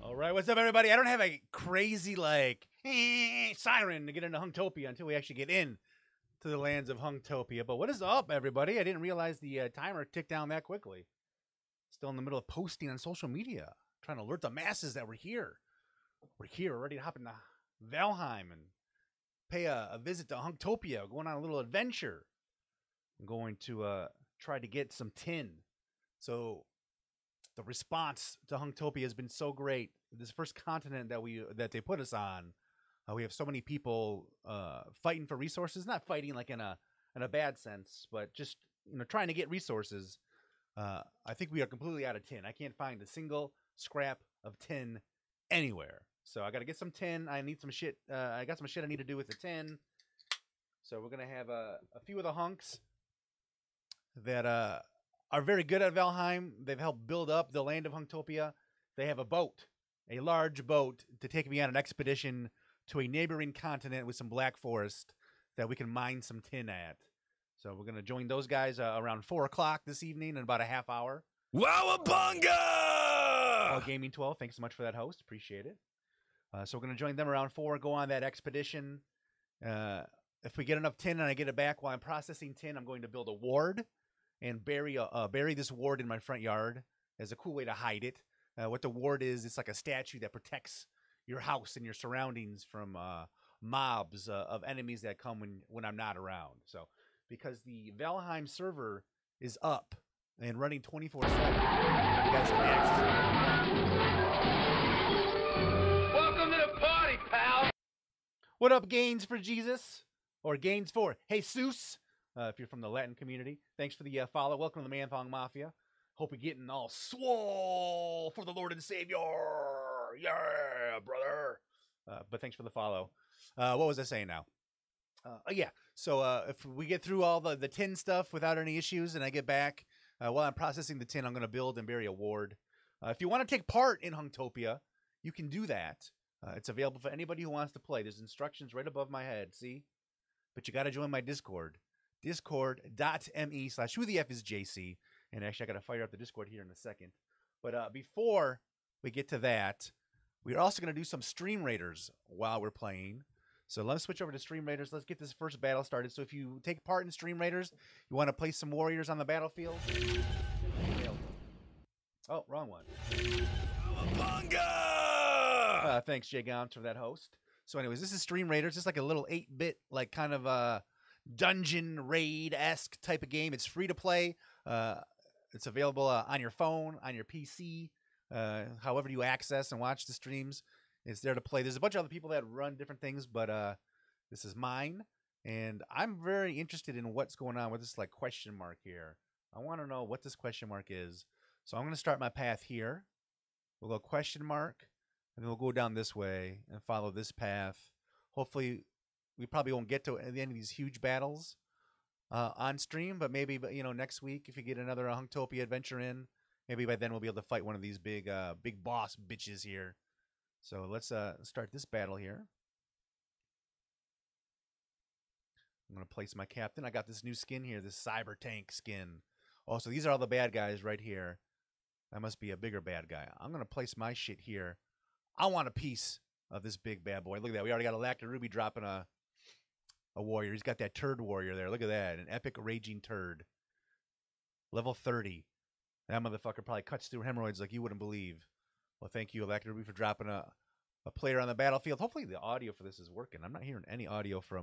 All right, what's up, everybody? I don't have a crazy, like, siren to get into HunkTopia until we actually get in to the lands of HunkTopia. But what is up, everybody? I didn't realize the timer ticked down that quickly. Still in the middle of posting on social media, trying to alert the masses that we're here. We're here, ready to hop into Valheim and pay a visit to HunkTopia, going on a little adventure. I'm going to try to get some tin. So the response to HunkTopia has been so great. This first continent that they put us on, we have so many people fighting for resources. Not fighting like in a bad sense, but just trying to get resources. I think we are completely out of tin. I can't find a single scrap of tin anywhere. So I got to get some tin. I need some shit. I got some shit I need to do with the tin. So we're gonna have a few of the hunks that are very good at Valheim. They've helped build up the land of HunkTopia. They have a boat, a large boat, to take me on an expedition to a neighboring continent with some black forest that we can mine some tin at. So we're going to join those guys around 4 o'clock this evening in about a half hour. Wowabunga! Gaming 12, thanks so much for that, host. Appreciate it. So we're going to join them around 4, go on that expedition. If we get enough tin and I get it back while I'm processing tin, I'm going to build a ward and bury this ward in my front yard as a cool way to hide it. What the ward is, it's like a statue that protects your house and your surroundings from mobs of enemies that come when I'm not around. So because the Valheim server is up and running 24/7, you guys can access it. Welcome to the party, pal! What up, Gains for Jesus? Or Gains for Jesus? If you're from the Latin community, thanks for the follow. Welcome to the MANTHONGmafia. Hope you're getting all swole for the Lord and Savior. Yeah, brother. But thanks for the follow. What was I saying now? Yeah. So if we get through all the tin stuff without any issues and I get back, while I'm processing the tin, I'm going to build and bury a ward. If you want to take part in HunkTopia, you can do that. It's available for anybody who wants to play. There's instructions right above my head. See? But you got to join my Discord. Discord.me/WHOtheFisJC. And actually, I got to fire up the Discord here in a second. But before we get to that, we're also going to do some Stream Raiders while we're playing. So let's switch over to Stream Raiders. Let's get this first battle started. So if you take part in Stream Raiders, you want to place some warriors on the battlefield. Oh, wrong one. Thanks, Jay Gaunt, for that host. So anyways, this is Stream Raiders. It's like a little 8-bit, like kind of dungeon raid-esque type of game. It's free to play. It's available on your phone, on your PC, however you access and watch the streams. It's there to play. There's a bunch of other people that run different things, but this is mine, and I'm very interested in what's going on with this like question mark here. I want to know what this question mark is. So I'm going to start my path here. We'll go question mark, and then we'll go down this way and follow this path. Hopefully, we probably won't get to the end of these huge battles on stream, but maybe next week if you get another HunkTopia adventure in, maybe by then we'll be able to fight one of these big boss bitches here. So let's start this battle here. I'm gonna place my captain. I got this new skin here, this cyber tank skin. Oh, so these are all the bad guys right here. That must be a bigger bad guy. I'm gonna place my shit here. I want a piece of this big bad boy. Look at that. We already got a Lacta Ruby dropping a warrior. He's got that turd warrior there. Look at that. An epic raging turd. Level 30. That motherfucker probably cuts through hemorrhoids like you wouldn't believe. Well, thank you, Lacta Ruby, for dropping a player on the battlefield. Hopefully the audio for this is working. I'm not hearing any audio from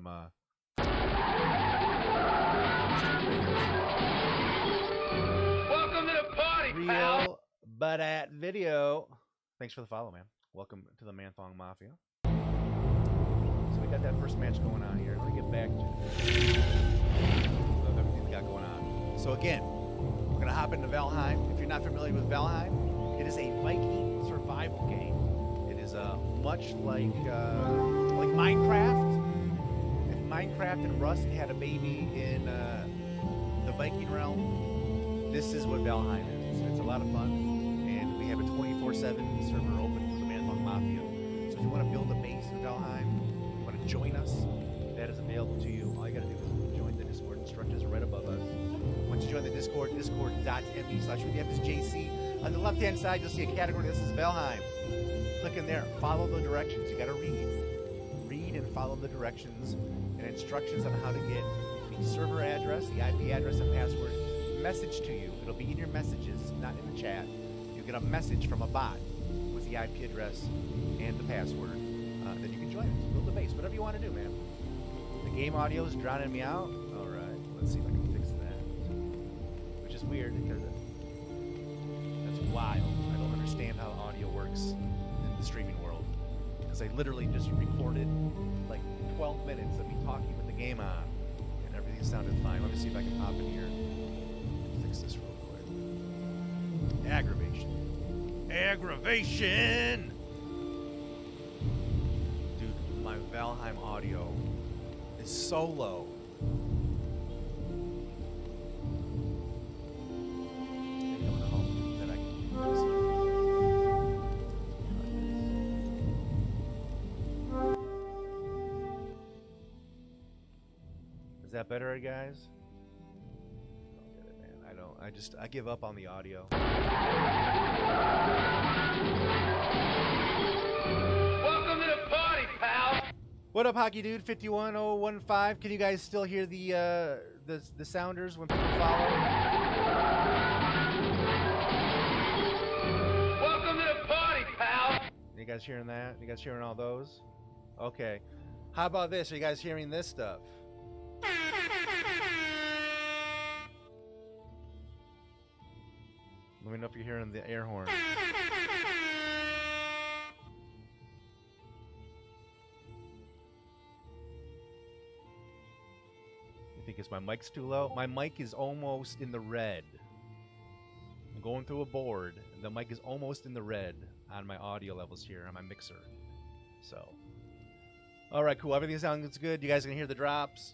Welcome to the party, pal! Real but at video. Thanks for the follow, man. Welcome to the MANTHONGmafia. So we got that first match going on here. Let me get back to everything we got going on. So again, we're going to hop into Valheim. If you're not familiar with Valheim, it is a Viking survival game. It is much like Minecraft. If Minecraft and Rust had a baby in the Viking realm, this is what Valheim is. It's a lot of fun, and we have a 24/7 server open for the MANTHONGmafia. So if you want to build a base in Valheim, you want to join us, that is available to you. All you got to do is join the Discord. Instructions are right above us. Once you join the Discord, discord.me/WHOtheFisJC. On the left-hand side, you'll see a category that says Valheim. click in there, follow the directions. You gotta read and follow the directions and instructions on how to get the server address, the IP address, and password message to you. It'll be in your messages, not in the chat. You'll get a message from a bot with the IP address and the password. Then you can join it, build a base, whatever you want to do, man. The game audio is drowning me out. All right, let's see if I can fix that. Which is weird because that's wild. I don't understand how audio works in the streaming world. Because I literally just recorded like 12 minutes of me talking with the game on, and everything sounded fine. Let me see if I can pop in here and fix this real quick. Aggravation. Aggravation! Dude, my Valheim audio is so low. I don't know that I can do this. Is that better, guys? I don't get it, man. I give up on the audio. Welcome to the party, pal. What up, Hockey Dude 51015? Can you guys still hear the sounders when people follow? Welcome to the party, pal. You guys hearing that? You guys hearing all those? Okay. How about this? Are you guys hearing this stuff? Let me know if you're hearing the air horn. You think it's my mic's too low? My mic is almost in the red. I'm going through a board. And the mic is almost in the red on my audio levels here on my mixer. So, all right, cool. Everything sounds good. You guys can hear the drops.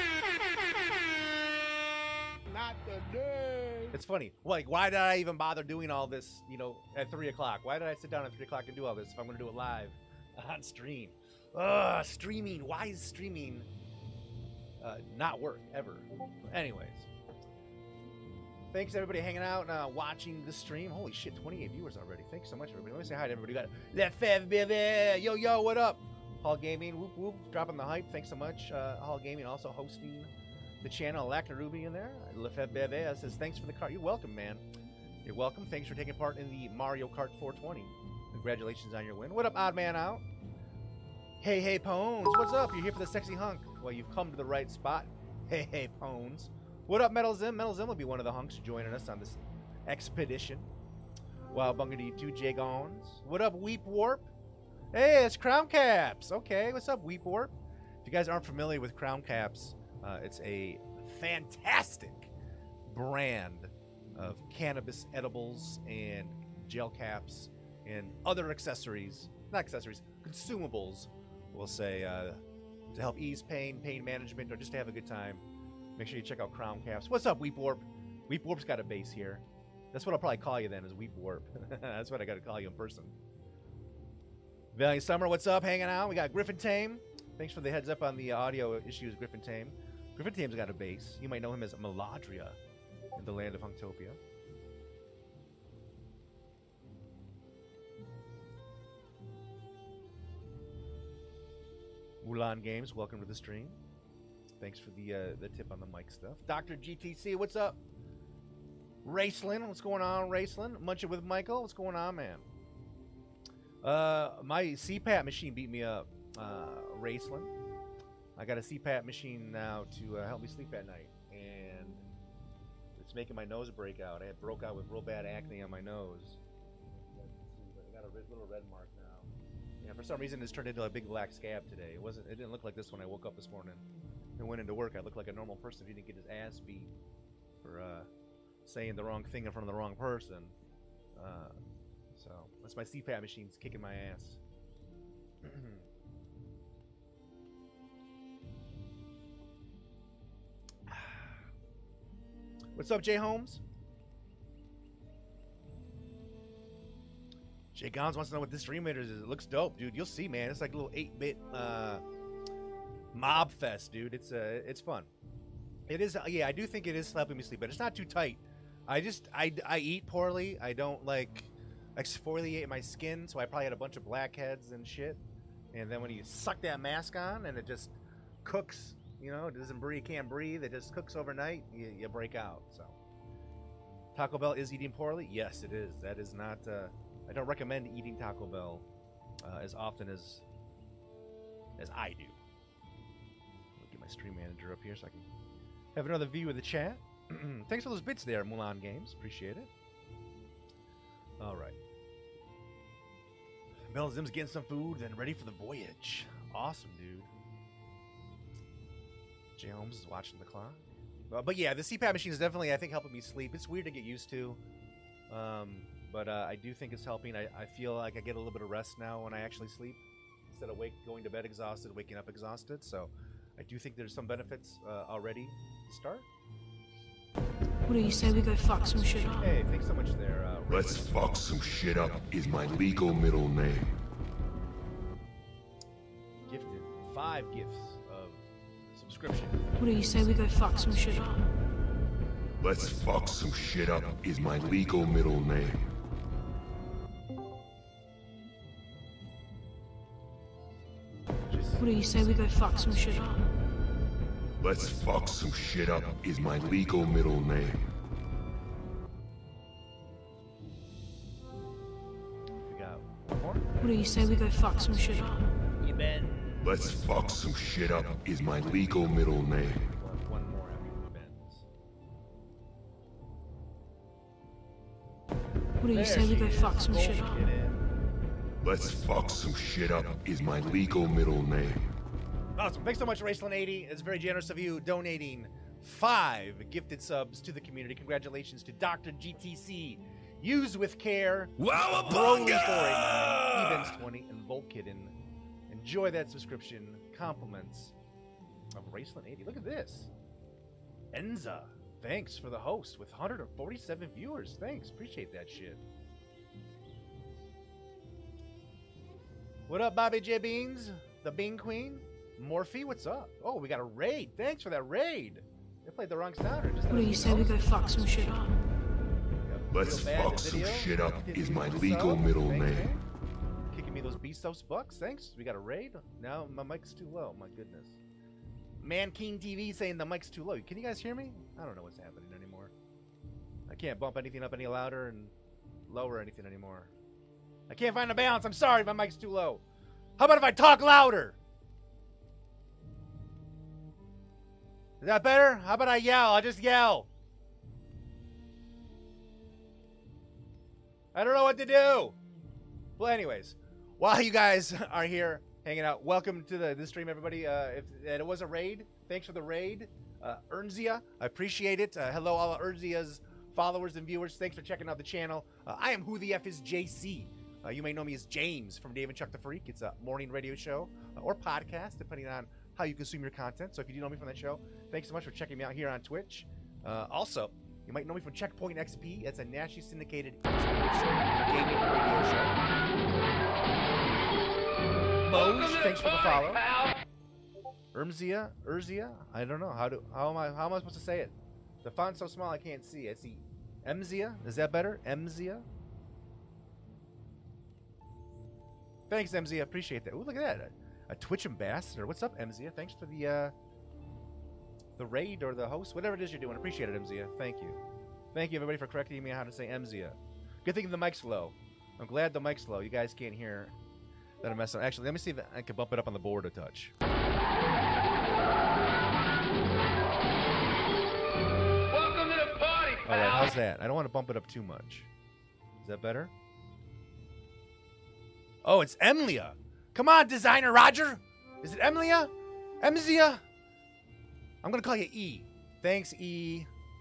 Not today. It's funny. Like, why did I even bother doing all this, you know, at 3 o'clock? Why did I sit down at 3 o'clock and do all this if I'm going to do it live on stream? Ugh, streaming. Why is streaming not work ever? Anyways. Thanks, everybody, hanging out and watching the stream. Holy shit, 28 viewers already. Thanks so much, everybody. Let me say hi to everybody. We got Lefebvre, baby. Yo, yo, what up? Hall Gaming, whoop, whoop. Dropping the hype. Thanks so much. Hall Gaming also hosting the channel. Lacna Ruby in there. Lefebvre says, thanks for the cart. You're welcome, man. You're welcome. Thanks for taking part in the Mario Kart 420. Congratulations on your win. What up, Odd Man Out? Hey, hey, Pones. What's up? You're here for the sexy hunk. Well, you've come to the right spot. Hey, hey, Pones. What up, Metal Zim? Metal Zim will be one of the hunks joining us on this expedition. Wow, Bungady 2 Jagons. What up, Weep Warp? Hey, it's Crown Caps. Okay, what's up, Weep Warp? If you guys aren't familiar with Crown Caps, it's a fantastic brand of cannabis edibles and gel caps and other accessories, not accessories, consumables, we'll say, to help ease pain, pain management, or just to have a good time. Make sure you check out Crown Caps. What's up, Weep Warp? Weep Warp's got a base here. That's what I'll probably call you then, is Weep Warp. That's what I got to call you in person. Valiant Summer, what's up? Hanging out. We got Griffin Tame. Thanks for the heads up on the audio issues, Griffin Tame. Griffin Tame's got a base. You might know him as Meladria in the land of HunkTopia. Mulan Games, welcome to the stream. Thanks for the tip on the mic stuff. Dr. GTC, what's up? Raceland, what's going on, Raceland? Munching with Michael, what's going on, man? My CPAP machine beat me up, Raceland. I got a CPAP machine now to help me sleep at night, and it's making my nose break out. I broke out with real bad acne on my nose. I got a little red mark now. Yeah, for some reason, it's turned into a big black scab today. It didn't look like this when I woke up this morning and went into work. I looked like a normal person if he didn't get his ass beat for saying the wrong thing in front of the wrong person. So that's my CPAP machine's kicking my ass. What's up, Jay Holmes? Jay Gons wants to know what this stream is. It looks dope, dude. You'll see, man. It's like a little 8-bit mob fest, dude. It's fun. It is. Yeah, I do think it is helping me sleep, but it's not too tight. I eat poorly. I don't like. exfoliate my skin, so I probably had a bunch of blackheads and shit. And then when you suck that mask on and it just cooks, you know, it doesn't breathe, can't breathe, it just cooks overnight, you break out. So Taco Bell is eating poorly? Yes, it is. That is not, I don't recommend eating Taco Bell as often as I do. I'll get my stream manager up here so I can have another view of the chat. Thanks for those bits there, Mulan Games. Appreciate it. All right. Melzim's getting some food, then ready for the voyage. Awesome, dude. J. Holmes is watching the clock. But yeah, the CPAP machine is definitely, I think, helping me sleep. It's weird to get used to. But I do think it's helping. I feel like I get a little bit of rest now when I actually sleep. Instead of going to bed exhausted, waking up exhausted. So I do think there's some benefits already to start. What do you say we go fuck some shit up? Hey, thanks so much there. Let's fuck some shit up is my legal middle name. Gifted 5 gifts of subscription. What do you say we go fuck some shit up? Let's fuck some shit up is my legal middle name. What do you say we go fuck some shit up? Let's fuck some shit up is my legal middle name. We got one more. What do you say we go fuck some shit up? You Ben. Let's fuck some shit up is my legal middle name. One more after the Ben's. What do you say we go fuck some shit up? Let's fuck some shit up is my legal middle name. Awesome. Thanks so much, Raceland80. It's very generous of you donating 5 gifted subs to the community. Congratulations to Dr. GTC, Use With Care, Broly489, Events20, and Volkidden. Enjoy that subscription. Compliments of Raceland80. Look at this. Enza, thanks for the host with 147 viewers. Thanks. Appreciate that shit. What up, Bobby J. Beans? The Bean Queen? Morphe, what's up? Oh, we got a raid. Thanks for that raid. They played the wrong sounder. Just What do you say we go fuck some shit up? Let's fuck some shit up is my legal middle name. Kicking me those Beastos bucks. Thanks. We got a raid. Now my mic's too low. My goodness. Man King TV saying the mic's too low. Can you guys hear me? I don't know what's happening anymore. I can't bump anything up any louder and lower anything anymore. I can't find a balance. I'm sorry, my mic's too low. How about if I talk louder? Is that better? How about I yell? I'll just yell. I don't know what to do. Well, anyways, while you guys are here hanging out, welcome to the stream, everybody. If it was a raid, thanks for the raid. Ernzia, I appreciate it. Hello, all of Ernzia's followers and viewers. Thanks for checking out the channel. I am WHOtheFisJC. You may know me as James from Dave and Chuck the Freak. It's a morning radio show or podcast, depending on how you consume your content. So if you do know me from that show, thanks so much for checking me out here on Twitch. Also, you might know me from Checkpoint XP. It's a nationally syndicated gaming radio show. Mose, thanks for the follow. Erzia, I don't know how am I supposed to say it? The font's so small I can't see. I see Emzia. Is that better? Emzia. Thanks, Emzia. Appreciate that. Ooh, look at that. A Twitch ambassador. What's up, Emzia? Thanks for the raid or the host, whatever it is you're doing. Appreciate it, Emzia. Thank you. Thank you, everybody, for correcting me on how to say Emzia. Good thing the mic's low. I'm glad the mic's low. You guys can't hear that I'm messing up. Actually, let me see if I can bump it up on the board a touch. Welcome to the party, pal. All right, how's that? I don't want to bump it up too much. Is that better? Oh, it's Emlia. Come on, designer Roger. Is it Emlia? Emzia? I'm going to call you E. Thanks, E.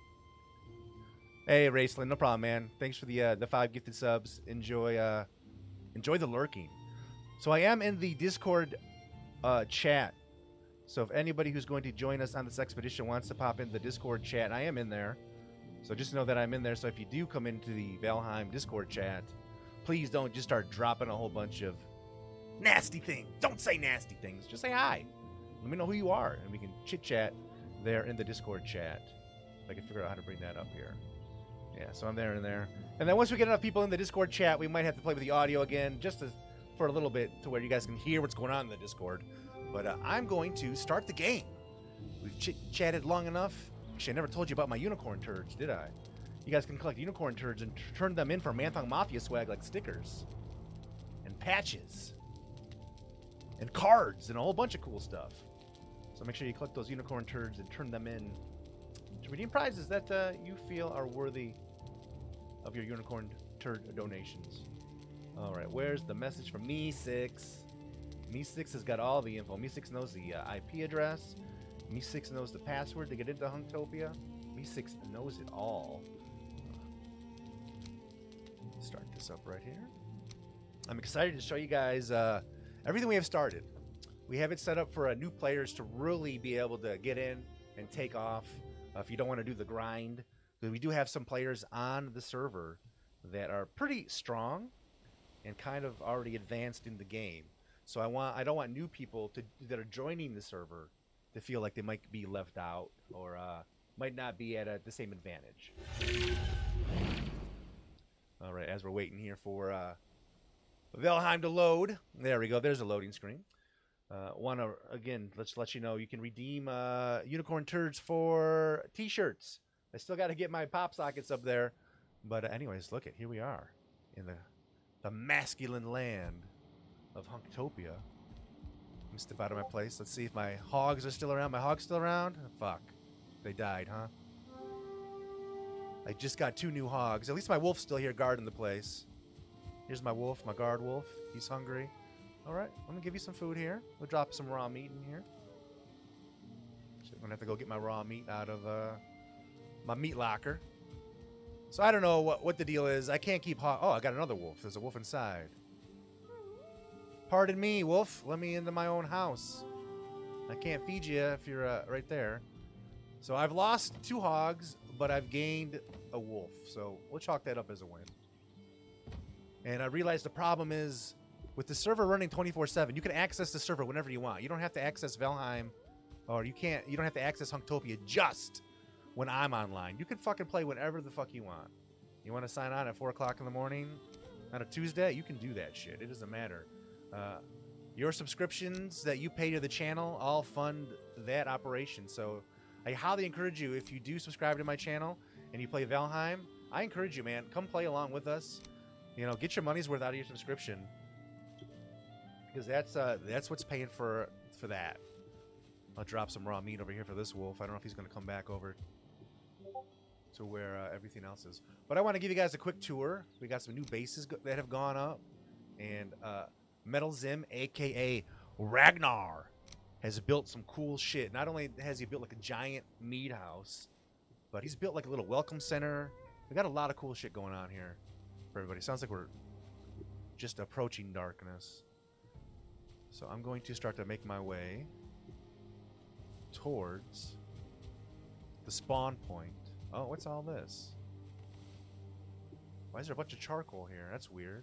Hey, Raceland. No problem, man. Thanks for the 5 gifted subs. Enjoy the lurking. So I am in the Discord chat. So if anybody who's going to join us on this expedition wants to pop into the Discord chat, I am in there. So just know that I'm in there. So if you do come into the Valheim Discord chat, please don't just start dropping a whole bunch of nasty things. Don't say nasty things. Just say hi. Let me know who you are, and we can chit-chat there in the Discord chat. If I can figure out how to bring that up here. Yeah, so I'm there and there. And then once we get enough people in the Discord chat, we might have to play with the audio again, just for a little bit, to where you guys can hear what's going on in the Discord. But I'm going to start the game. We've chatted long enough. Actually, I never told you about my unicorn turds, did I? You guys can collect unicorn turds and turn them in for MANTHONGmafia swag, like stickers and patches and cards and a whole bunch of cool stuff. So make sure you collect those unicorn turds and turn them in to redeem prizes that you feel are worthy of your unicorn turd donations. All right, where's the message from Me6? Me6 has got all the info. Me6 knows the IP address. Me6 knows the password to get into HunkTopia. Me6 knows it all. Start this up right here. I'm excited to show you guys everything we have started. We have it set up for new players to really be able to get in and take off if you don't want to do the grind. But we do have some players on the server that are pretty strong and kind of already advanced in the game. So I don't want new people that are joining the server to feel like they might be left out or might not be at the same advantage. All right, as we're waiting here for Valheim to load. There we go. There's a loading screen. Again, let's let you know you can redeem unicorn turds for t-shirts. I still got to get my pop sockets up there. But anyways, look here we are in the masculine land of HunkTopia. Let me step out of my place. Let's see if my hogs are still around. My hogs still around? Fuck. They died, huh? I just got 2 new hogs. At least my wolf's still here guarding the place. Here's my wolf, my guard wolf. He's hungry. All right, I'm going to give you some food here. We'll drop some raw meat in here. So I'm going to have to go get my raw meat out of my meat locker. So I don't know what the deal is. I can't keep hog. Oh, I got another wolf. There's a wolf inside. Pardon me, wolf. Let me into my own house. I can't feed you if you're right there. So I've lost 2 hogs, but I've gained a wolf. So we'll chalk that up as a win. And I realized the problem is with the server running 24/7, you can access the server whenever you want. You don't have to access Valheim, or you don't have to access HunkTopia just when I'm online. You can fucking play whenever the fuck you want. You want to sign on at 4 o'clock in the morning on a Tuesday? You can do that shit. It doesn't matter. Your subscriptions that you pay to the channel all fund that operation. So I highly encourage you, if you do subscribe to my channel and you play Valheim, I encourage you, man, come play along with us. You know, get your money's worth out of your subscription, because that's what's paying for that. I'll drop some raw meat over here for this wolf. I don't know if he's going to come back over to where everything else is. But I want to give you guys a quick tour. We got some new bases that have gone up, and MetalZim, aka Ragnor, has built some cool shit. Not only has he built like a giant meat house, but he's built like a little welcome center. We got a lot of cool shit going on here for everybody. Sounds like we're just approaching darkness. So I'm going to start to make my way towards the spawn point. Oh, what's all this? Why is there a bunch of charcoal here? That's weird.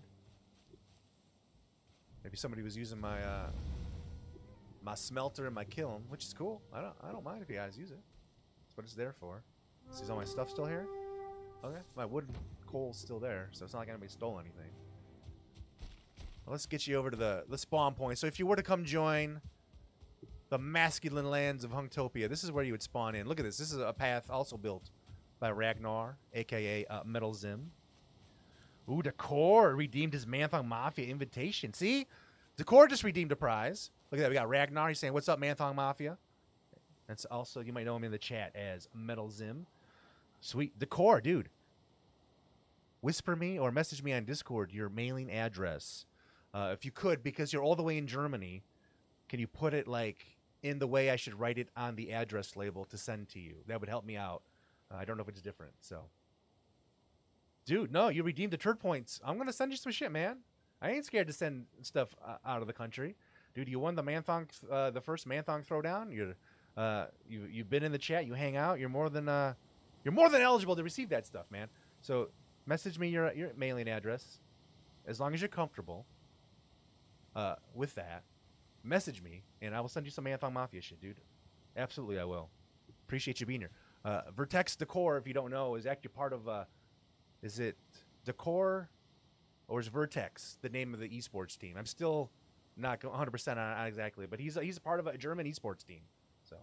Maybe somebody was using my my smelter and my kiln, which is cool. I don't mind if you guys use it. That's what it's there for. Is all my stuff still here? Okay, my wood coal's still there, so it's not like anybody stole anything. Well, let's get you over to the spawn point. So if you were to come join the masculine lands of HunkTopia, this is where you would spawn in. Look at this. This is a path also built by Ragnor, a.k.a. MetalZim. Ooh, Decor redeemed his MANTHONGmafia invitation. See? Decor just redeemed a prize. Look at that. We got Ragnor. He's saying, what's up, MANTHONGmafia? That's also, you might know him in the chat as MetalZim. Sweet. Decor, dude. Whisper me or message me on Discord your mailing address. If you could, because you're all the way in Germany, can you put it like in the way I should write it on the address label to send to you? That would help me out. I don't know if it's different, so. Dude, no, you redeemed the turd points. I'm going to send you some shit, man. I ain't scared to send stuff out of the country. Dude, you won the the first Manthong throwdown. You've been in the chat. You hang out. You're more than eligible to receive that stuff, man. So message me your mailing address, as long as you're comfortable with that. Message me, and I will send you some MANTHONGmafia shit, dude. Absolutely, I will. Appreciate you being here. Vertex Decor, if you don't know, is actually part of Is it Decor or is Vertex the name of the esports team? I'm still not 100% on exactly, but he's a part of a German esports team. So,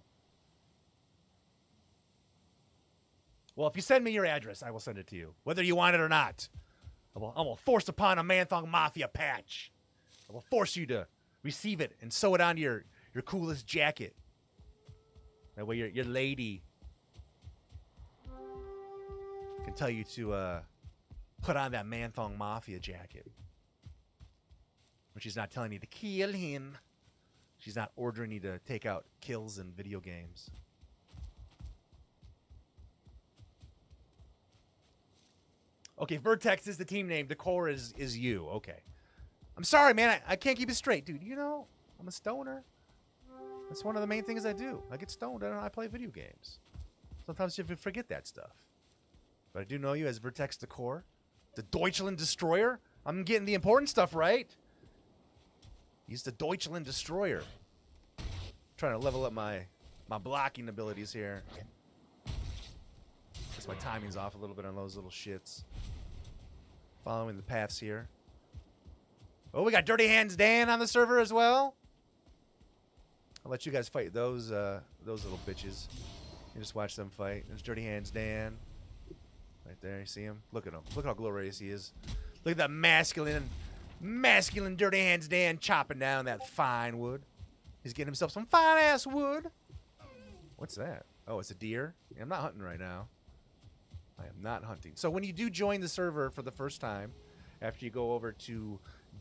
well, if you send me your address, I will send it to you, whether you want it or not. I will force upon a MANTHONGmafia patch. I will force you to receive it and sew it onto your coolest jacket. That way your lady can tell you to put on that MANTHONGmafia jacket. But she's not telling you to kill him. She's not ordering you to take out kills in video games. Okay, Vertex is the team name. Decor is you. Okay. I'm sorry, man. I can't keep it straight. Dude, you know, I'm a stoner. That's one of the main things I do. I get stoned and I play video games. Sometimes you forget that stuff. But I do know you as Vertex Decor. The Deutschland Destroyer. I'm getting the important stuff right. He's the Deutschland Destroyer. I'm trying to level up my blocking abilities here. Guess my timing's off a little bit on those little shits. Following the paths here. Oh, we got DirtyHandsDan on the server as well. I'll let you guys fight those little bitches. You just watch them fight. There's DirtyHandsDan. Right there, you see him? Look at him. Look how glorious he is. Look at that masculine DirtyHandsDan chopping down that fine wood. He's getting himself some fine-ass wood. What's that? Oh, it's a deer? Yeah, I'm not hunting right now. I am not hunting. So when you do join the server for the first time, after you go over to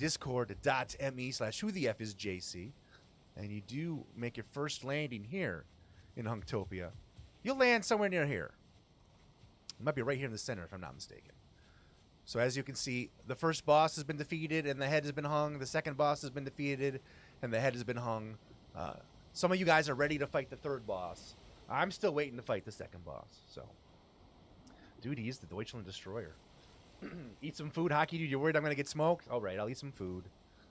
discord.me/WHOtheFisJC, and you do make your first landing here in HunkTopia, you'll land somewhere near here. It might be right here in the center, if I'm not mistaken. So as you can see, the first boss has been defeated and the head has been hung. The second boss has been defeated and the head has been hung. Some of you guys are ready to fight the third boss. I'm still waiting to fight the second boss. So, dude, he's the Deutschland Destroyer. Eat some food, Hockey Dude. You're worried I'm going to get smoked? All right, I'll eat some food.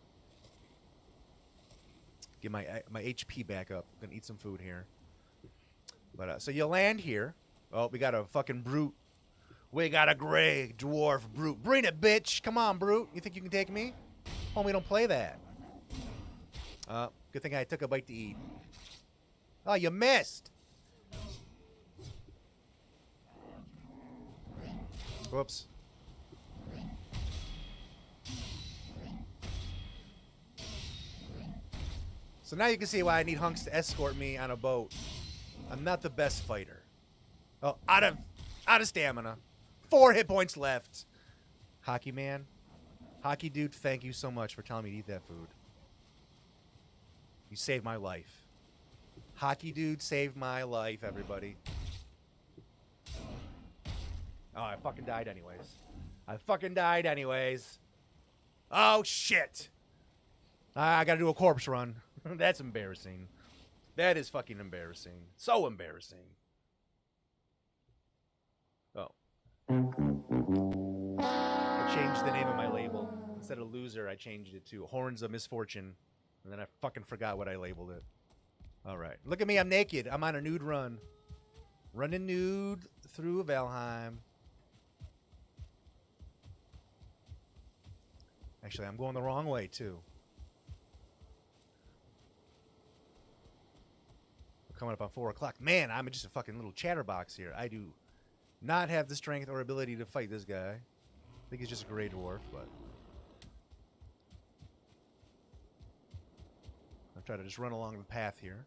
Get my HP back up. I'm going to eat some food here. But so you land here. Oh, we got a fucking brute. We got a gray dwarf brute. Bring it, bitch. Come on, brute. You think you can take me? Homie, don't play that. Good thing I took a bite to eat. Oh, you missed. Whoops. So now you can see why I need hunks to escort me on a boat. I'm not the best fighter. Oh, out of stamina. 4 hit points left. Hockey man. Hockey Dude, thank you so much for telling me to eat that food. You saved my life. Hockey Dude saved my life, everybody. Oh, I fucking died anyways. Oh, shit. I gotta do a corpse run. That's embarrassing. That is fucking embarrassing. So embarrassing. Oh. I changed the name of my label. Instead of loser, I changed it to Horns of Misfortune. And then I fucking forgot what I labeled it. Alright. Look at me, I'm naked. I'm on a nude run. Running nude through Valheim. Actually, I'm going the wrong way, too. We're coming up on 4 o'clock. Man, I'm just a fucking little chatterbox here. I do not have the strength or ability to fight this guy. I think he's just a gray dwarf, but I'll try to just run along the path here.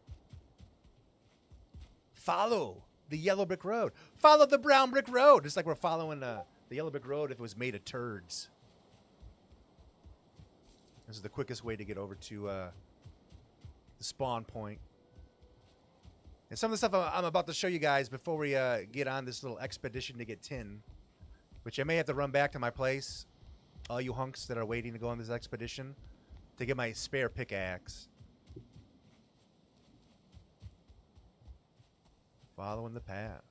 Follow the yellow brick road. Follow the brown brick road. It's like we're following the yellow brick road if it was made of turds. This is the quickest way to get over to the spawn point. And some of the stuff I'm about to show you guys before we get on this little expedition to get tin, which I may have to run back to my place, all you hunks that are waiting to go on this expedition, to get my spare pickaxe. Following the path.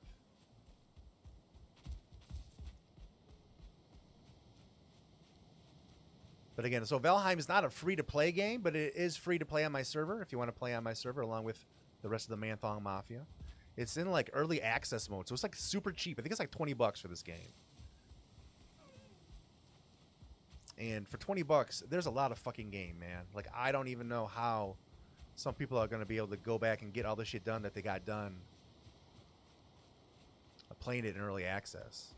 But again, so Valheim is not a free-to-play game, but it is free to play on my server if you want to play on my server along with the rest of the MANTHONGmafia. It's in like early access mode, so it's like super cheap. I think it's like $20 for this game. And for 20 bucks, there's a lot of fucking game, man. Like, I don't even know how some people are going to be able to go back and get all the shit done that they got done playing it in early access.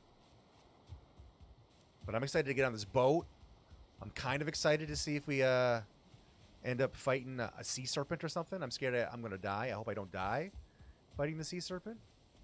But I'm excited to get on this boat. I'm kind of excited to see if we end up fighting a sea serpent or something. I'm scared I'm going to die. I hope I don't die fighting the sea serpent.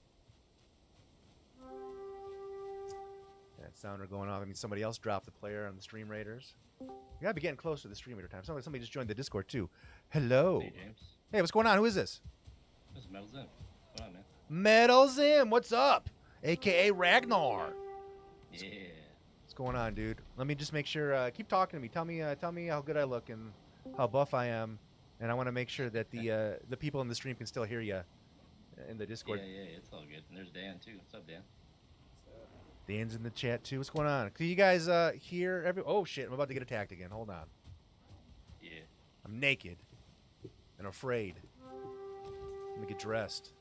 That sounder going off. I mean, somebody else dropped the player on the Stream Raiders. We gotta be getting closer to the Stream Raider time. Somebody just joined the Discord too. Hello. Hey, James. Hey, what's going on? Who is this? This is Metal Zim. What's on, man? Metal Zim, what's up? AKA Ragnor. Yeah. What's going on, dude? Let me just make sure. Keep talking to me. Tell me how good I look and how buff I am, and I want to make sure that the people in the stream can still hear you in the Discord. Yeah, it's all good. And there's Dan too. What's up, Dan? Dan's in the chat too. What's going on? Can you guys hear every? Oh shit! I'm about to get attacked again. Hold on. Yeah. I'm naked and afraid. Let me get dressed.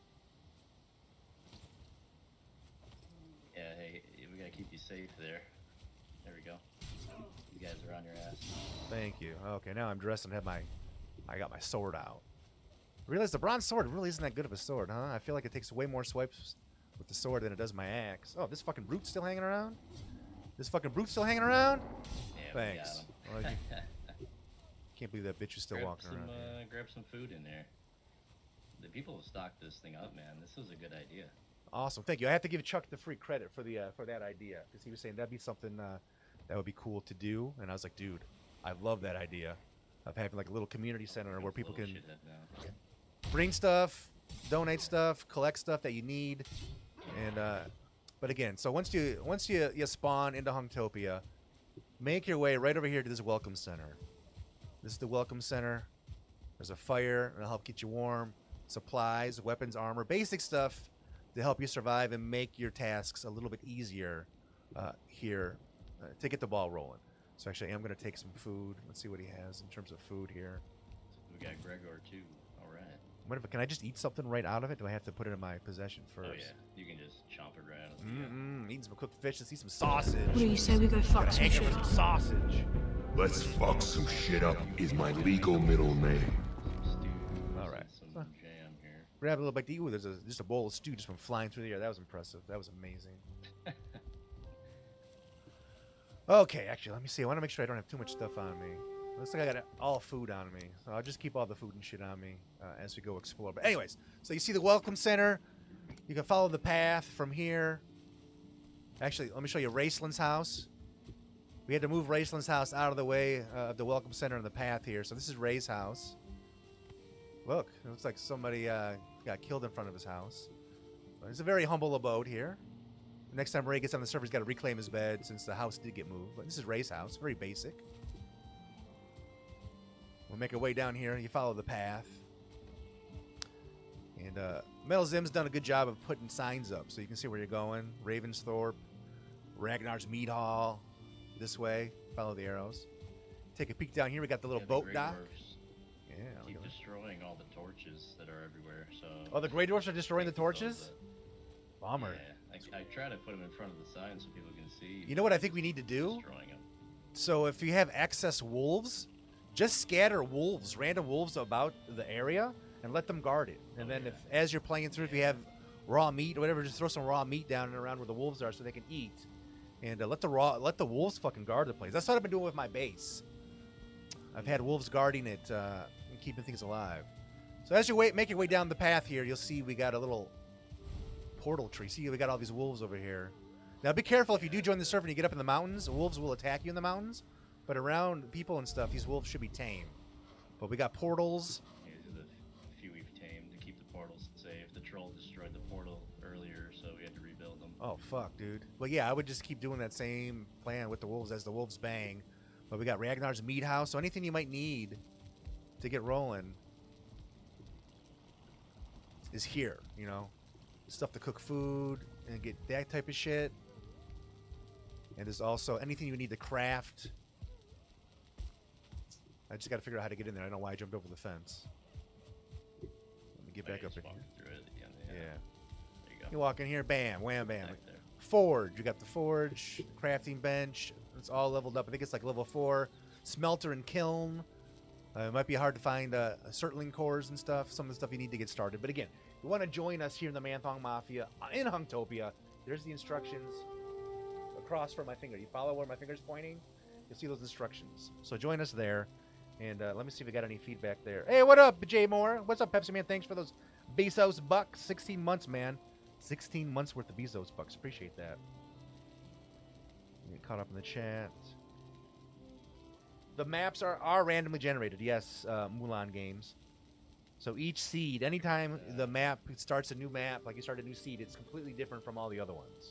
Yeah. Hey, we gotta keep you safe there. There we go. You guys are on your ass. Thank you. Okay, now I'm dressed and I got my sword out. I realize the bronze sword really isn't that good of a sword, huh? I feel like it takes way more swipes with the sword than it does my axe. Oh, this fucking brute's still hanging around? This fucking brute's still hanging around? Yeah, Thanks. Well, can't believe that bitch is still walking around. Grab some food in there. The people have stocked this thing up, man. This was a good idea. Awesome, thank you. I have to give Chuck the free credit for the for that idea because he was saying that'd be something that would be cool to do, and I was like, dude, I love that idea of having like a little community center where people can bring stuff, donate stuff, collect stuff that you need. And but again, so once you spawn into HunkTopia, make your way right over here to this welcome center. This is the welcome center. There's a fire that'll help get you warm, supplies, weapons, armor, basic stuff to help you survive and make your tasks a little bit easier here to get the ball rolling. So actually, I'm gonna take some food. Let's see what he has in terms of food here. We got Gregor too. All right. What if, can I just eat something right out of it? Do I have to put it in my possession first? Oh yeah, you can just chomp it right out of the Eating some cooked fish. Let's eat some sausage. What do you say we go fuck some shit? Some sausage. Let's fuck some shit up is my legal middle name. stew. All right. Some jam here. Grab a little bite to eat. Ooh, there's just a bowl of stew just went flying through the air. That was impressive. That was amazing. Okay, actually, let me see. I want to make sure I don't have too much stuff on me. Looks like I got all food on me. So I'll just keep all the food and shit on me as we go explore. But anyways, so you see the welcome center. You can follow the path from here. Actually, let me show you Raceland's house. We had to move Raceland's house out of the way of the welcome center and the path here. So this is Ray's house. Look, it looks like somebody got killed in front of his house. But it's a very humble abode here. Next time Ray gets on the server, he's got to reclaim his bed since the house did get moved. But this is Ray's house, very basic. We'll make our way down here, and you follow the path. And Metal Zim's done a good job of putting signs up, so you can see where you're going. Ravensthorpe, Ragnar's Meat Hall, this way. Follow the arrows. Take a peek down here. We got the little boat dock. Yeah. Keep destroying all the torches that are everywhere. So. Oh, the Grey Dwarfs are destroying the torches? Bummer. Yeah. I try to put them in front of the sign so people can see. You know what I think we need to do? Destroying them. So if you have excess wolves, just scatter wolves, random wolves about the area, and let them guard it. And then if, as you're playing through, if you have raw meat or whatever, just throw some raw meat down and around where the wolves are so they can eat. And let the wolves fucking guard the place. That's what I've been doing with my base. I've had wolves guarding it and keeping things alive. So as you make your way down the path here, you'll see we got a little portal tree. See, we got all these wolves over here. Now be careful if you do join the server and you get up in the mountains. Wolves will attack you in the mountains. But around people and stuff, these wolves should be tame. But we got portals. These are the few we've tamed to keep the portals safe. The troll destroyed the portal earlier, so we had to rebuild them. Oh, fuck, dude. Well, yeah, I would just keep doing that same plan with the wolves as the wolves bang. But we got Ragnar's Meat House, so anything you might need to get rolling is here, you know. Stuff to cook food and get that type of shit. And there's also anything you need to craft. I just got to figure out how to get in there. I don't know why I jumped over the fence. Let me get back up in here. Through it again, Yeah. There you go. You walk in here, bam, wham, bam. Back there. forge. You got the forge, crafting bench. It's all leveled up. I think it's like level 4. Smelter and kiln. It might be hard to find circling cores and stuff. Some of the stuff you need to get started. But again, if you want to join us here in the MANTHONGmafia in HunkTopia, there's the instructions across from my finger. You follow where my finger's pointing, you'll see those instructions. So join us there. And let me see if we got any feedback there. Hey, what up, Jay Moore? What's up, Pepsi Man? Thanks for those Bezos bucks. 16 months, man. 16 months worth of Bezos bucks. Appreciate that. Get caught up in the chat. The maps are randomly generated. Yes, Mulan Games. So each seed, anytime the map starts a new map, like you start a new seed, it's completely different from all the other ones.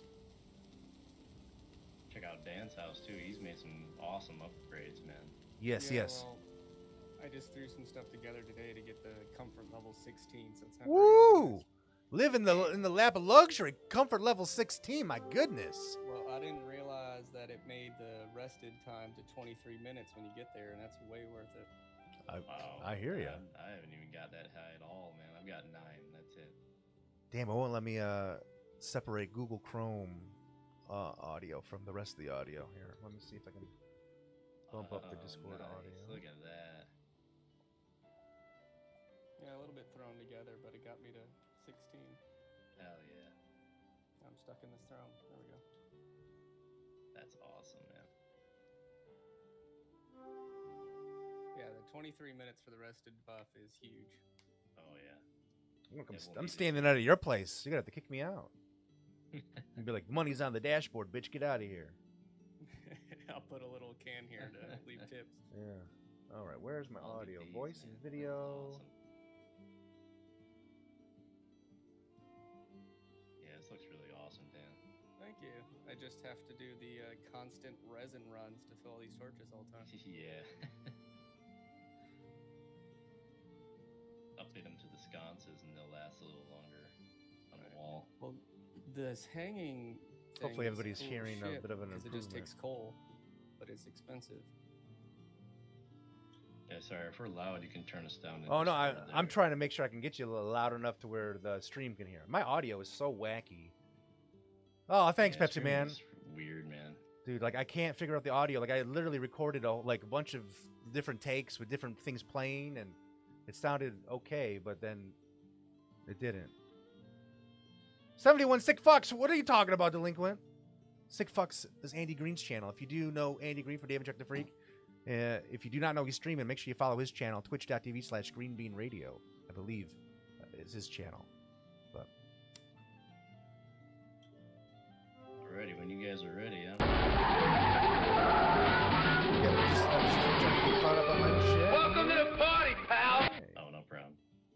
Check out Dan's house too. He's made some awesome upgrades, man. Yes, Yeah, yes. well, I just threw some stuff together today to get the comfort level 16, so it's not Woo! Live in the lap of luxury. Comfort level 16. My goodness. Well, I didn't realize that it made the rested time to 23 minutes when you get there, and that's way worth it. I hear you. I haven't even got that high at all, man. I've got 9. That's it. Damn, it won't let me separate Google Chrome audio from the rest of the audio. Here, let me see if I can bump up the Discord nice. audio. Look at that. Yeah, a little bit thrown together, but it got me to 16. Hell yeah. I'm stuck in this throne. There we go. That's awesome, man. Yeah, the 23 minutes for the rested buff is huge. Oh yeah. I'm standing out of your place. You're gonna have to kick me out. You'd be like, money's on the dashboard, bitch. Get out of here. I'll put a little can here to leave tips. Yeah. All right. Where's my I'll audio? get these, Voice man. and video. Awesome. Yeah, this looks really awesome, Dan. Thank you. I just have to do the constant resin runs to fill these torches all the time. Yeah. Update them to the sconces and they'll last a little longer on the wall. Well, this hanging thing Hopefully is everybody's cool hearing a shit bit of an because it just improvement. takes coal, but it's expensive. Yeah, sorry, if we're loud, you can turn us down. Oh no, I'm trying to make sure I can get you a little loud enough to where the stream can hear. My audio is so wacky. Oh, thanks, Pepsi Man. Weird, man. Dude, like I can't figure out the audio. Like I literally recorded a bunch of different takes with different things playing, and it sounded okay, but then it didn't. 71 Sick Fucks. What are you talking about, delinquent? Sick Fucks is Andy Green's channel. If you do know Andy Green for David Chuck the Freak, if you do not know he's streaming, make sure you follow his channel, twitch.tv/greenbeanradio, I believe is his channel. But Ready when you guys are ready, huh? yeah, we're just trying to get caught up on my shit. Welcome to the party, pal. Hey. Oh, no problem.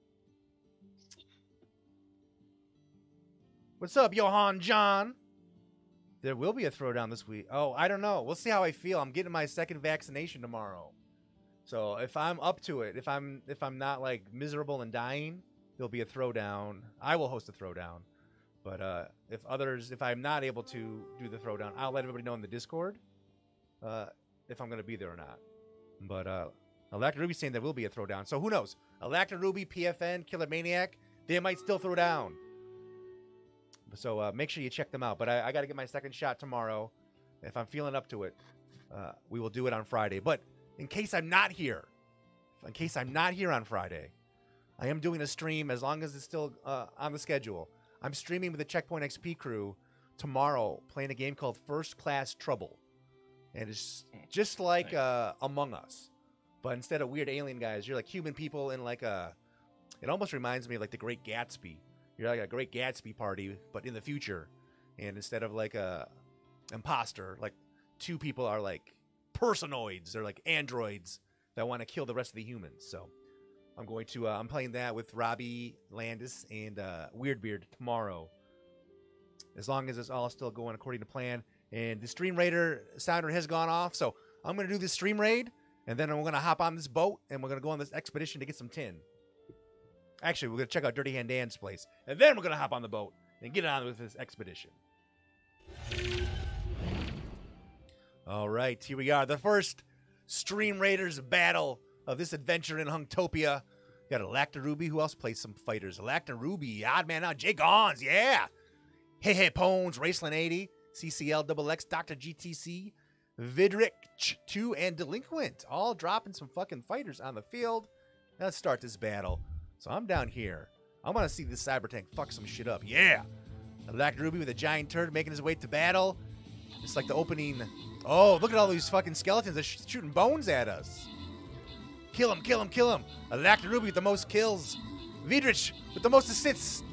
What's up, Johan John? There will be a throwdown this week. Oh, I don't know. We'll see how I feel. I'm getting my second vaccination tomorrow. So if I'm up to it, if I'm not like miserable and dying, there'll be a throwdown. I will host a throwdown. But if I'm not able to do the throwdown, I'll let everybody know in the Discord if I'm going to be there or not. But Alacta Ruby's saying there will be a throwdown. So who knows? Alacta Ruby, PFN, Killer Maniac, they might still throw down. So make sure you check them out. But I got to get my second shot tomorrow. If I'm feeling up to it, we will do it on Friday. But in case I'm not here, on Friday, I am doing a stream as long as it's still on the schedule. I'm streaming with the Checkpoint XP crew tomorrow, playing a game called First Class Trouble. And it's just like Among Us. But instead of weird alien guys, you're like human people in like a... It almost reminds me of like the Great Gatsby. You're like a Great Gatsby party, but in the future. And instead of like a imposter, like two people are like personoids. They're like androids that want to kill the rest of the humans. So I'm going to I'm playing that with Robbie Landis and Weirdbeard tomorrow. As long as it's all still going according to plan. And the Stream Raider sounder has gone off. So I'm going to do this stream raid. And then we're going to hop on this boat. And we're going to go on this expedition to get some tin. Actually, we're going to check out DirtyHandsDan's place. And then we're going to hop on the boat and get on with this expedition. All right, here we are. The first Stream Raiders battle of this adventure in HunkTopia. Got Alacta Ruby. Who else plays some fighters? Alacta Ruby, Odd Man Out, Jake Ons, yeah. Hey Hey Pones, Raceland 80, CCL XX, Dr. GTC, Vidrick 2, and Delinquent. All dropping some fucking fighters on the field. Now let's start this battle. So I'm down here. I want to see this cyber tank fuck some shit up. Yeah! Black Ruby with a giant turd making his way to battle. It's like the opening. Oh, look at all these fucking skeletons. They're shooting bones at us. Kill him, kill him, kill him. Black Ruby with the most kills. Vidrich with the most assists.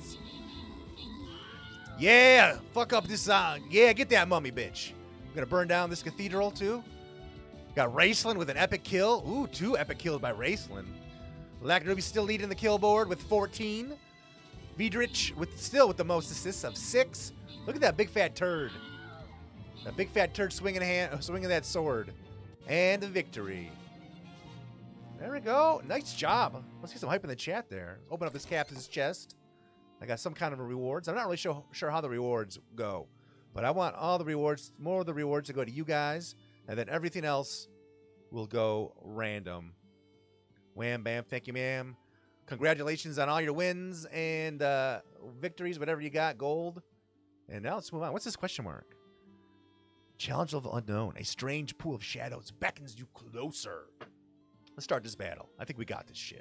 Yeah, fuck up this yeah, get that mummy, bitch. I'm gonna burn down this cathedral, too. Got Raceland with an epic kill. Ooh, 2 epic kills by Raceland. Black Ruby still leading the kill board with 14. Vidrich still with the most assists of 6. Look at that big fat turd. That big fat turd swinging that sword. And a victory. There we go. Nice job. Let's get some hype in the chat there. Open up this captain's chest. I got some kind of rewards. I'm not really sure how the rewards go. But I want all the rewards, more of the rewards to go to you guys. And then everything else will go random. Wham, bam, thank you, ma'am. Congratulations on all your wins and victories, whatever you got, gold. And now let's move on. What's this question mark? Challenge of the unknown. A strange pool of shadows beckons you closer. Let's start this battle. I think we got this shit.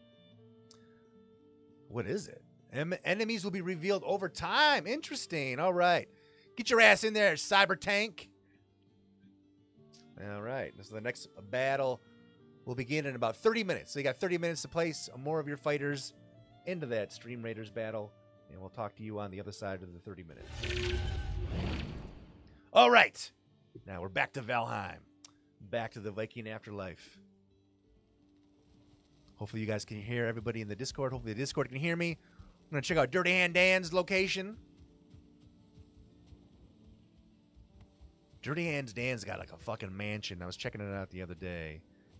What is it? Enemies will be revealed over time. Interesting. All right. Get your ass in there, cyber tank. All right. So the next battle will begin in about 30 minutes. So you got 30 minutes to place more of your fighters into that Stream Raiders battle. And we'll talk to you on the other side of the 30 minutes. All right. Now we're back to Valheim. Back to the Viking afterlife. Hopefully you guys can hear everybody in the Discord. Hopefully the Discord can hear me. I'm going to check out DirtyHandsDan's location. DirtyHandsDan's got like a fucking mansion. I was checking it out the other day.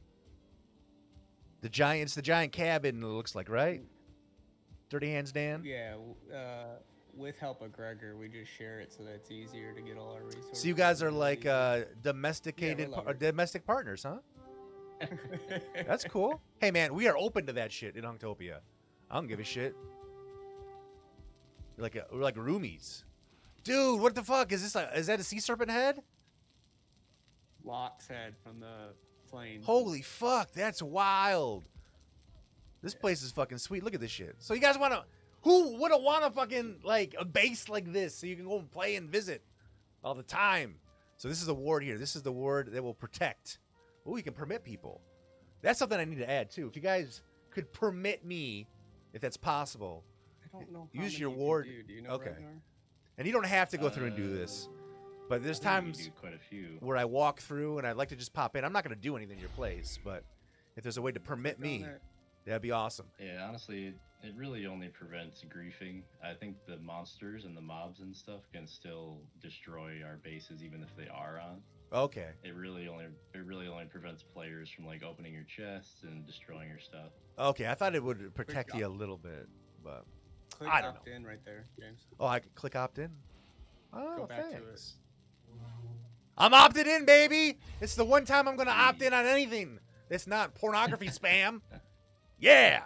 The giant cabin, it looks like, right? DirtyHandsDan? Yeah, with help of Gregor, we just share it so that it's easier to get all our resources. So you guys are like domesticated, domestic partners, huh? That's cool. Hey, man, we are open to that shit in HunkTopia. I don't give a shit. We're like roomies. Dude, what the fuck? Is that a sea serpent head? Locke's head from the plane. Holy fuck, that's wild. This place is fucking sweet. Look at this shit. So you guys want to... Who wouldn't want a fucking, like, a base like this so you can go and play and visit all the time? So this is a ward here. This is the ward that will protect. Oh, you can permit people. That's something I need to add, too. If you guys could permit me, if that's possible, I don't know. use your ward. Do you know okay. Ragnor? And you don't have to go through and do this. But there's times quite a few where I walk through and I'd like to just pop in. I'm not going to do anything in your place, but if there's a way to permit me, that'd be awesome. Yeah, honestly, it really only prevents griefing. I think the monsters and the mobs and stuff can still destroy our bases even if they are on. Okay. It really only prevents players from like opening your chests and destroying your stuff. Okay, I thought it would protect you a little bit, but Click I don't opt know. in right there, James. Oh, I can click opt in. Oh, Go back to thanks. I'm opted in, baby. It's the one time I'm gonna opt in on anything that's not pornography spam. Yeah.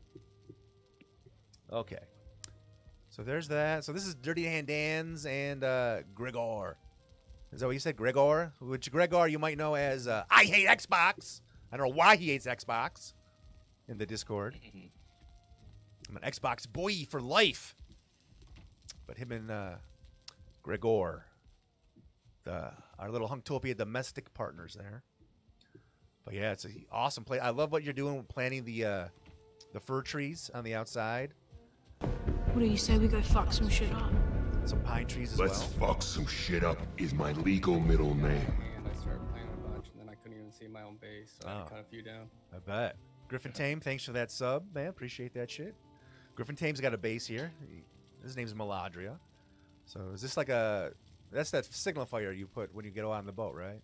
Okay. So there's that. So this is DirtyHandsDan's and Gregor. Is that what you said, Gregor? Which Gregor you might know as I hate Xbox. I don't know why he hates Xbox in the Discord. I'm an Xbox boy for life. But him and Gregor, our little HunkTopia domestic partners there. But yeah, it's an awesome play. I love what you're doing, planting the fir trees on the outside. What do you say we go fuck some shit up? Some pine trees as Let's well. fuck some shit up is my legal middle name. And I started playing a bunch, and then I couldn't even see my own base, so I had to cut a few down. I bet. Griffin Tame, thanks for that sub, man. Appreciate that shit. Griffin Tame's got a base here. His name's Meladria. So is this like a... That's that signal fire you put when you get on the boat, right?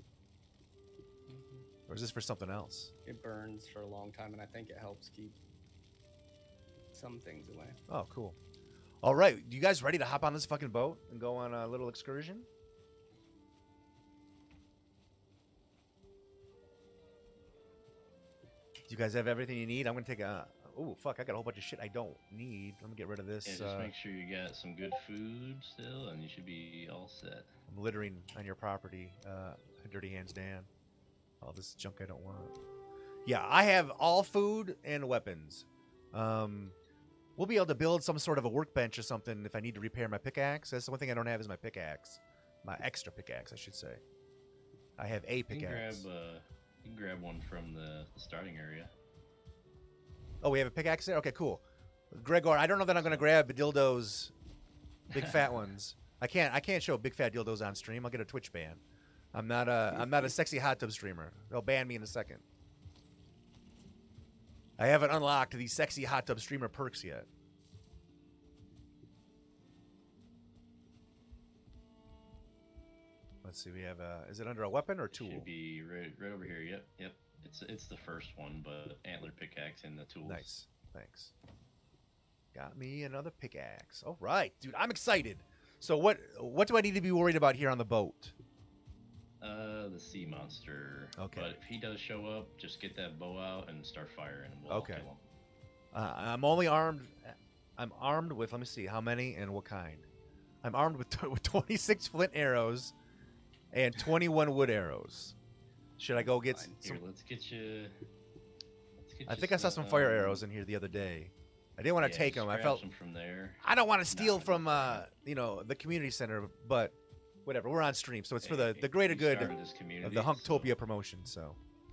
Or is this for something else? It burns for a long time, and I think it helps keep some things away. Oh, cool. All right. You guys ready to hop on this fucking boat and go on a little excursion? Do you guys have everything you need? I'm going to take a Oh, fuck, I got a whole bunch of shit I don't need. Let me get rid of this. Yeah, just make sure you got some good food still, and you should be all set. I'm littering on your property, Dirty Hands Dan. All this junk I don't want. Yeah, I have all food and weapons. We'll be able to build some sort of a workbench or something if I need to repair my pickaxe. That's the one thing I don't have is my pickaxe. My extra pickaxe, I should say. I have a pickaxe. You can grab one from the starting area. Oh, we have a pickaxe there? Okay, cool. Gregor, I don't know that I'm going to grab dildos, big fat ones. I can't show big fat dildos on stream. I'll get a Twitch ban. I'm not a sexy hot tub streamer. They'll ban me in a second. I haven't unlocked these sexy hot tub streamer perks yet. Let's see. We have is it under a weapon or tool? Should be right over here. Yep. It's the first one, but antler pickaxe in the tools. Nice. Thanks. Got me another pickaxe. All right, dude. I'm excited. So what do I need to be worried about here on the boat? The sea monster. Okay. But if he does show up, just get that bow out and start firing. And we'll all kill him. I'm only armed. I'm armed with. Let me see how many and what kind. I'm armed with 26 flint arrows and 21 wood arrows. Should I go get some? Here, let's get you. I think I saw some fire arrows in here the other day. I didn't want to take them. I felt them from there. I don't want to steal from the community center, but whatever. We're on stream, so it's for the greater good of the HunkTopia promotion. So.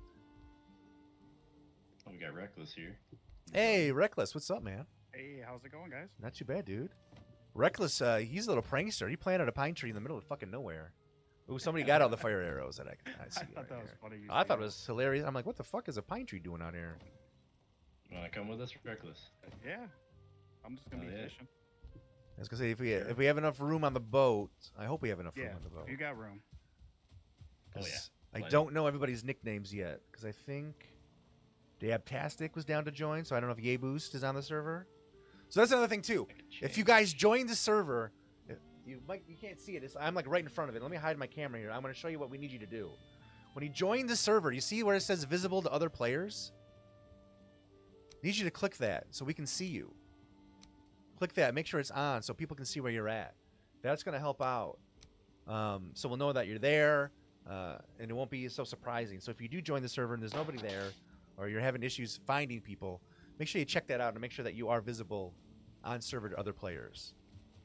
Oh, we got Reckless here. Hey, Reckless, what's up, man? Hey, how's it going, guys? Not too bad, dude. Reckless, he's a little prankster. He planted a pine tree in the middle of fucking nowhere. Ooh, somebody got all the fire arrows that I see. I thought that was funny. I thought it was hilarious. I'm like, what the fuck is a pine tree doing out here? You wanna come with us, Reckless? Yeah, I'm just gonna be fishing. I was gonna say if we have enough room on the boat, I hope we have enough room on the boat. You got room. Oh yeah. I don't know everybody's nicknames yet because I think Dabtastic was down to join, so I don't know if Yeboost is on the server. So that's another thing too. If you guys join the server, you can't see it. I'm like right in front of it. Let me hide my camera here. I'm going to show you what we need you to do. When you join the server, you see where it says visible to other players? I need you to click that so we can see you. Click that. Make sure it's on so people can see where you're at. That's going to help out. So we'll know that you're there, and it won't be so surprising. So if you do join the server and there's nobody there, or you're having issues finding people, make sure you check that out and make sure that you are visible on server to other players.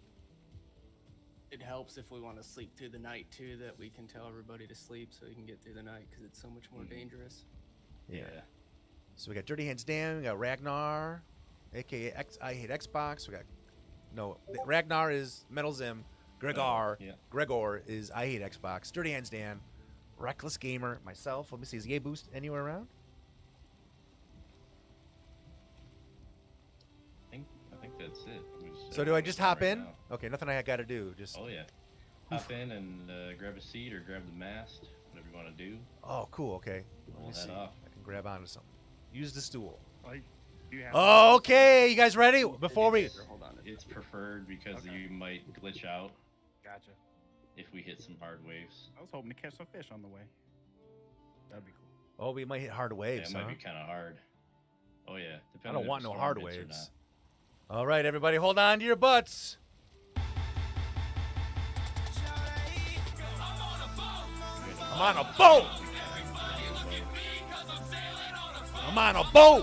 It helps if we want to sleep through the night too, that we can tell everybody to sleep so we can get through the night because it's so much more dangerous. Yeah. So we got DirtyHandsDan, we got Ragnor, aka I Hate Xbox. We got Ragnor is Metal Zim, Gregor is I Hate Xbox, DirtyHandsDan, Reckless Gamer, myself. Let me see, is Yeboost anywhere around? I think that's it. So do I just hop in? Okay, nothing I got to do. Just hop in and grab a seat or grab the mast, whatever you want to do. Oh, cool. Okay. Let me We'll head see. off. I can grab onto something. Use the stool. Okay, you guys ready? Before we... Hold on. It's preferred because you might glitch out. Gotcha. If we hit some hard waves. I was hoping to catch some fish on the way. That'd be cool. Oh, we might hit hard waves, Yeah, it might be kind of hard. Oh, yeah. I don't want no hard waves. waves. All right, everybody, hold on to your butts. I'm on a boat. I'm on a boat.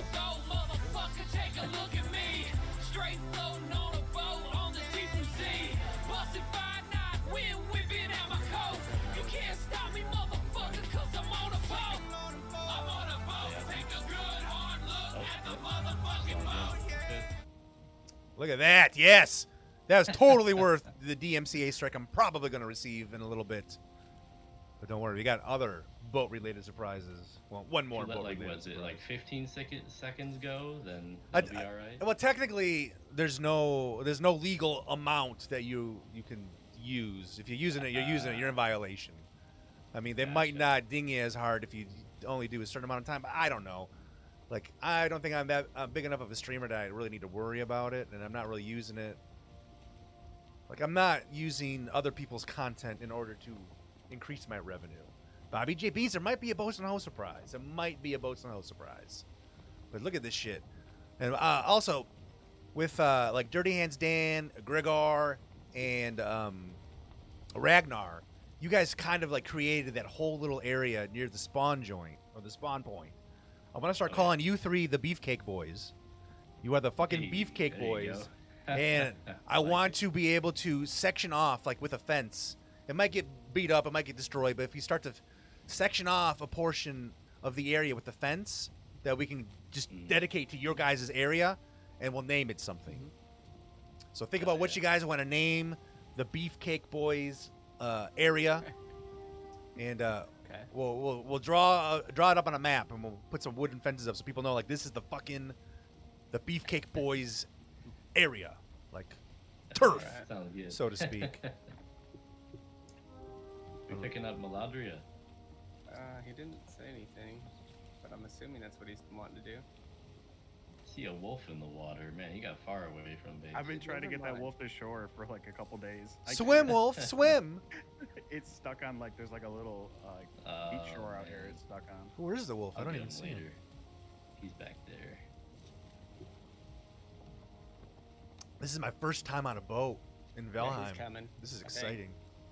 Look at that. Yes. That was totally worth the DMCA strike I'm probably going to receive in a little bit. But don't worry. We got other boat-related surprises. Well, one more boat-related surprise. Like 15 seconds go, then it'll be all right? Well, technically, there's no legal amount that you can use. If you're using it, you're in violation. I mean, they might not ding you as hard if you only do a certain amount of time, but I don't know. Like, I don't think I'm big enough of a streamer that I really need to worry about it, and I'm not really using it. Like, I'm not using other people's content in order to increase my revenue. Bobby J. Beans, there might be a Boats and Hoe surprise. There might be a Boats and Hoe surprise. But look at this shit. And also, with like DirtyHandsDan, Gregor, and Ragnor, you guys kind of like created that whole little area near the spawn joint or the spawn point. I'm gonna start calling you three the Beefcake Boys. You are the fucking Beefcake Boys, and I want to be able to section off like with a fence. It might get beat up, it might get destroyed, but if you start to section off a portion of the area with the fence that we can just dedicate to your guys' area, and we'll name it something. So think about what you guys want to name the Beefcake Boys area, and we'll draw it up on a map, and we'll put some wooden fences up so people know like this is the fucking the Beefcake Boys area, like turf, so to speak. We picking up Meladria? He didn't say anything, but I'm assuming that's what he's wanting to do. See a wolf in the water, man. He got far away from base. I've been trying to get that wolf to shore for like a couple days. Swim, wolf, swim. It's stuck on like there's like a little beach shore out here. It's stuck on. Where is the wolf? I don't even see him. He's back there. This is my first time on a boat in Valheim. Yeah, he's coming. This is exciting.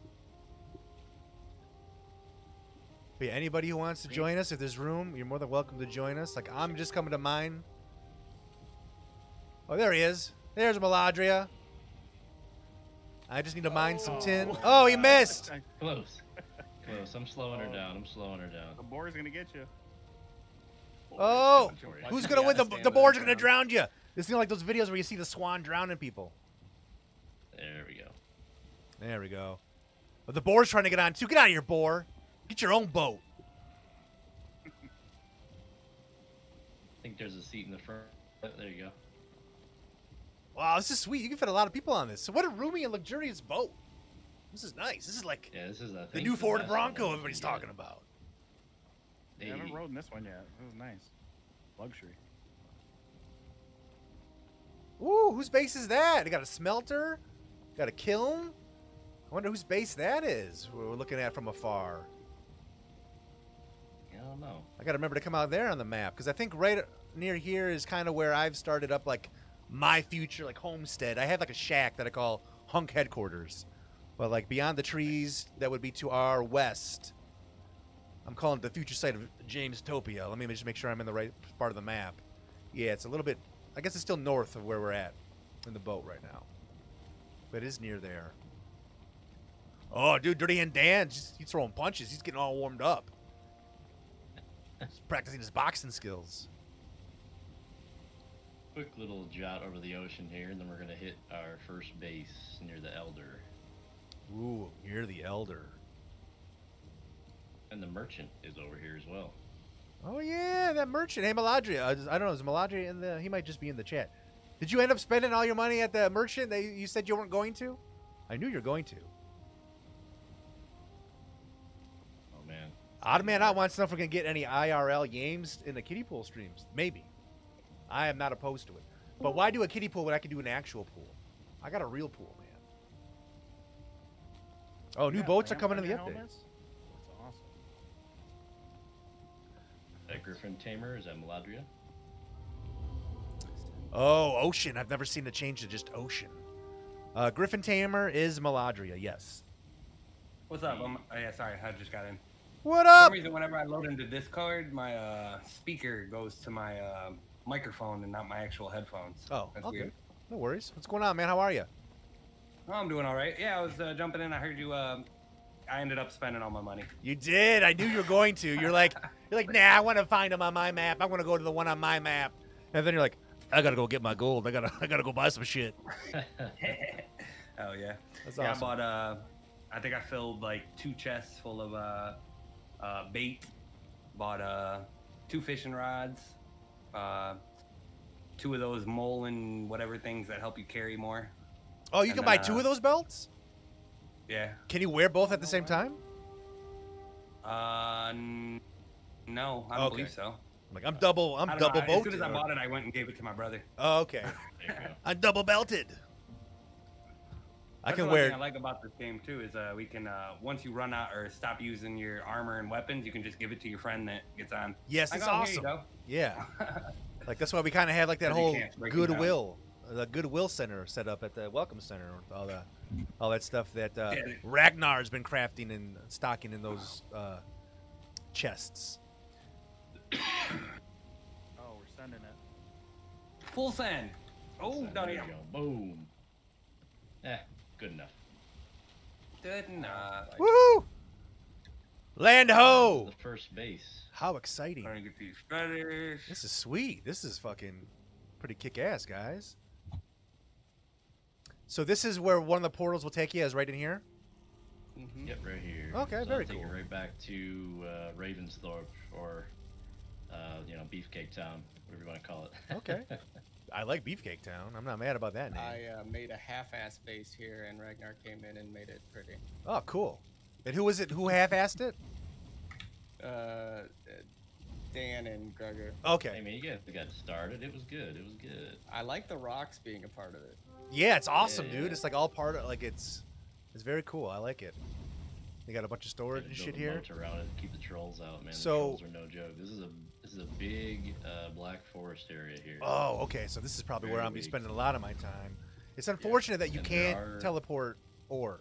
But yeah, anybody who wants to join us, if there's room, you're more than welcome to join us. Like, I'm just coming to mine. Oh, there he is. There's Meladria. I just need to mine some tin. Oh, he missed. Close. Close. I'm slowing her down. I'm slowing her down. The boar's going to get you. Oh, who's going to win? The board's going to drown you. This is like those videos where you see the swan drowning people. There we go. There we go. Oh, the boar's trying to get on, too. Get out of here, boar. Get your own boat. I think there's a seat in the front. There you go. Wow, this is sweet. You can fit a lot of people on this. So what a roomy and luxurious boat. This is nice. This is like the new Ford Bronco everybody's talking about. I haven't rode in this one yet. It was nice. Luxury. Ooh, whose base is that? They got a smelter? Got a kiln? I wonder whose base that is we're looking at from afar. I don't know. I got to remember to come out there on the map, because I think right near here is kind of where I've started up like my future like homestead. I have like a shack that I call Hunk Headquarters. But like beyond the trees that would be to our west, I'm calling it the future site of HunkTopia. Let me just make sure I'm in the right part of the map. Yeah, it's a little bit, I guess it's still north of where we're at in the boat right now. But it is near there. Oh, dude, DirtyHandsDan, he's throwing punches. He's getting all warmed up. He's practicing his boxing skills. Quick little jot over the ocean here, and then we're going to hit our first base near the Elder. Ooh, near the Elder. And the merchant is over here as well. Oh, yeah, that merchant. Hey, Meladria. I don't know, is Meladria in the... He might just be in the chat. Did you end up spending all your money at the merchant that you said you weren't going to? I knew you were going to. Oh, man. Odd Man Out wants to know if we're going to get any IRL games in the kiddie pool streams. Maybe. I am not opposed to it. But why do a kiddie pool when I can do an actual pool? I got a real pool, man. Oh, new boats are coming in the update. That's awesome. That Griffin Tamer, is that Meladria? Oh, Ocean. I've never seen it change to just Ocean. Griffin Tamer is Meladria, yes. What's up? Yeah, sorry, I just got in. What up? For some reason, whenever I load into Discord, my speaker goes to my microphone and not my actual headphones. Oh, that's okay. weird. No worries. What's going on, man? How are you? Oh, I'm doing all right. Yeah, I was jumping in. I heard you. I ended up spending all my money. You did. I knew you were going to. You're like, nah. I want to find them on my map. I want to go to the one on my map. And then you're like, I gotta go get my gold. I gotta go buy some shit. Oh yeah. That's yeah, awesome. I bought. I think I filled like 2 chests full of bait. Bought 2 fishing rods. 2 of those mole and whatever things that help you carry more. Oh, you can buy 2 of those belts? Yeah. Can you wear both at the same time? No, I don't believe so. I'm double belted. As soon as I bought it, I went and gave it to my brother. Oh, okay. There you go. I'm double belted. I That's can the wear. Thing I like about this game too is we can once you run out or stop using your armor and weapons, you can just give it to your friend that gets on. Yes, like, it's oh, awesome. Here you go. Yeah. Like that's why we kind of had like that Because you whole can't break them down. goodwill, the goodwill center set up at the Welcome Center with all that stuff that Ragnar's been crafting and stocking in those chests. Oh, we're sending it. Full send. Oh, So, down there you here. go. Boom. Good enough. Good enough. Woohoo! Land ho! The first base. How exciting! Trying to get these feathers. This is sweet. This is fucking pretty kick-ass, guys. So this is where one of the portals will take you, is right in here? Yep, right here. Okay, so very I'll take cool. you right back to Ravensthorpe, or Beefcake Town, whatever you want to call it. Okay. I like Beefcake Town. I'm not mad about that name. I made a half-ass base here, and Ragnar came in and made it pretty. Oh, cool. And who was it who half-assed it? Dan and Gregor. Okay. Hey man, you guys got started. It was good. It was good. I like the rocks being a part of it. Yeah, it's awesome, Yeah, dude. yeah. It's like all part of, like, it's very cool. I like it. You got a bunch of storage and Build shit a here. moat around it, keep the trolls out, man. So- The trolls are no joke. This is a big black forest area here. Oh, okay. So this is probably where Very I'm gonna be big. spending a lot of my time. It's unfortunate that you And there can't are- teleport ore,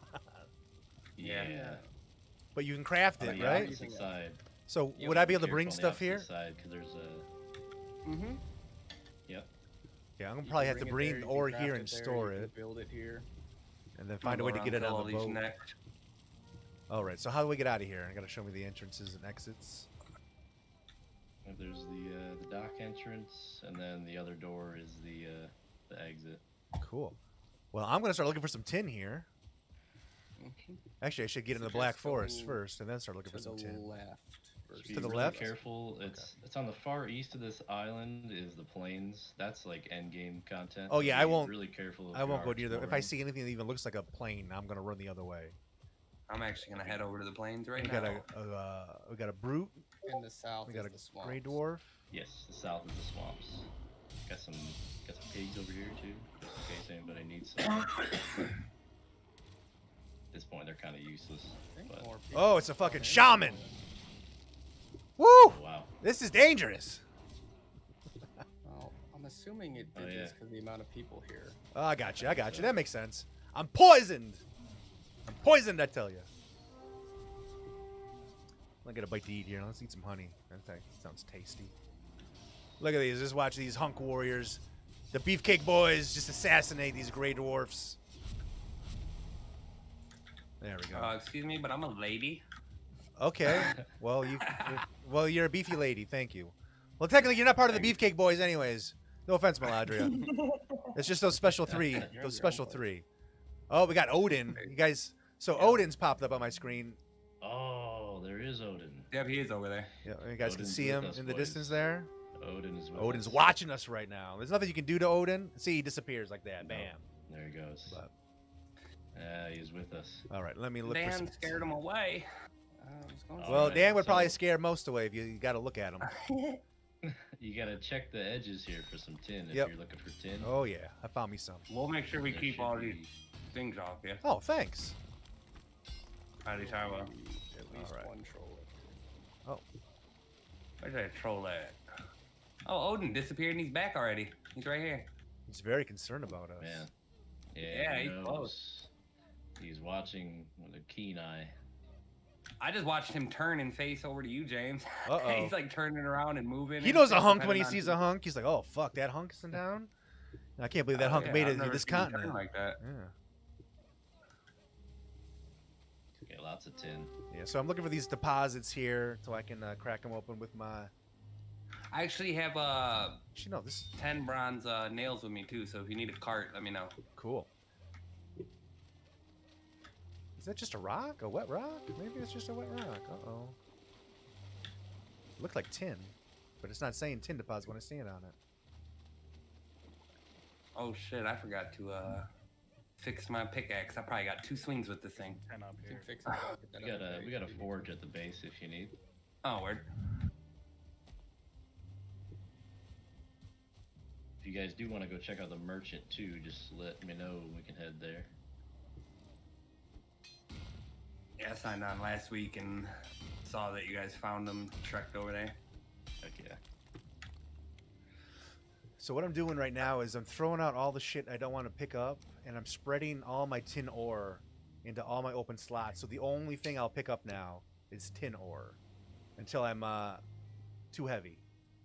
Yeah. but you can craft On it, the right? opposite side. So Yeah, would but I be able to careful bring on the stuff here? opposite side, 'cause there's a. Mm-hmm. Yep. Yeah, I'm gonna probably have to bring the ore here and store it, Build it here. and then find a way to get it on the boat. Next. All right. So how do we get out of here? I gotta show me the entrances and exits. There's the dock entrance, and then the other door is the exit. Cool. Well, I'm gonna start looking for some tin here. Actually, I should get in the Black Suggest Forest going first, and then start looking To for some the tin. left. Just To be the really left? Careful. It's on the far east of this island. Is the plains? That's like end game content. Oh, yeah, Be I won't- Really careful. if I you won't are go near the. If I exploring. see anything that even looks like a plane, I'm gonna run the other way. I'm actually gonna head over to the plains right We now. got a brute. In the south We got is a the swamps. gray dwarf. Yes, the south is the swamps. Got some pigs over here too, just in case anybody needs some. At this point, they're kind of useless. I think But, more people Oh, it's a spawn fucking in. shaman. Woo! oh, wow. This is dangerous. Well, I'm assuming it Oh, did yeah. this because the amount of people here. Oh, I got you. I got you. That makes sense. I'm poisoned. I'm poisoned, I tell you. I'll get a bite to eat here. Let's eat some honey. That sounds tasty. Look at these. Just watch these hunk warriors. The Beefcake Boys just assassinate these gray dwarfs. There we go. Excuse me, but I'm a lady. Okay. Well, you're a beefy lady. Thank you. Well, technically, you're not part of the Beefcake Boys, anyways. No offense, Meladria. It's just those special three. Those special three. Oh, we got Odin. You guys. So Odin's popped up on my screen. Oh, there is Odin. Yep, he is over there. Yeah, you guys can Odin's see with him us, in the boys. distance there. Odin is with Odin's us. watching us right now. There's nothing you can do to Odin. See, he disappears like that. No. Bam. There he goes. But- He's with us. all right, let me look for Dan some. scared him away. I was going Oh, Well, Alright, Dan would probably so- scare most away if you got to look at him. You gotta check the edges here for some tin if Yep. you're looking for tin. Oh yeah, I found me some. We'll make sure we There keep should all be- these things off, yeah. Oh, thanks. At least I will. at least Alright. one troll. Oh, Where's that troll at? Oh, Odin disappeared and he's back already. He's right here. he's very concerned about us. Man. Yeah, he he's knows. close. He's watching with a keen eye. I just watched him turn and face over to you, James. Uh-oh. He's like turning around and moving. He and knows a shit, hunk when he depending sees on- a hunk. He's like, oh fuck, that hunk's in town. I can't believe that hunk Yeah, made I've it to never this seen him turn continent. like that. Yeah. Okay, lots of tin. Yeah, so I'm looking for these deposits here so I can crack them open with my. I actually have Actually, no, this is 10 bronze nails with me too, so if you need a cart, let me know. cool. Is that just a rock? A wet rock? Maybe it's just a wet rock. Uh-oh. Looks like tin, but it's not saying tin deposit when I stand on it. Oh shit, I forgot to fix my pickaxe. I probably got 2 swings with this thing. 10 up You here. can fix it. I'll get that We up got a there. we got a forge at the base if you need. Oh, word. If you guys do want to go check out the merchant too, just let me know and we can head there. Yeah, I signed on last week and saw that you guys found them, trekked over there. Heck yeah. So what I'm doing right now is I'm throwing out all the shit I don't want to pick up, and I'm spreading all my tin ore into all my open slots. So the only thing I'll pick up now is tin ore until I'm too heavy.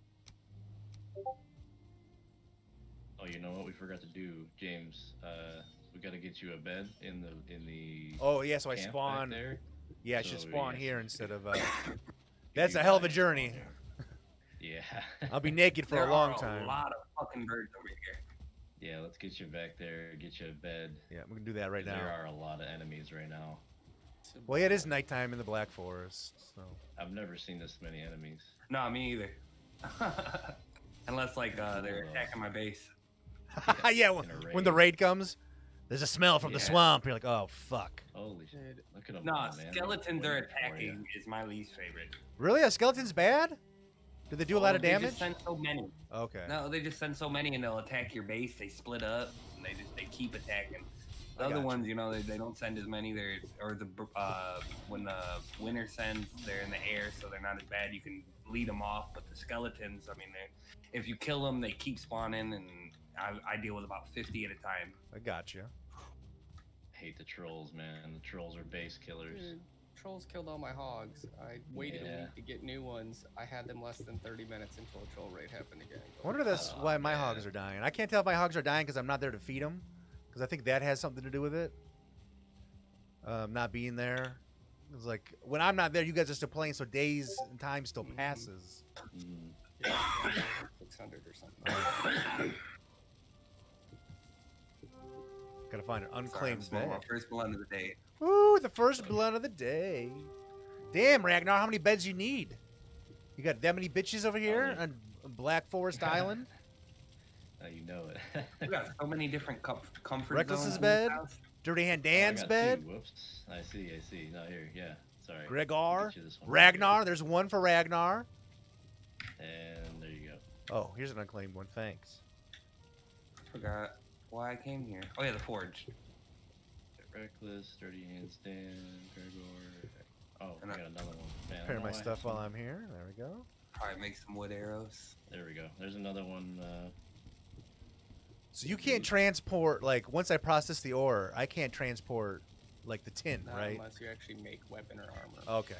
Oh, you know what we forgot to do, James? We got to get you a bed in the. Oh yeah, so I camp spawn. back there. Yeah, I So should spawn yes, here you instead could- of. That's a hell of a journey. Yeah. I'll be naked for There a long are time. a lot of fucking birds over here. Yeah, let's get you back there, get you a bed. Yeah, we can do that right 'cause now. There are a lot of enemies right now. Well, yeah, it is nighttime in the Black Forest, so. I've never seen this many enemies. No, me either. Unless like they're attacking my base. Yeah, when the raid comes, there's a smell from the Yeah. swamp. You're like, oh fuck. Holy shit! Look at them. No, all, man. skeletons are Waiting for you. attacking is my least favorite. Really? A skeleton's bad? Do they do a lot of They damage? just send so many. Okay. No, they just send so many and they'll attack your base. They split up and they keep attacking. The I other gotcha. ones, you know, they don't send as many. They're when the winter sends, they're in the air, so they're not as bad. You can lead them off. But the skeletons, I mean, if you kill them, they keep spawning, and I deal with about 50 at a time. I got you. Hate the trolls, man. The trolls are base killers. Dude, trolls killed all my hogs. I waited a Yeah. week to get new ones. I had them less than 30 minutes until a troll raid happened again. I wonder if that's why my hogs are dying. I can't tell if my hogs are dying because I'm not there to feed them. Because I think that has something to do with it. Not being there. It's like, when I'm not there, you guys are still playing, so days and time still passes. Yeah, 600 or something. Gotta find an Sorry, I'm unclaimed smoking bed. my first blunt of the day. Ooh, the first blunt of the day. Damn, Ragnor, how many beds you need? You got that many bitches over here on Black Forest Island? You know it. We got so many different comfort Reckless's zones in bed? this house. DirtyHandsDan's got bed? two. Whoops. I see. No, here. Yeah. Sorry. Gregor? Get you this one. Ragnor? There's one for Ragnor. And there you go. Oh, here's an unclaimed one. Thanks. Forgot why I came here. Oh yeah, the forge. Reckless, DirtyHandsDan, Gregor. Oh, And I got another one. Man, I Prepare don't my know why I stuff have while so I'm here. There we go. Probably make some wood arrows. There we go. There's another one. So you can't transport, like, once I process the ore, I can't transport, like, the tin, Not right? unless you actually make weapon or armor. Okay.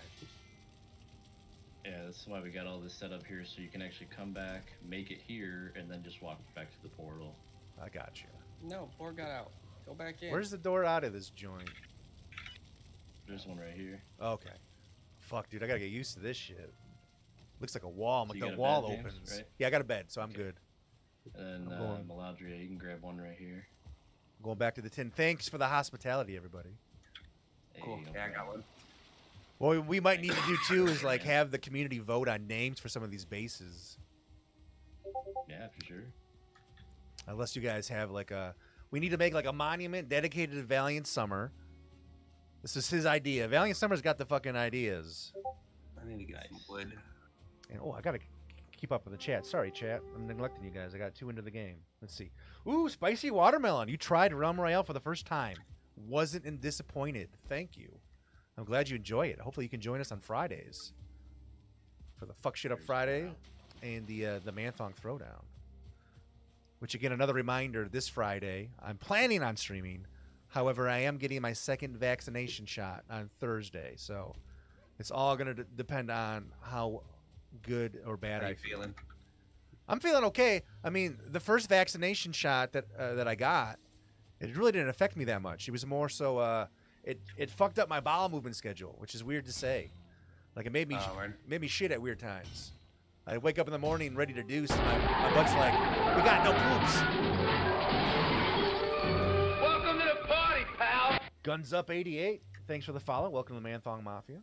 Yeah, that's why we got all this set up here, so you can actually come back, make it here, and then just walk back to the portal. I got you. No, Boar got out. Go back in. Where's the door out of this joint? There's one right here. Okay. Fuck, dude, I gotta get used to this shit. Looks like a wall. So you the got a wall bed, James, opens. right? Yeah, I got a bed, so I'm Okay. good. And then I'm going- Meladria, you can grab one right here. Going back to the tin. Thanks for the hospitality, everybody. Hey, Cool. no Yeah, I got problem. one. What we might need to do too is like have the community vote on names for some of these bases. Yeah, for sure. Unless you guys have like a, we need to make like a monument dedicated to Valiant Summer. This is his idea. Valiant Summer's got the fucking ideas. I need to get some wood. And oh, I gotta keep up with the chat. Sorry, chat. I'm neglecting you guys. I got 2 into the game. Let's see. Ooh, spicy watermelon. You tried Rum Royale for the first time. Wasn't disappointed. Thank you. I'm glad you enjoy it. Hopefully you can join us on Fridays for the Fuck Shit Up Friday and the Manthong Throwdown. Which again, another reminder, this Friday, I'm planning on streaming. However, I am getting my second vaccination shot on Thursday. So it's all going to depend on how good or bad How I you feel. feeling? I'm feeling okay. I mean, the first vaccination shot that I got, it really didn't affect me that much. It was more so it fucked up my bowel movement schedule, which is weird to say. Like it made me shit at weird times. I wake up in the morning ready to deuce, and my butt's like, we got no poops. Welcome to the party, pal. Guns Up 88. Thanks for the follow. Welcome to the Manthongmafia.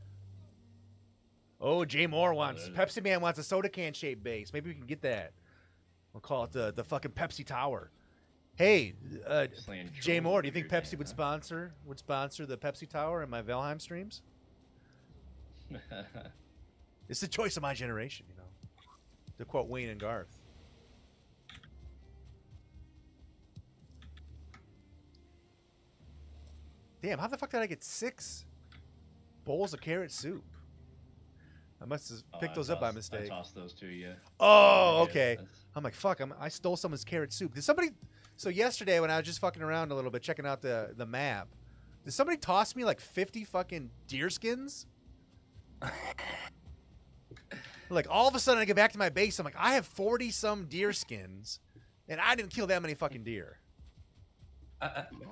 Oh, Jay Moore wants Pepsi Man wants a soda can shaped base. Maybe we can get that. We'll call it the fucking Pepsi Tower. Hey, Jay Moore, do you think Pepsi would sponsor the Pepsi Tower in my Valheim streams? It's the choice of my generation, you know. To quote Wayne and Garth. Damn, how the fuck did I get 6 bowls of carrot soup? I must have picked those up by mistake. I tossed those to you. Oh, okay. I'm like, fuck, I stole someone's carrot soup. Did somebody... So yesterday when I was just fucking around a little bit, checking out the map, did somebody toss me like 50 fucking deer skins? Like, all of a sudden I get back to my base, I'm like, I have 40-some deer skins, and I didn't kill that many fucking deer. If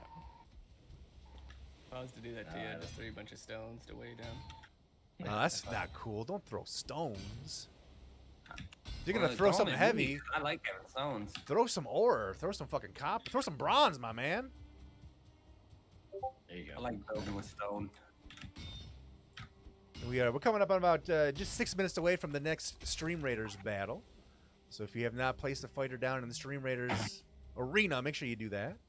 I was to do that to you, I'd just throw you a bunch of stones to weigh you down. No, that's not cool. Don't throw stones. If you're gonna throw something heavy, I like having stones. Throw some ore. Throw some fucking copper. Throw some bronze, my man. There you go. I like building with stone. We're coming up on about just 6 minutes away from the next Stream Raiders battle. So if you have not placed a fighter down in the Stream Raiders arena, make sure you do that.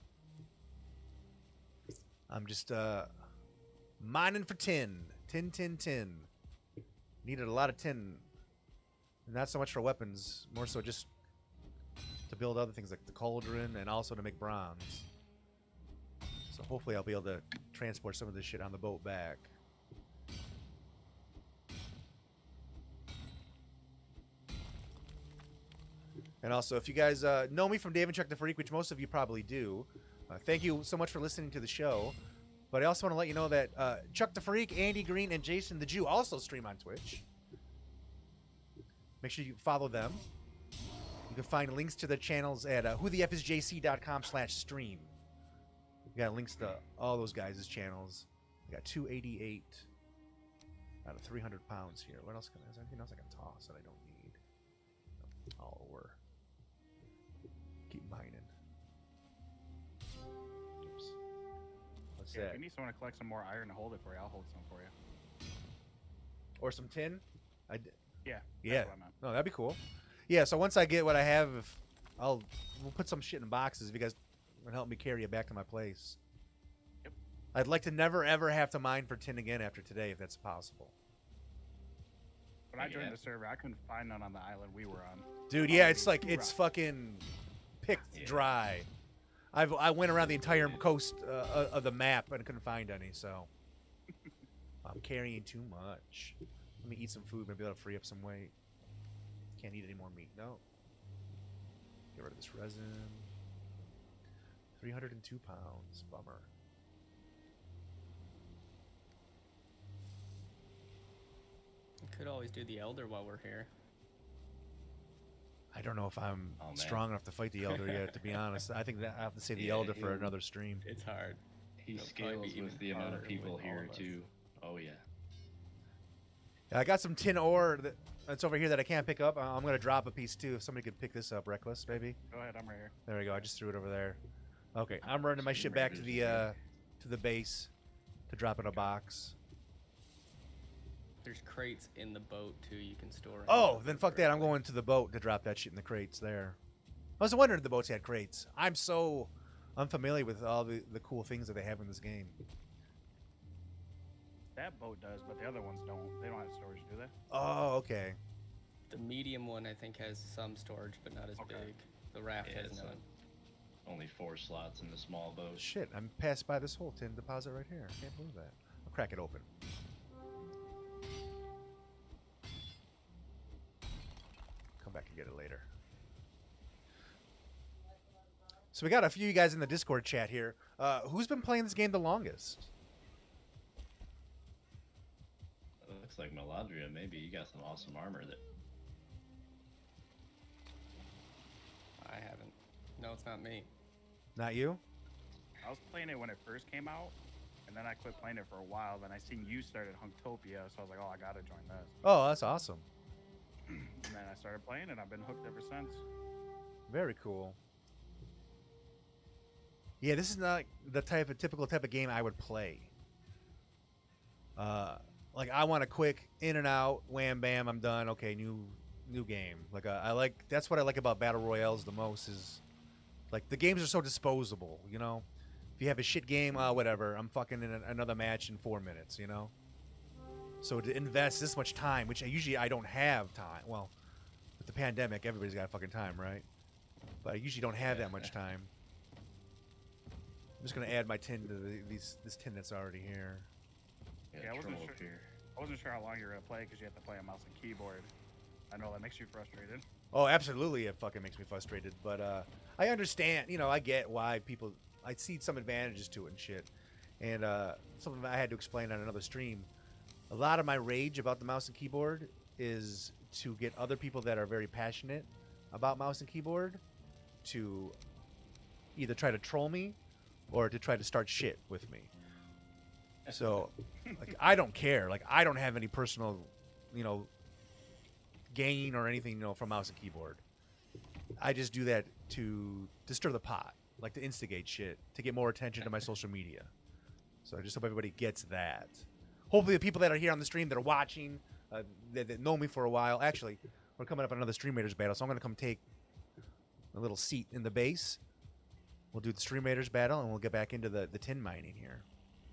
I'm just mining for tin. Tin. Needed a lot of tin. Not so much for weapons, more so just to build other things like the cauldron and also to make bronze. So hopefully I'll be able to transport some of this shit on the boat back. And also, if you guys know me from Dave and Chuck the Freak, which most of you probably do, thank you so much for listening to the show. But I also want to let you know that Chuck the Freak, Andy Green, and Jason the Jew also stream on Twitch. Make sure you follow them. You can find links to their channels at whothefisjc.com/stream. We got links to all those guys' channels. We got 288 out of 300 pounds here. What else can I? Is there anything else I can toss that I don't need? All over. Keep mining. Oops. What's Yeah, that? if you need someone to collect some more iron to hold it for you, I'll hold some for you. Or some tin? Yeah. Yeah. That's what I meant. No, that'd be cool. Yeah, so once I get what I have, we'll put some shit in boxes if you guys would help me carry it back to my place. Yep. I'd like to never ever have to mine for tin again after today if that's possible. When I joined the server, I couldn't find none on the island we were on. Dude, yeah, it's like it's fucking picked dry. I went around the entire coast of the map and couldn't find any, so I'm carrying too much. Let me eat some food. Maybe that'll free up some weight. Can't eat any more meat. No. Get rid of this resin. 302 pounds. Bummer. We could always do the Elder while we're here. I don't know if I'm strong enough to fight the Elder yet, to be honest. I think that I have to save the Elder for another stream. It's hard. He scales with the amount of people here, too. Oh, yeah. I got some tin ore that's over here that I can't pick up. I'm going to drop a piece, too. If somebody could pick this up. Reckless, maybe? Go ahead, I'm right here. There we go. I just threw it over there. Okay, I'm running my shit back to the base to drop in a box. There's crates in the boat, too, you can store. Oh, then fuck that. I'm going to the boat to drop that shit in the crates there. I was wondering if the boats had crates. I'm so unfamiliar with all the cool things that they have in this game. That boat does, but the other ones don't. They don't have storage, do they? Oh, okay. The medium one, I think, has some storage, but not as big. The raft has none. Only 4 slots in the small boat. Shit, I'm passed by this whole tin deposit right here. I can't believe that. I'll crack it open. Come back and get it later. So we got a few of you guys in the Discord chat here. Who's been playing this game the longest? It looks like Meladria. Maybe you got some awesome armor that. I haven't. No, it's not me. Not you? I was playing it when it first came out, and then I quit playing it for a while. Then I seen you started HunkTopia, so I was like, oh, I gotta join this. Oh, that's awesome. And then I started playing, and I've been hooked ever since. Very cool. Yeah, this is not the typical type of game I would play. Like I want a quick in and out, wham bam, I'm done. Okay, new game. Like that's what I like about battle royales the most is, like the games are so disposable. You know, if you have a shit game, whatever. I'm fucking in another match in 4 minutes. You know. So to invest this much time, which I don't have time. Well, with the pandemic, everybody's got fucking time, right? But I usually don't have that much time. I'm just gonna add my tin to this tin that's already here. Yeah, I wasn't sure. I wasn't sure how long you were gonna play because you have to play a mouse and keyboard. I know that makes you frustrated. Oh, absolutely, it fucking makes me frustrated. But I understand. You know, I get why people. I see some advantages to it and shit. And something I had to explain on another stream. A lot of my rage about the mouse and keyboard is to get other people that are very passionate about mouse and keyboard to either try to troll me or to try to start shit with me. So, like, I don't care. Like, I don't have any personal, you know, gain or anything, you know, from mouse and keyboard. I just do that to stir the pot, like to instigate shit, to get more attention to my social media. So I just hope everybody gets that. Hopefully the people that are here on the stream that are watching, that know me for a while. Actually, we're coming up on another Stream Raiders battle, so I'm going to come take a little seat in the base. We'll do the Stream Raiders battle, and we'll get back into the tin mining here.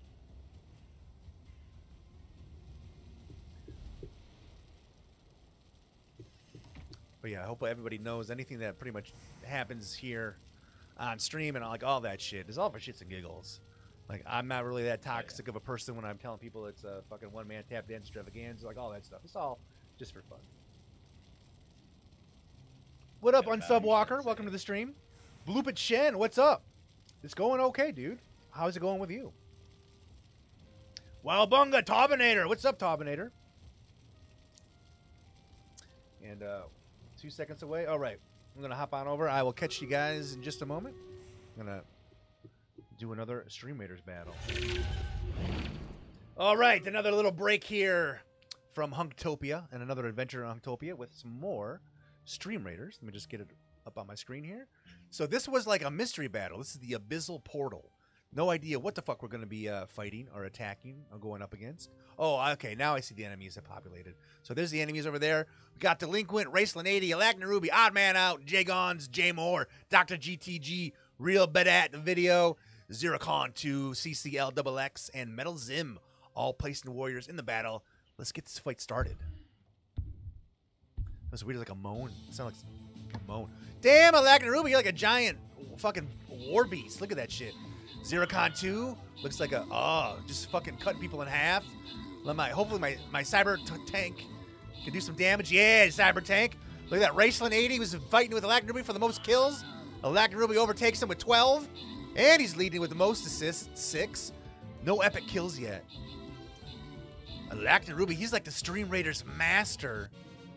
But yeah, I hope everybody knows anything that pretty much happens here on stream and like all that shit is all for shits and giggles. Like, I'm not really that toxic of a person when I'm telling people it's a fucking one-man tap dance extravaganza, like all that stuff. It's all just for fun. What up, Unsub Walker? Welcome to the stream. Bloopit Shen, what's up? It's going okay, dude. How's it going with you? Wowbunga Taubinator, what's up, Taubinator? And 2 seconds away. All right, I'm gonna hop on over. I will catch you guys in just a moment. I'm gonna do another Stream Raiders battle. All right, another little break here from HunkTopia and another adventure in HunkTopia with some more Stream Raiders. Let me just get it up on my screen here. So this was like a mystery battle. This is the Abyssal Portal. No idea what the fuck we're going to be fighting or attacking or going up against. Oh, okay, now I see the enemies that populated. So there's the enemies over there. We got Delinquent, Raceland80, Alacna Ruby, Odd Man Out, J Gons, J Moore, Dr. GTG, Real Bedat Video, Zeracon 2, CCLXX, and Metal Zim, all placing warriors in the battle. Let's get this fight started. That was weird, like a moan. It sounded like a moan. Damn, Alacna Ruby, you're like a giant fucking war beast. Look at that shit. Zeracon 2 looks like a, just fucking cutting people in half. Hopefully my cyber tank can do some damage. Yeah, cyber tank. Look at that. Raceland80 was fighting with Alacna Ruby for the most kills. Alacna Ruby overtakes him with 12. And he's leading with the most assists, 6. No epic kills yet. Alacna Ruby, he's like the Stream Raiders master.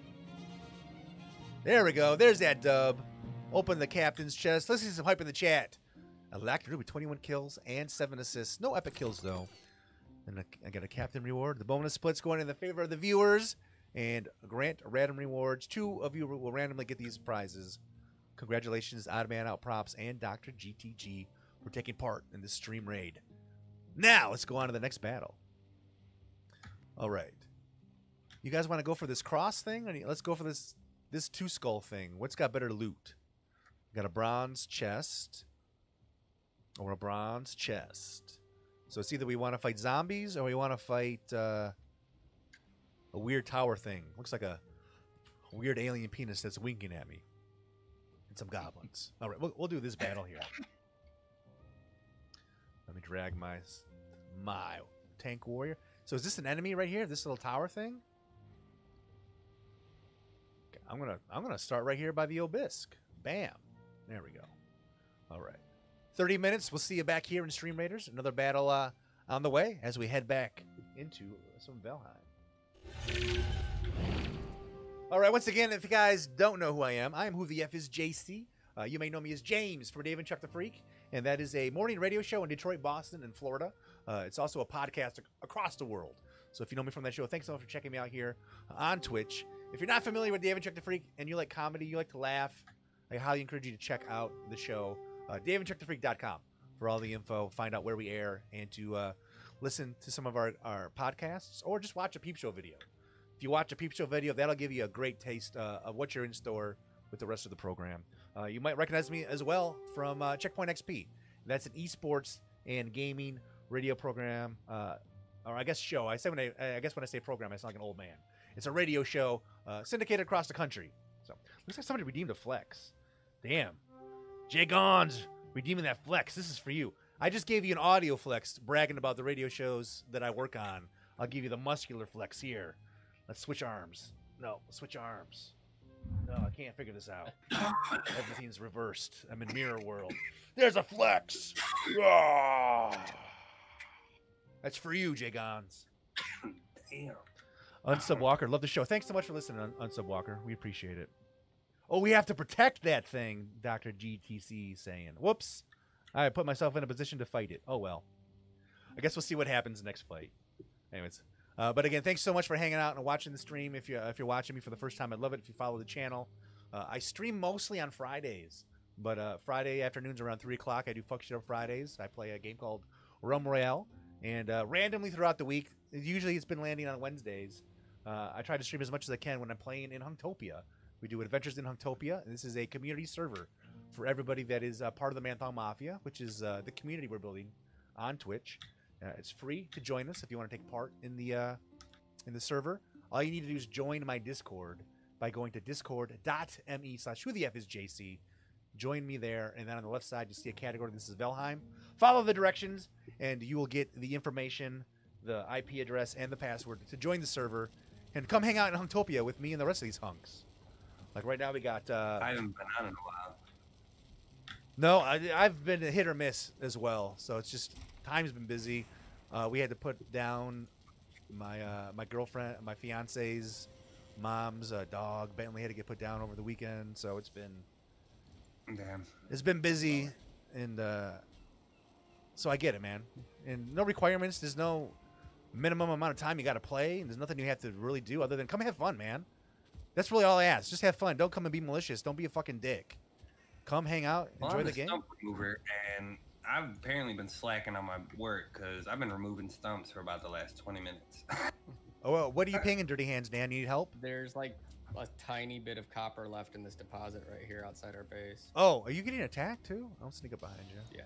There we go. There's that dub. Open the captain's chest. Let's see some hype in the chat. Alacna Ruby, 21 kills and 7 assists. No epic kills, though. And I got a captain reward. The bonus split's going in the favor of the viewers. And grant random rewards. 2 of you will randomly get these prizes. Congratulations, Odd Man Out Props and Dr. GTG for taking part in this stream raid. Now, let's go on to the next battle. All right. You guys want to go for this cross thing? Let's go for this 2-skull thing. What's got better loot? Got a bronze chest. Or a bronze chest. So it's either we want to fight zombies or we want to fight a weird tower thing. Looks like a weird alien penis that's winking at me. And some goblins. All right, we'll do this battle here. Let me drag my tank warrior. So is this an enemy right here? This little tower thing? Okay, I'm gonna start right here by the obelisk. Bam. There we go. All right. 30 minutes. We'll see you back here in Stream Raiders. Another battle on the way as we head back into some Valheim. All right. Once again, if you guys don't know who I am WhotheFisJC. You may know me as James from Dave and Chuck the Freak, and that is a morning radio show in Detroit, Boston, and Florida. It's also a podcast across the world. So if you know me from that show, thanks so much for checking me out here on Twitch. If you're not familiar with Dave and Chuck the Freak and you like comedy, you like to laugh, I highly encourage you to check out the show. DaveandChuckTheFreak.com for all the info, find out where we air, and to listen to some of our podcasts, or just watch a Peep Show video. If you watch a Peep Show video, that'll give you a great taste of what you're in store with the rest of the program. You might recognize me as well from Checkpoint XP. That's an esports and gaming radio program, or I guess show. I guess when I say program, I sound like an old man. It's a radio show syndicated across the country. So looks like somebody redeemed a flex. Damn. J Gons redeeming that flex. This is for you. I just gave you an audio flex bragging about the radio shows that I work on I'll give you the muscular flex here. Let's switch arms. No, switch arms. No, I can't figure this out. Everything's reversed. I'm in mirror world. There's a flex. Ah. That's for you, Jay Gons. Damn. Unsub Walker, love the show. Thanks so much for listening, Unsub Walker. We appreciate it. Oh, we have to protect that thing, Dr. GTC saying. Whoops. I put myself in a position to fight it. Oh, well. I guess we'll see what happens next fight. Anyways. But again, thanks so much for hanging out and watching the stream. If you're watching me for the first time, I'd love it if you follow the channel. I stream mostly on Fridays. But Friday afternoons around 3 o'clock, I do Fuck Shit Up Fridays. I play a game called Rum Royale. And randomly throughout the week, usually it's been landing on Wednesdays, I try to stream as much as I can when I'm playing in HunkTopia. We do Adventures in HunkTopia. And this is a community server for everybody that is part of the MANTHONGmafia, which is the community we're building on Twitch. It's free to join us if you want to take part in the server. All you need to do is join my Discord by going to discord.me/WHOtheFisJC. Join me there, and then on the left side, you see a category. This is Valheim. Follow the directions, and you will get the information, the IP address, and the password to join the server, and come hang out in HunkTopia with me and the rest of these hunks. Like right now, we got... I haven't been on in a while. No, I've been a hit or miss as well, so it's just... Time's been busy. We had to put down my my girlfriend, my fiance's mom's dog. Bentley had to get put down over the weekend, so it's been... Damn. It's been busy, and so I get it, man. And no requirements. There's no minimum amount of time you got to play, and there's nothing you have to really do other than come have fun, man. That's really all I ask. Just have fun. Don't come and be malicious. Don't be a fucking dick. Come hang out, enjoy the game. Stump remover, and I've apparently been slacking on my work because I've been removing stumps for about the last 20 minutes. Oh, well, what are you pinging, DirtyHandsDan? You need help? There's like a tiny bit of copper left in this deposit right here outside our base. Oh, are you getting attacked too? I'll sneak up behind you. Yeah.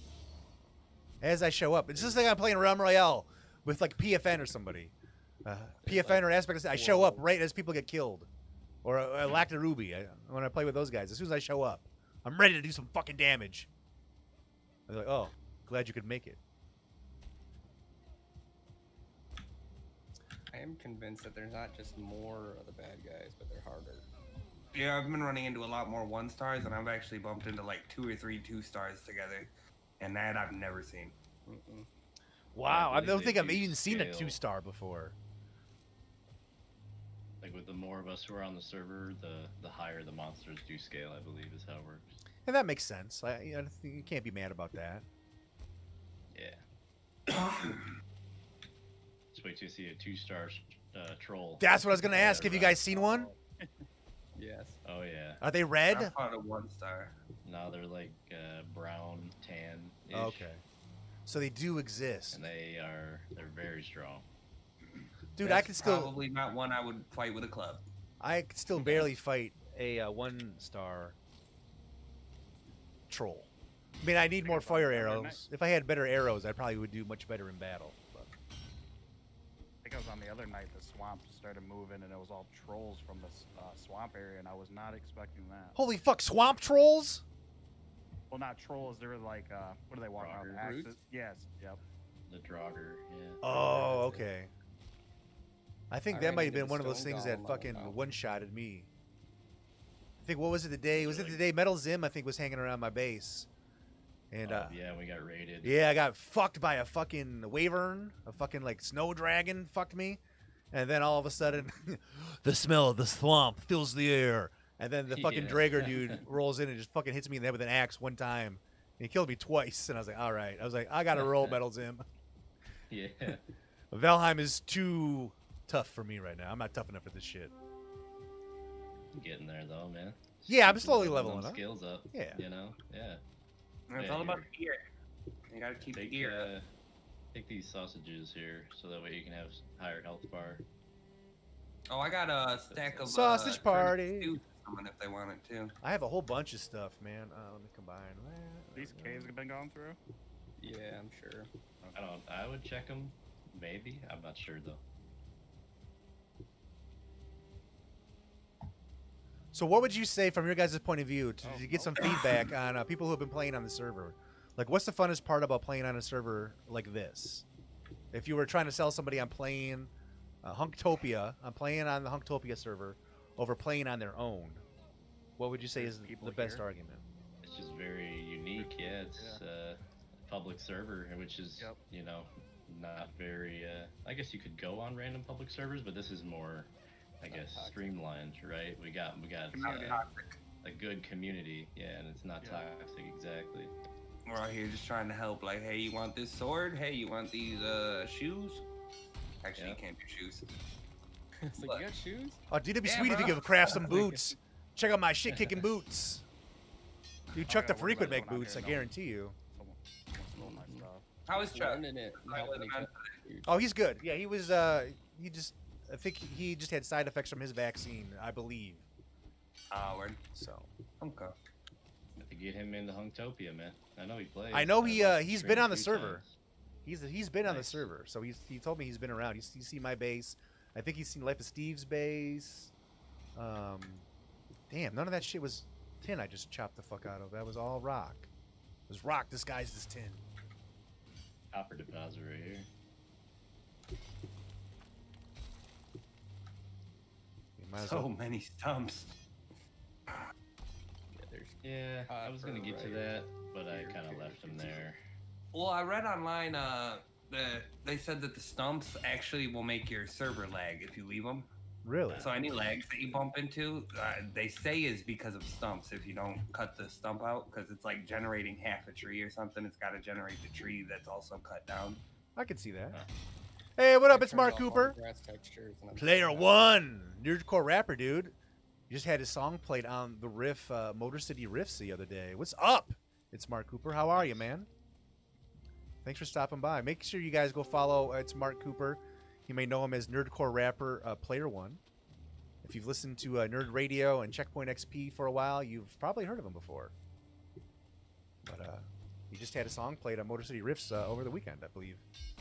As I show up. It's just like I'm playing Rum Royale with like PFN or somebody. PFN or Aspect. I show up right as people get killed. Or Lacta Ruby. When I play with those guys, as soon as I show up, I'm ready to do some fucking damage. They're like, oh, glad you could make it. I am convinced that there's not just more of the bad guys, but they're harder. Yeah, I've been running into a lot more 1-stars, and I've actually bumped into like 2 or 3 2-stars together, and that I've never seen. Wow, I don't think I've do even seen a scale. 2-star before. Like with the more of us who are on the server, the higher the monsters do scale, I believe is how it works. And that makes sense. You can't be mad about that. Yeah. Just wait till you see a 2-star troll. That's what I was going to ask. Have you guys seen one? Yes. Oh yeah. Are they red? I fought a 1-star. No, they're like brown, tan. Okay. So they do exist. And they're very strong. Dude, That's I can still... probably not one I would fight with a club. I could still barely fight a 1-star troll. I mean, I need more fire arrows. If I had better arrows, I probably would do much better in battle. But... I think it was on the other night the swamp started moving and it was all trolls from the swamp area, and I was not expecting that. Holy fuck, swamp trolls? Well, not trolls. They were like, what do they walk around? Draugr. Axes? Yes. Yep. The Draugr, yeah. Oh, okay. I think I that ran might have into been the one of those stone things that golem, fucking though. one-shotted me. I think, what was it the day? Was it the day Metal Zim, I think, was hanging around my base? And, yeah, we got raided. yeah, I got fucked by a fucking wyvern. A fucking, like, snow dragon fucked me. And then all of a sudden, the smell of the swamp fills the air. And then the fucking Yeah. Draugr dude rolls in and just fucking hits me in the head with an axe one time. And he killed me twice. And I was like, all right. I was like, I got to roll, Metal Zim. Yeah. Valheim is too tough for me right now. I'm not tough enough for this shit. Getting there though, man. Yeah, I'm Just slowly leveling leveling them up. Skills up. Yeah. You know? Yeah. It's Yeah, all about you're- the gear. You gotta keep the Take, gear up. take these sausages here so that way you can have higher health bar. Oh, I got a stack of Sausage turnip party. stew for someone if they want it too. I have a whole bunch of stuff, man. Let me combine. These caves have been going through. Yeah, I'm sure. I would check them. Maybe. I'm not sure though. So what would you say from your guys' point of view to get some feedback on people who have been playing on the server? Like, what's the funnest part about playing on a server like this? If you were trying to sell somebody on playing HunkTopia, I'm playing on the HunkTopia server over playing on their own, what would you say is the best argument? It's just very unique. Yeah, it's a public server, which is you know, not very. I guess you could go on random public servers, but this is more, I guess, streamlined, right? We got a good community, yeah, and it's not toxic exactly. We're out here just trying to help. Like, hey, you want this sword? Hey, you want these shoes? Actually, you can't do shoes. It's like, you got shoes? Oh, dude, it'd be sweet if you could craft some boots. Check out my shit-kicking boots. Dude, Chuck the Freak would make boots, I guarantee you. How is Chuck? Oh, he's good. Yeah, he was, he just, I think he just had side effects from his vaccine, I believe. Word. So. Okay. Have to get him into HunkTopia, man. I know he plays. I know he's been on the server. He's been on the server, so he told me he's been around. He's seen my base. I think he's seen Life of Steve's base. Damn, none of that shit was tin. I just chopped the fuck out of. That was all rock. It was rock disguised as tin. Copper deposit right here. So many stumps. Yeah, I was gonna get to that, but I kind of left them there. Well, I read online they said that the stumps actually will make your server lag if you leave them. Really? So any lags that you bump into, they say is because of stumps. If you don't cut the stump out, because it's like generating half a tree or something, it's got to generate the tree that's also cut down. I can see that. Hey, what up? It's Mark Cooper. Player one, nerdcore rapper, dude. You just had his song played on the Riff, Motor City Riffs the other day. What's up? It's Mark Cooper. How are you, man? Thanks for stopping by. Make sure you guys go follow. It's Mark Cooper. You may know him as Nerdcore Rapper Player One. If you've listened to Nerd Radio and Checkpoint XP for a while, you've probably heard of him before. But he just had a song played on Motor City Riffs over the weekend, I believe.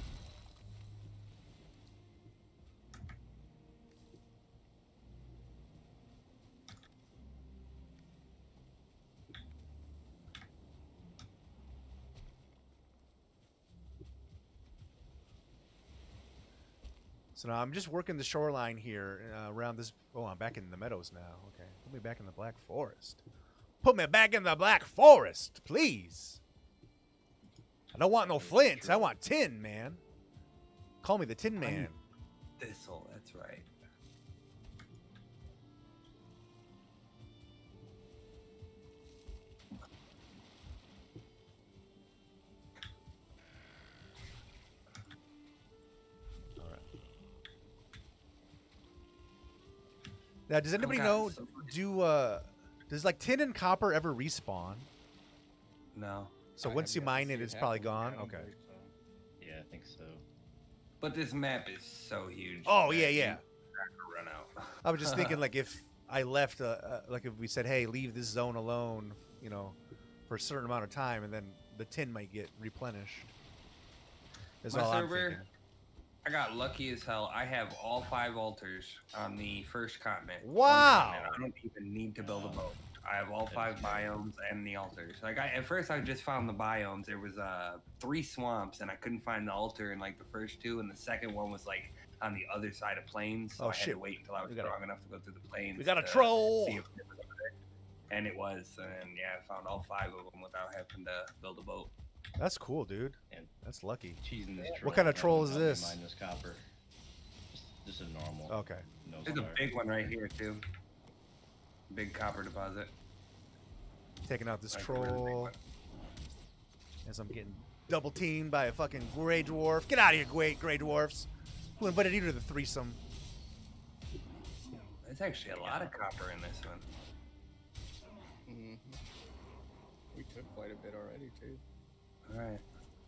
So now I'm just working the shoreline here around this. Oh, I'm back in the meadows now. Okay. Put me back in the Black Forest. Put me back in the Black Forest, please. I don't want no flints. I want tin, man. Call me the Tin Man. Thistle, that's right. Now, does anybody know, does like tin and copper ever respawn? No. So once you mine it, it's probably gone? Okay. Yeah, I think so. But this map is so huge. Oh, yeah, yeah. Run out. I was just thinking, like, if I left, like, if we said, hey, leave this zone alone, you know, for a certain amount of time, and then the tin might get replenished. Is all I'm thinking. I got lucky as hell. I have all 5 altars on the first continent. Wow! Continent. I don't even need to build a boat. I have all 5 biomes and the altars. Like at first, I just found the biomes. There was 3 swamps, and I couldn't find the altar in like the first 2, and the second one was like on the other side of plains. So I had to wait until I was strong enough to go through the plains. We got a troll. See if it was over there. And it was, and yeah, I found all 5 of them without having to build a boat. That's cool, dude. That's lucky. This what kind of troll is this? Mine this copper. Just a normal. Okay. No There's a big one right here too. Big copper deposit. Taking out this troll. As I'm getting double teamed by a fucking gray dwarf. Get out of here, gray dwarfs. Who invited you to the threesome? There's actually a lot of copper in this one. Mm-hmm. We took quite a bit already too. All right.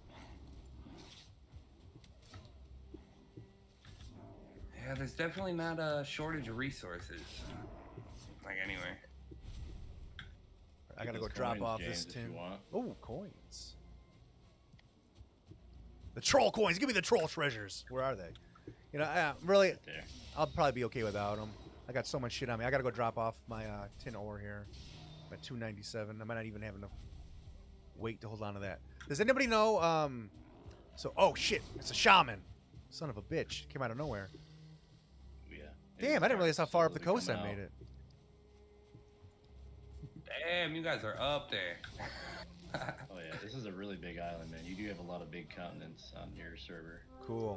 Yeah, there's definitely not a shortage of resources. Like anywhere. I gotta go drop off this tin. Oh, coins. The troll coins. Give me the troll treasures. Where are they? You know, really, I'll probably be okay without them. I got so much shit on me. I gotta go drop off my tin ore here. I'm at 297. I might not even have enough weight to hold on to that. Does anybody know? Oh shit! It's a shaman. Son of a bitch. Came out of nowhere. Yeah. Damn, I didn't realize how far up the coast I made it. Damn, you guys are up there. Oh yeah, this is a really big island, man. You do have a lot of big continents on your server. Cool.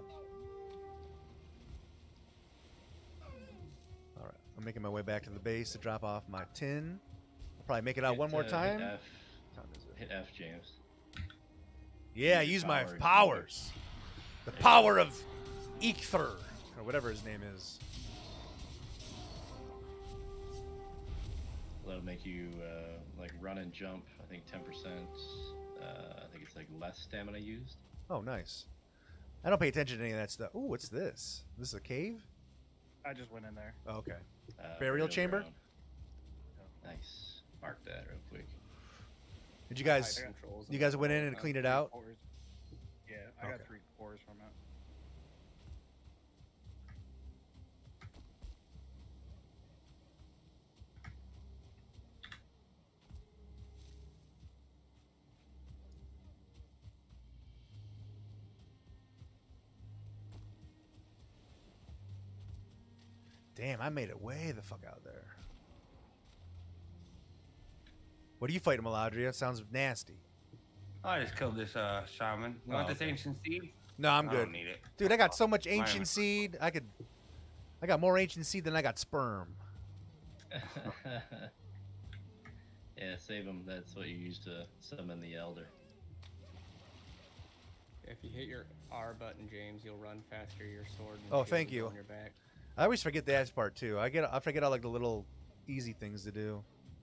Alright, I'm making my way back to the base to drop off my tin. I'll probably make it out one more time. Hit F, James. Yeah, use my powers. The power of Ether, or whatever his name is. That'll make you like run and jump. I think 10%. I think it's like less stamina used. Oh, nice. I don't pay attention to any of that stuff. Ooh, what's this? This is a cave? I just went in there. Oh, okay. Burial chamber? Nice. Mark that real quick. Did you guys? You guys went in and cleaned it out? Yeah, I got 3 cores from it. Damn, I made it way the fuck out there. What are you fighting, Meladria? Sounds nasty. I just killed this shaman. You want this ancient seed? No, I'm good. I don't need it. Dude, I got so much ancient seed. I got more ancient seed than I got sperm. Yeah, save them. That's what you use to summon the elder. If you hit your R button, James, you'll run faster. Your sword. And Oh, shield thank will you. go on your back. I always forget that part too. I forget all like the little easy things to do.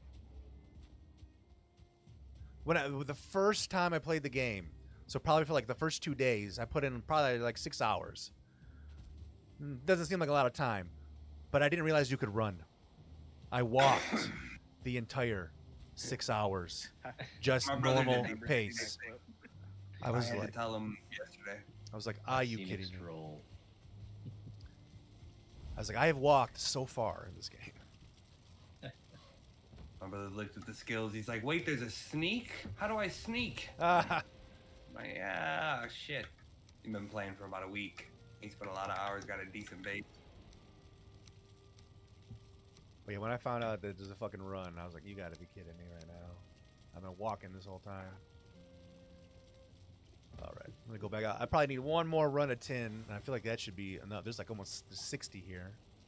The first time I played the game, so probably for like the first 2 days, I put in probably like 6 hours. Doesn't seem like a lot of time, but I didn't realize you could run. I walked the entire 6 hours, just normal pace. I was had like, to tell him yesterday. I was like, are you kidding me? I was like, I have walked so far in this game. My brother looked at the skills. He's like, wait, there's a sneak? How do I sneak? Ah. Like, yeah, shit. He's been playing for about a week. He spent a lot of hours, got a decent base. But yeah, when I found out that there's a fucking run, I was like, you gotta be kidding me right now. I've been walking this whole time. Alright, I'm gonna go back out. I probably need one more run of 10, and I feel like that should be enough. There's like almost 60 here.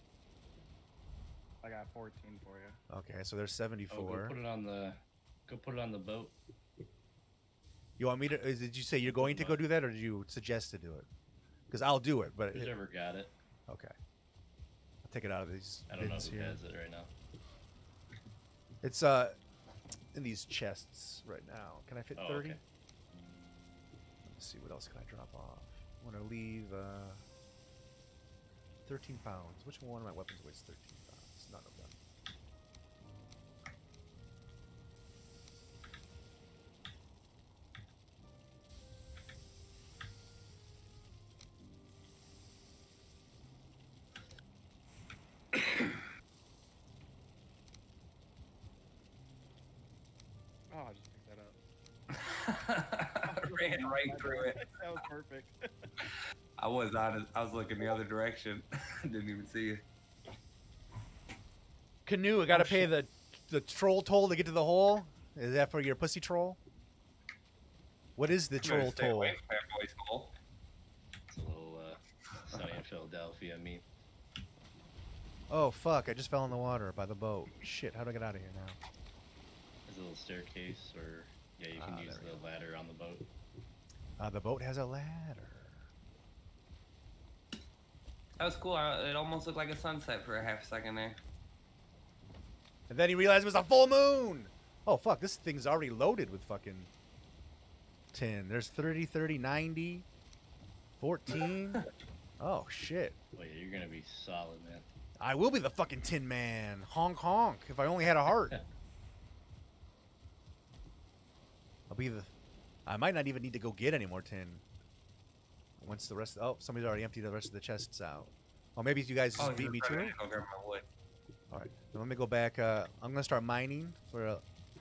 I got 14 for you. Okay, so there's 74. Oh, go put it on the boat. You want me to? Did you say you're going to go do that, or did you suggest to do it? Because I'll do it, but Whoever got it. Okay, I'll take it out of these. I don't know who here. has it right now. It's in these chests right now. Can I fit 30? Okay. Let's see, what else can I drop off? I want to leave 13 pounds. Which one of my weapons weighs 13 pounds? None of them. Oh, I just picked that up. I ran right through it. That was perfect. I was honest. I was looking the other direction. Didn't even see you. Canoe, I gotta pay the troll toll to get to the hole. Is that for your pussy troll? What is the troll toll? It's a little sunny in Philadelphia meme. Oh fuck! I just fell in the water by the boat. Shit! How do I get out of here now? There's a little staircase, or yeah, you can use the ladder on the boat. The boat has a ladder. That was cool. It almost looked like a sunset for a half second there. And then he realized it was a full moon! Oh, fuck. This thing's already loaded with fucking 10. There's 30, 30, 90, 14. Oh, shit. Wait, you're going to be solid, man. I will be the fucking Tin Man. Honk, honk. If I only had a heart. I'll be the... I might not even need to go get any more tin. Once the rest... Oh, somebody's already emptied the rest of the chests out. Oh, maybe you guys just beat me to it? I'll grab my wood. Alright, let me go back. I'm going to start mining for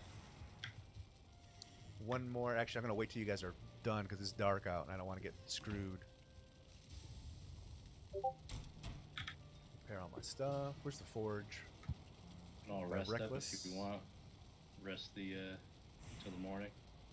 one more. Actually, I'm going to wait till you guys are done because it's dark out and I don't want to get screwed. Repair all my stuff. Where's the forge? I'll rest up Reckless. if you want. Rest the till the morning.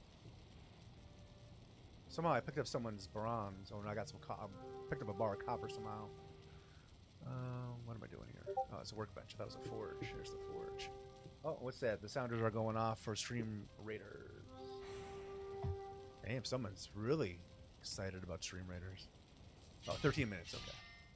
Somehow I picked up someone's bronze. Oh, and I got some. Picked up a bar of copper somehow. What am I doing here? Oh, it's a workbench. I thought it was a forge. Here's the forge. Oh, what's that? The sounders are going off for Stream Raiders. Damn, someone's really excited about Stream Raiders. Oh, 13 minutes. Okay.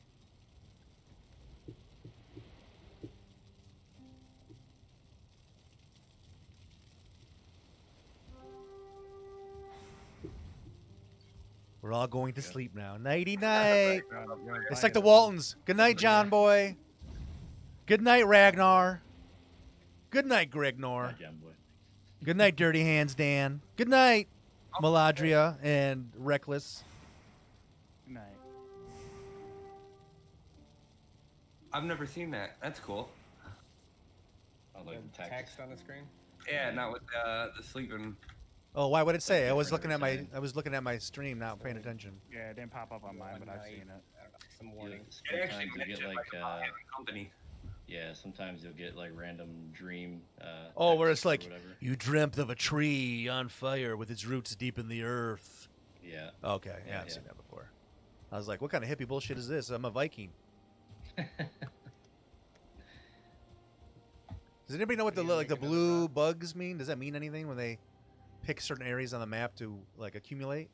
We're all going to sleep now. Nighty night. It's like the Waltons. Good night, John boy. Good night, Ragnar. Good night, Gregor. Good night, DirtyHandsDan. Good night, Meladria and Reckless. Good night. I've never seen that. That's cool. I like the Text on the screen. Yeah, not with the sleeping. Oh, why would it say? I was looking at my stream, not paying attention. Yeah, it didn't pop up on mine, but I've seen it. Some warnings. It actually Sometimes you get mentioned, like company. yeah, sometimes you'll get like random dream. Oh, where it's texts or like, whatever. you dreamt of a tree on fire with its roots deep in the earth. Yeah. Okay, yeah, I've seen that before. I was like, what kind of hippie bullshit is this? I'm a Viking. Does anybody know what the blue bugs mean? Does that mean anything when they pick certain areas on the map to like accumulate?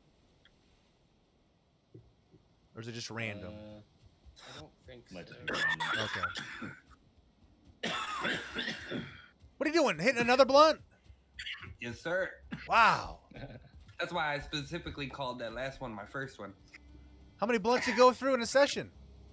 Or is it just random? I don't think Might so. just be random. Okay. What are you doing? Hitting another blunt? Yes, sir. Wow. That's why I specifically called that last one my first one. How many blunts you go through in a session?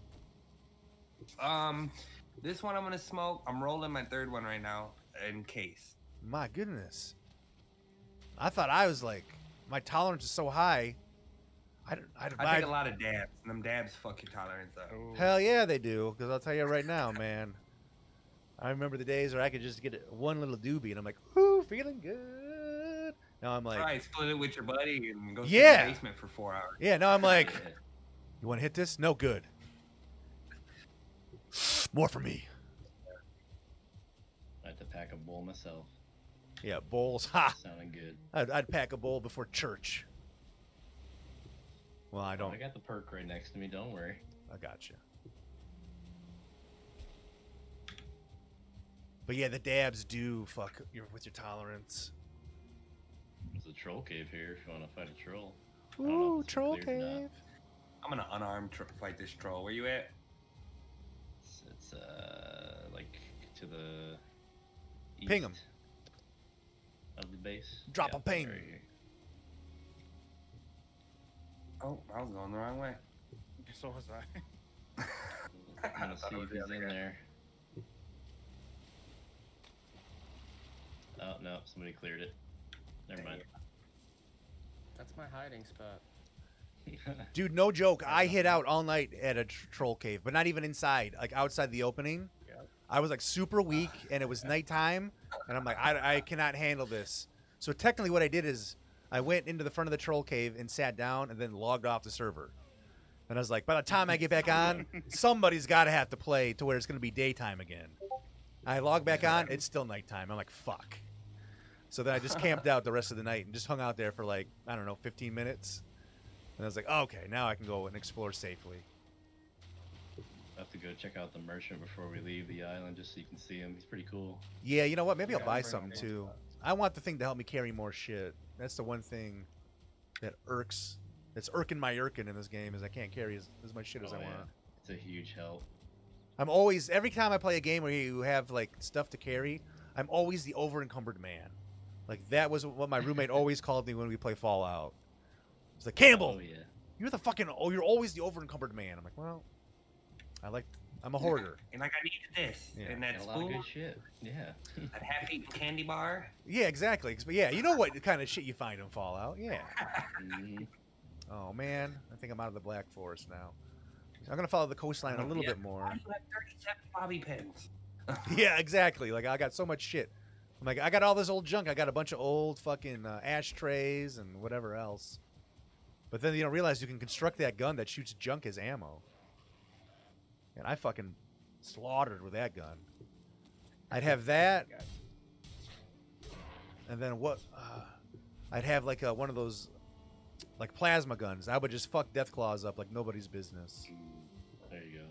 This one I'm gonna smoke. I'm rolling my third one right now in case. My goodness. I thought I was like, my tolerance is so high. I take a lot of dabs, and them dabs fuck your tolerance up. Hell yeah, they do. Because I'll tell you right now, man. I remember the days where I could just get one little doobie, and I'm like, ooh, feeling good. Now I'm like, Right, split it with your buddy and go sit Yeah. in the basement for 4 hours. yeah. Now I'm like, you want to hit this? No good. More for me. I had to pack a bowl myself. Yeah, bowls. Ha! Sounding good. I'd pack a bowl before church. Well, I don't. I got the perk right next to me. Don't worry. I got you. But yeah, the dabs do fuck with your tolerance. There's a troll cave here if you want to fight a troll. I don't know Ooh, if it's troll cleared or not. cave. I'm gonna unarmed fight this troll. Where you at? It's like to the east Ping 'em. of the base. Drop a ping. Right here. Oh, I was going the wrong way. So was I. I'm gonna see if he's in there. Oh no, somebody cleared it. Never mind. That's my hiding spot. Dude, no joke. I hid out all night at a troll cave, but not even inside. Like outside the opening. Yep. I was like super weak, and it was nighttime, and I'm like, I cannot handle this. So technically, what I did is I went into the front of the troll cave and sat down, and then logged off the server. And I was like, by the time I get back on, somebody's got to have to play to where it's going to be daytime again. I log back on, it's still nighttime. I'm like, fuck. So then I just camped out the rest of the night and just hung out there for like, I don't know, 15 minutes. And I was like, oh, okay, now I can go and explore safely. I have to go check out the merchant before we leave the island just so you can see him. He's pretty cool. Yeah, you know what? Maybe I'll Yeah, buy bring it something on. too. I want the thing to help me carry more shit. That's the one thing that irks. That's irking my irking in this game is I can't carry as much shit as I want. It's a huge help. I'm always, every time I play a game where you have like stuff to carry, I'm always the over encumbered man. Like that was what my roommate always called me when we play Fallout. It's like, Campbell, Oh yeah. you're the fucking, oh, you're always the over encumbered man. I'm like, well, I'm a hoarder. And like I needed this Yeah. and that Got a lot of spoon, good shit. Yeah. that half-eaten candy bar. Yeah, exactly. But yeah, you know what kind of shit you find in Fallout. Yeah. Mhm. Oh man, I think I'm out of the Black Forest now. I'm gonna follow the coastline a little bit more. Why do you have 37 bobby pins? Yeah, exactly. Like I got so much shit. I'm like, I got all this old junk. I got a bunch of old fucking ashtrays and whatever else. But then you don't realize you can construct that gun that shoots junk as ammo. And I fucking slaughtered with that gun. I'd have that. And then what? I'd have like one of those like plasma guns. I would just fuck Deathclaws up like nobody's business. There you go.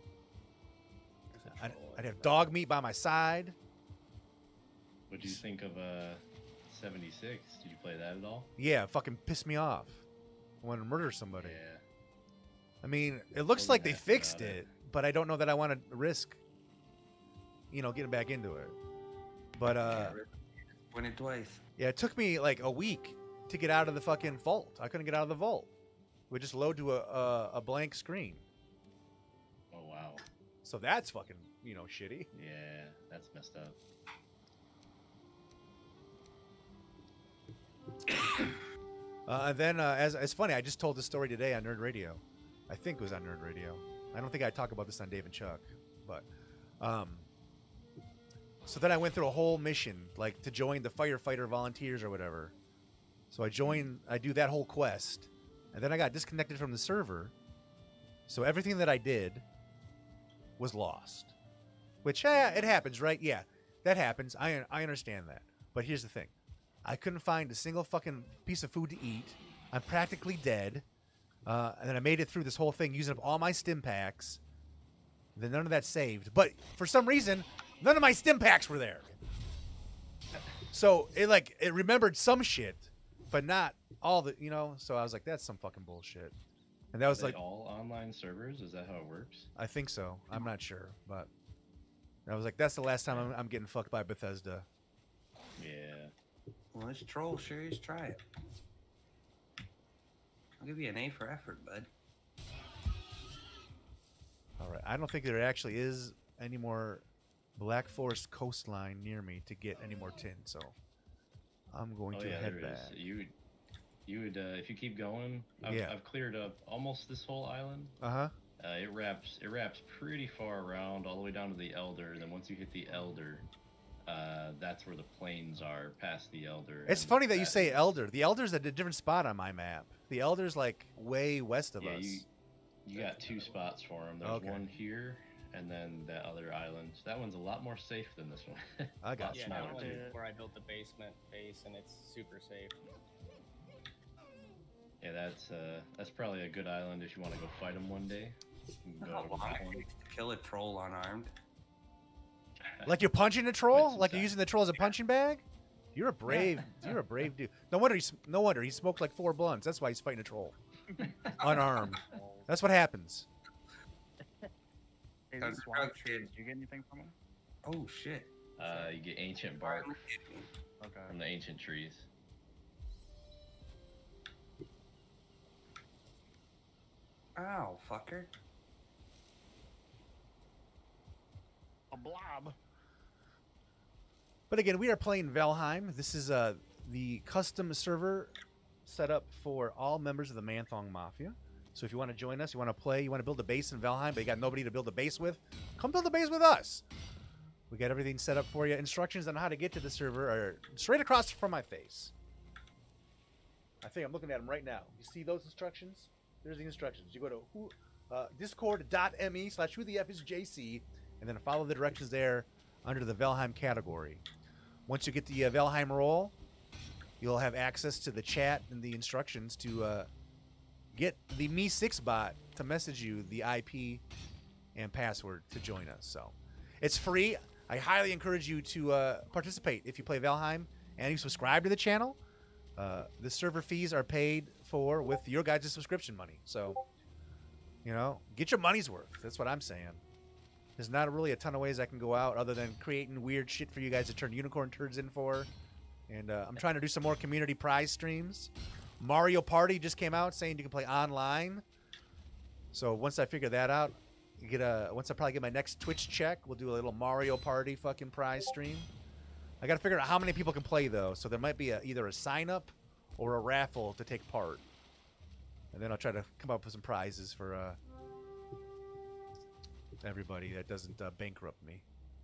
I'd have dog meat by my side. What do you think of 76? Did you play that at all? Yeah, it fucking pissed me off. I want to murder somebody. Yeah. I mean, it looks like they fixed it, but I don't know that I want to risk, you know, getting back into it. But win it twice. yeah, it took me like a week to get out of the fucking vault. I couldn't get out of the vault. It would just load to a blank screen. Oh wow. So that's fucking, you know, shitty. Yeah, that's messed up. And then, as it's funny, I just told this story today on Nerd Radio. I think it was on Nerd Radio. I don't think I talk about this on Dave and Chuck, but so then I went through a whole mission, like to join the firefighter volunteers or whatever. So I do that whole quest, and then I got disconnected from the server. So everything that I did was lost, which it happens, right? Yeah, that happens. I understand that, but here's the thing. I couldn't find a single fucking piece of food to eat. I'm practically dead. And then I made it through this whole thing using up all my stim packs. Then none of that saved. But for some reason, none of my stim packs were there. So it remembered some shit, but not all the, you know. So I was like, that's some fucking bullshit. And that was like all online servers. Is that how it works? I think so. I'm not sure, but I was like, that's the last time I'm getting fucked by Bethesda. Yeah. Well, it's troll series. Try it. I'll give you an A for effort, bud. All right. I don't think there actually is any more Black Forest coastline near me to get any more tin, so I'm going to head back. You would if you keep going. I've cleared up almost this whole island. It wraps pretty far around all the way down to the Elder. And then once you hit the Elder, that's where the plains are, past the Elder. It's funny that you say Elder. The Elder's at a different spot on my map. The Elder's like way west of us. You got two spots for them. There's one here, and then that other island. That one's a lot more safe than this one. I got you. Yeah, that one where I built the basement base, and it's super safe. Yeah, that's probably a good island if you want to go fight them one day. How long it takes to kill a troll unarmed? Like you're punching a troll? Like you're using the troll as a punching bag? You're a brave. You're a brave dude. No wonder he smoked like 4 blunts. That's why he's fighting a troll, unarmed. That's what happens. Hey, these swamp trees, did you get anything from them? Oh shit. You get ancient bark Okay. from the ancient trees. Ow, fucker. A blob. But again, we are playing Valheim. This is the custom server set up for all members of the MANTHONGmafia. So if you want to join us, you want to play, you want to build a base in Valheim, but you got nobody to build a base with, come build a base with us. We got everything set up for you. Instructions on how to get to the server are straight across from my face. I think I'm looking at them right now. You see those instructions? There's the instructions. You go to discord.me/WHOtheFisJC and then follow the directions there under the Valheim category. Once you get the Valheim role, you'll have access to the chat and the instructions to get the Me6 bot to message you the IP and password to join us. So it's free. I highly encourage you to participate if you play Valheim and you subscribe to the channel. The server fees are paid for with your guys' subscription money. So, you know, get your money's worth. That's what I'm saying. There's not really a ton of ways I can go out other than creating weird shit for you guys to turn unicorn turds in for. And I'm trying to do some more community prize streams. Mario Party just came out saying you can play online. So once I figure that out, once I probably get my next Twitch check, we'll do a little Mario Party fucking prize stream. I got to figure out how many people can play, though. So there might be either a sign-up or a raffle to take part. And then I'll try to come up with some prizes for everybody that doesn't bankrupt me.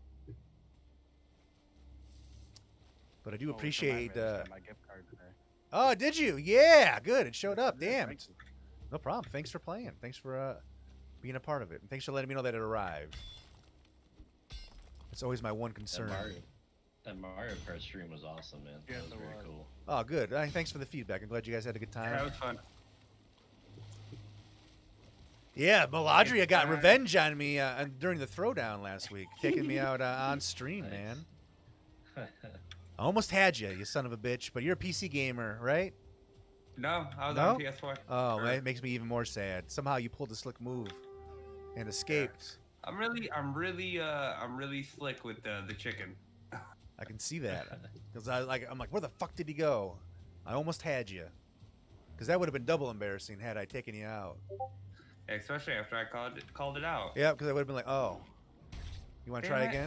But I do appreciate... my gift card today. Oh, did you? Yeah, good. It showed up. Damn. No problem. Thanks for playing. Thanks for being a part of it. And thanks for letting me know that it arrived. It's always my one concern. That Mario Kart stream was awesome, man. Yeah, That was very cool. Oh, good. Thanks for the feedback. I'm glad you guys had a good time. Yeah, that was fun. Yeah, Meladria got revenge on me during the throwdown last week, taking me out on stream, man. I almost had you, you son of a bitch. But you're a PC gamer, right? No, I was on PS4. Oh, it makes me even more sad. Somehow you pulled a slick move and escaped. I'm really slick with the chicken. I can see that because I'm like, where the fuck did he go? I almost had you, because that would have been double embarrassing had I taken you out. Especially after I called it out. Yeah, because I would have been like, oh, you want to try again?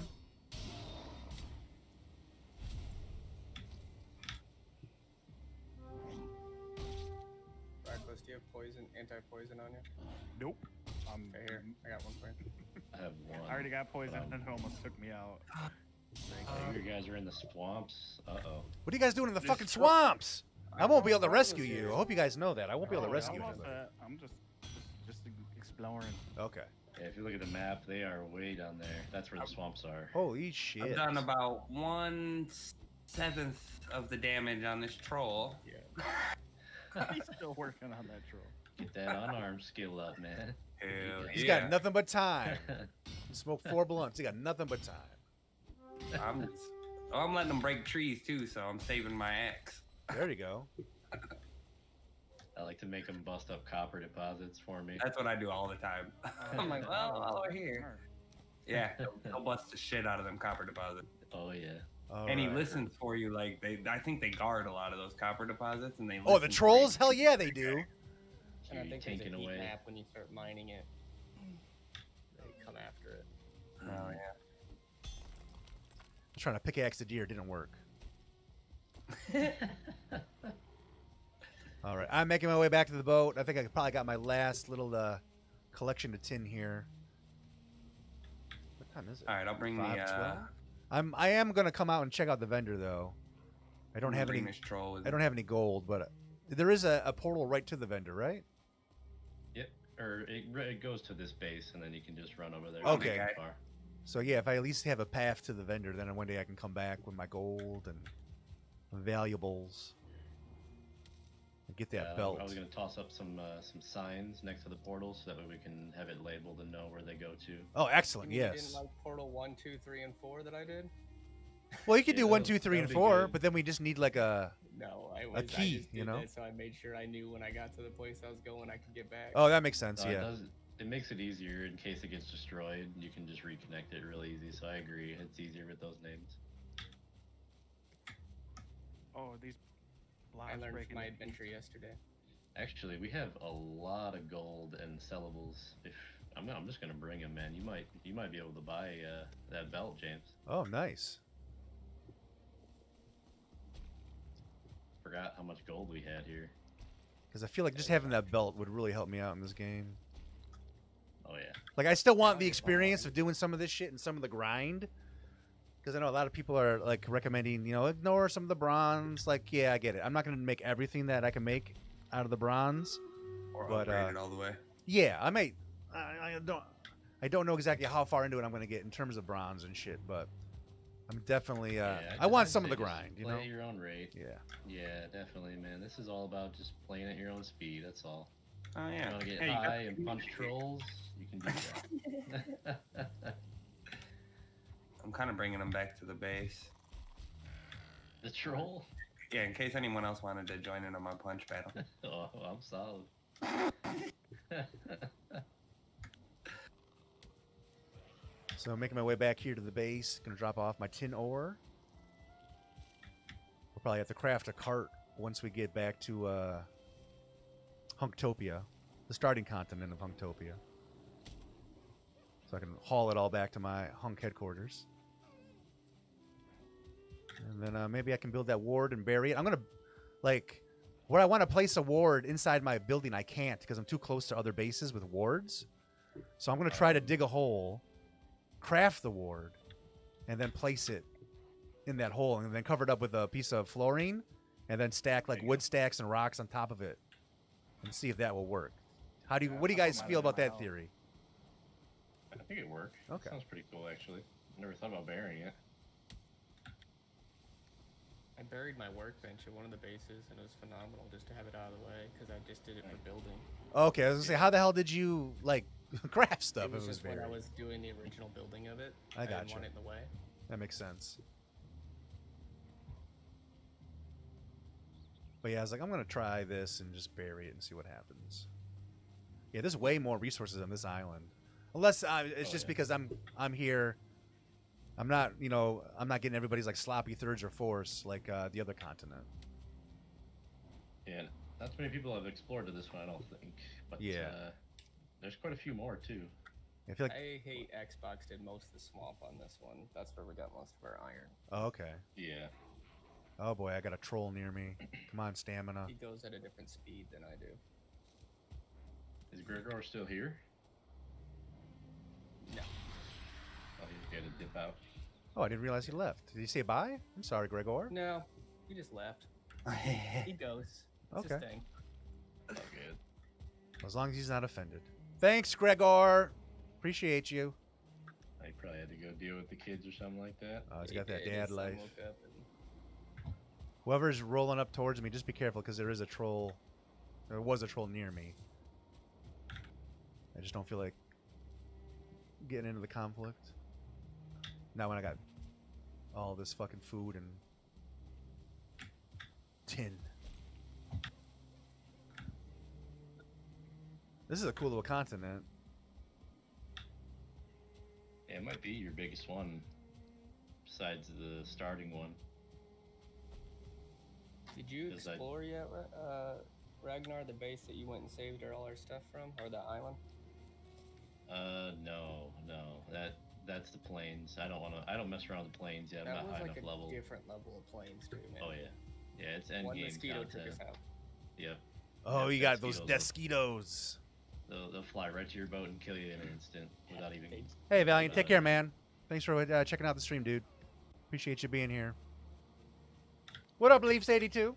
Reckless, do you have poison, anti-poison on you? Nope. Okay, here, I got one for you. I have one. I already got poisoned and it almost took me out. You guys are in the swamps. Uh-oh. What are you guys doing in the fucking swamps? I won't be able to rescue you. I hope you guys know that. I won't be able to rescue you. I'm just exploring. Okay. Yeah, if you look at the map, they are way down there. That's where the swamps are. Holy shit. I've done about 1/7 of the damage on this troll. Yeah. He's still working on that troll. Get that unarmed skill up, man. Hell He's got nothing but time. He smoked 4 blunts. He got nothing but time. I'm letting them break trees too, so I'm saving my axe. There you go. I like to make them bust up copper deposits for me. That's what I do all the time. I'm like, well, while we're here. Yeah, he'll bust the shit out of them copper deposits. Oh yeah. And he listens for you. Like I think they guard a lot of those copper deposits, and they. Oh, the trolls? Hell yeah, they do. And I think there's a taken heat away. map when you start mining it. They come after it. Oh yeah. I was trying to pickaxe the deer. Didn't work. All right, I'm making my way back to the boat. I think I probably got my last little collection of tin here. What time is it? All right, I'll bring 5:12? I am gonna come out and check out the vendor though. I don't have any. I don't have any gold, but there is a portal right to the vendor, right? Yep. Or it goes to this base, and then you can just run over there. Okay. So yeah, if I at least have a path to the vendor, then one day I can come back with my gold and valuables and get that belt. I was gonna toss up some signs next to the portal, so that way we can have it labeled and know where they go to. Oh, excellent! You Yes. didn't like Portal 1, 2, 3, and 4 that I did? Well, you could do 1, 2, 3, and 4, but then we just need like a key, I just did that, so I made sure I knew when I got to the place I was going, I could get back. Oh, that makes sense. Yeah. It makes it easier in case it gets destroyed. You can just reconnect it real easy. So I agree. It's easier with those names. Oh, these I learned from my adventure yesterday. Actually, we have a lot of gold and sellables. If I'm just gonna bring them, man. You might be able to buy that belt, James. Oh, nice. Forgot how much gold we had here. Because I feel like just having that belt would really help me out in this game. Oh yeah. Like I still want the experience of doing some of this shit and some of the grind. Because I know a lot of people are like recommending, ignore some of the bronze. Like, yeah, I get it. I'm not going to make everything that I can make out of the bronze. Or upgrade it all the way. Yeah, I might. I don't know exactly how far into it I'm going to get in terms of bronze and shit, but I'm definitely. I want some of the grind. Play at your own rate. Yeah. Yeah, definitely, man. This is all about just playing at your own speed. That's all. Oh yeah. You want to get high and punch trolls? You can do that. I'm kind of bringing them back to the base. The troll? Yeah, in case anyone else wanted to join in on my punch battle. Oh, I'm solid. So I'm making my way back here to the base. Gonna drop off my tin ore. We'll probably have to craft a cart once we get back to HunkTopia, the starting continent of HunkTopia. So I can haul it all back to my Hunk headquarters. And then maybe I can build that ward and bury it. I'm going to, where I want to place a ward inside my building, I can't because I'm too close to other bases with wards. So I'm going to try to dig a hole, craft the ward, and then place it in that hole, and then cover it up with a piece of flooring, and then stack wood stacks and rocks on top of it, and see if that will work. What do you guys feel about that theory? make it work. Okay. Sounds pretty cool, actually. Never thought about burying it. I buried my workbench at one of the bases, and it was phenomenal just to have it out of the way because I just did it for building. Okay, I was gonna say, how the hell did you like craft stuff? It was just when I buried? was doing the original building of it. I didn't gotcha. want it in the way. That makes sense. But yeah, I was like, I'm gonna try this and just bury it and see what happens. Yeah, there's way more resources on this island, unless it's just because I'm here. I'm not, you know, I'm not getting everybody's like sloppy thirds or fourths like the other continent. Yeah, not too many people have explored to this one, I don't think. But yeah, there's quite a few more too. I feel like I hate Xbox did most of the swamp on this one. That's where we got most of our iron. Oh, okay. Yeah. Oh boy, I got a troll near me. Come on, stamina. He goes at a different speed than I do. Is Gregor still here? No. Oh, he's got to dip out. Oh, I didn't realize he left. Did he say bye? I'm sorry, Gregor. No, he just left. He goes. It's Okay. his thing. Oh, good. As long as he's not offended. Thanks, Gregor. Appreciate you. I probably had to go deal with the kids or something like that. Oh, he's He got that did. dad His son life. woke up and- Whoever's rolling up towards me, just be careful because there is a troll. There was a troll near me. I just don't feel like getting into the conflict. Not when I got all this fucking food and tin. This is a cool little continent. Yeah, it might be your biggest one, besides the starting one. Did you Is that- explore yet, Ragnar, the base that you went and saved all our stuff from, or the island? No. That's the plains. I don't mess around with the plains yet. I'm That not was high like enough a level. different level of planes, too, man. Oh yeah. Yeah, it's end One game mosquito content. took us out. Yep. Oh, Yeah, you got those mosquitoes. mosquitoes. They'll fly right to your boat and kill you in an instant without even. Hey, Valiant, take care, man. Thanks for checking out the stream, dude. Appreciate you being here. What up, Leafs82?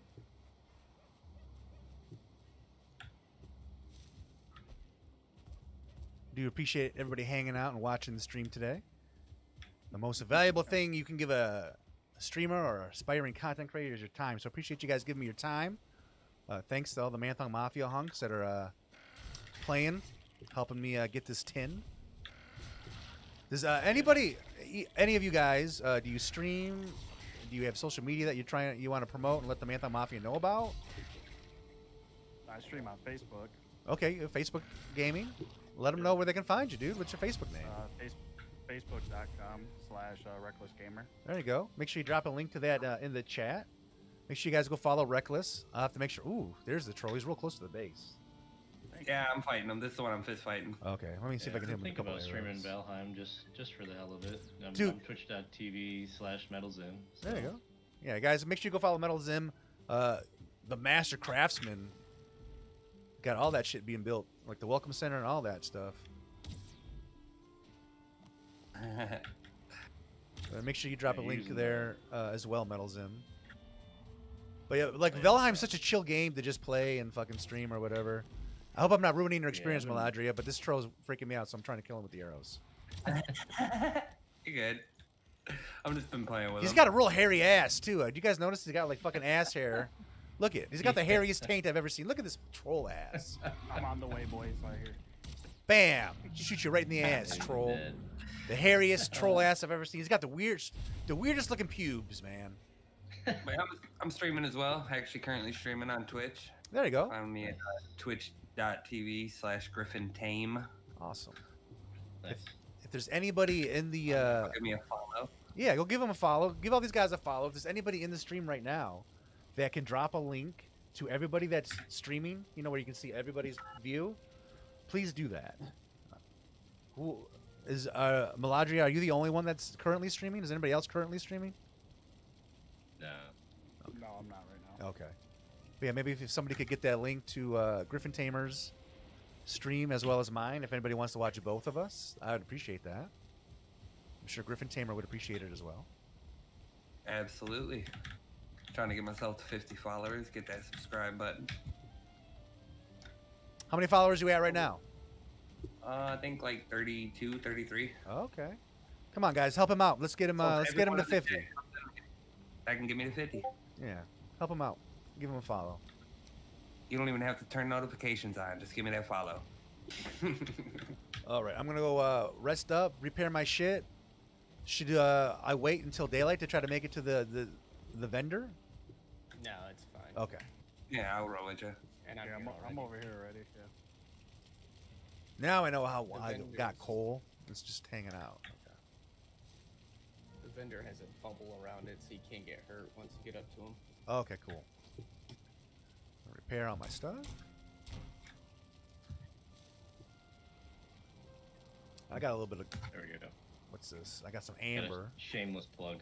Do appreciate everybody hanging out and watching the stream today. The most valuable thing you can give a streamer or aspiring content creator is your time. So appreciate you guys giving me your time. Thanks to all the MANTHONGmafia hunks that are playing, helping me get this tin. Does anybody, any of you guys, do you stream? Do you have social media that you want to promote and let the MANTHONGmafia know about? I stream on Facebook. Okay, Facebook Gaming. Let them know where they can find you, dude. What's your Facebook name? Facebook.com/Reckless Gamer. There you go. Make sure you drop a link to that in the chat. Make sure you guys go follow Reckless. I'll have to make sure. Ooh, there's the troll. He's real close to the base. Yeah, I'm fighting him. This is the one I'm fist fighting. Okay, let me see if I can hit him with a think couple about streaming arrows. Valheim just for the hell of it. I'm Dude. twitch.tv/MetalZim. So. There you go. Yeah, guys, make sure you go follow MetalZim. The Master Craftsman got all that shit being built, like the Welcome Center and all that stuff. Make sure you drop a Yeah, link using there as well, MetalZim. But yeah, like Valheim's such a chill game to just play and fucking stream or whatever. I hope I'm not ruining your experience, Meladria, but this troll's freaking me out, so I'm trying to kill him with the arrows. You're good. I've just been playing with He's him. got a real hairy ass too. Do you guys notice he's got like fucking ass hair? Look at, he's got the hairiest taint I've ever seen. Look at this troll ass. I'm on the way, boys. Right here. Bam! Shoot you right in the ass, troll. Dead. The hairiest troll ass I've ever seen. He's got the weirdest looking pubes, man. But I'm streaming as well. Actually, currently streaming on Twitch. There you go. Find me at twitch.tv/GriffinTame. Awesome. Nice. If there's anybody in the Give me a follow. yeah, go give them a follow. Give all these guys a follow. If there's anybody in the stream right now that can drop a link to everybody that's streaming, you know, where you can see everybody's view, please do that. Who is Meladria? Are you the only one that's currently streaming? Is anybody else currently streaming? No. No, I'm not right now. Okay. But yeah, maybe if somebody could get that link to Griffin Tamer's stream as well as mine, if anybody wants to watch both of us, I would appreciate that. I'm sure Griffin Tamer would appreciate it as well. Absolutely. Trying to get myself to 50 followers. Get that subscribe button. How many followers are you at right now? I think like 32, 33. Okay. Come on, guys, help him out. Let's get him. Let's get him to 50. That can get me to 50. Yeah, help him out. Give him a follow. You don't even have to turn notifications on. Just give me that follow. All right, I'm gonna go rest up, repair my shit. Should I wait until daylight to try to make it to the vendor? No, it's fine. Okay. Yeah, I'll roll with you. And Yeah, I'm over here already. Yeah. Now I know how The I vendors. got coal. It's just hanging out. Okay. The vendor has a bubble around it, so you can't get hurt once you get up to him. Okay, cool. Repair all my stuff. I got a little bit of. There we go. What's this? I got some Got a amber. shameless plug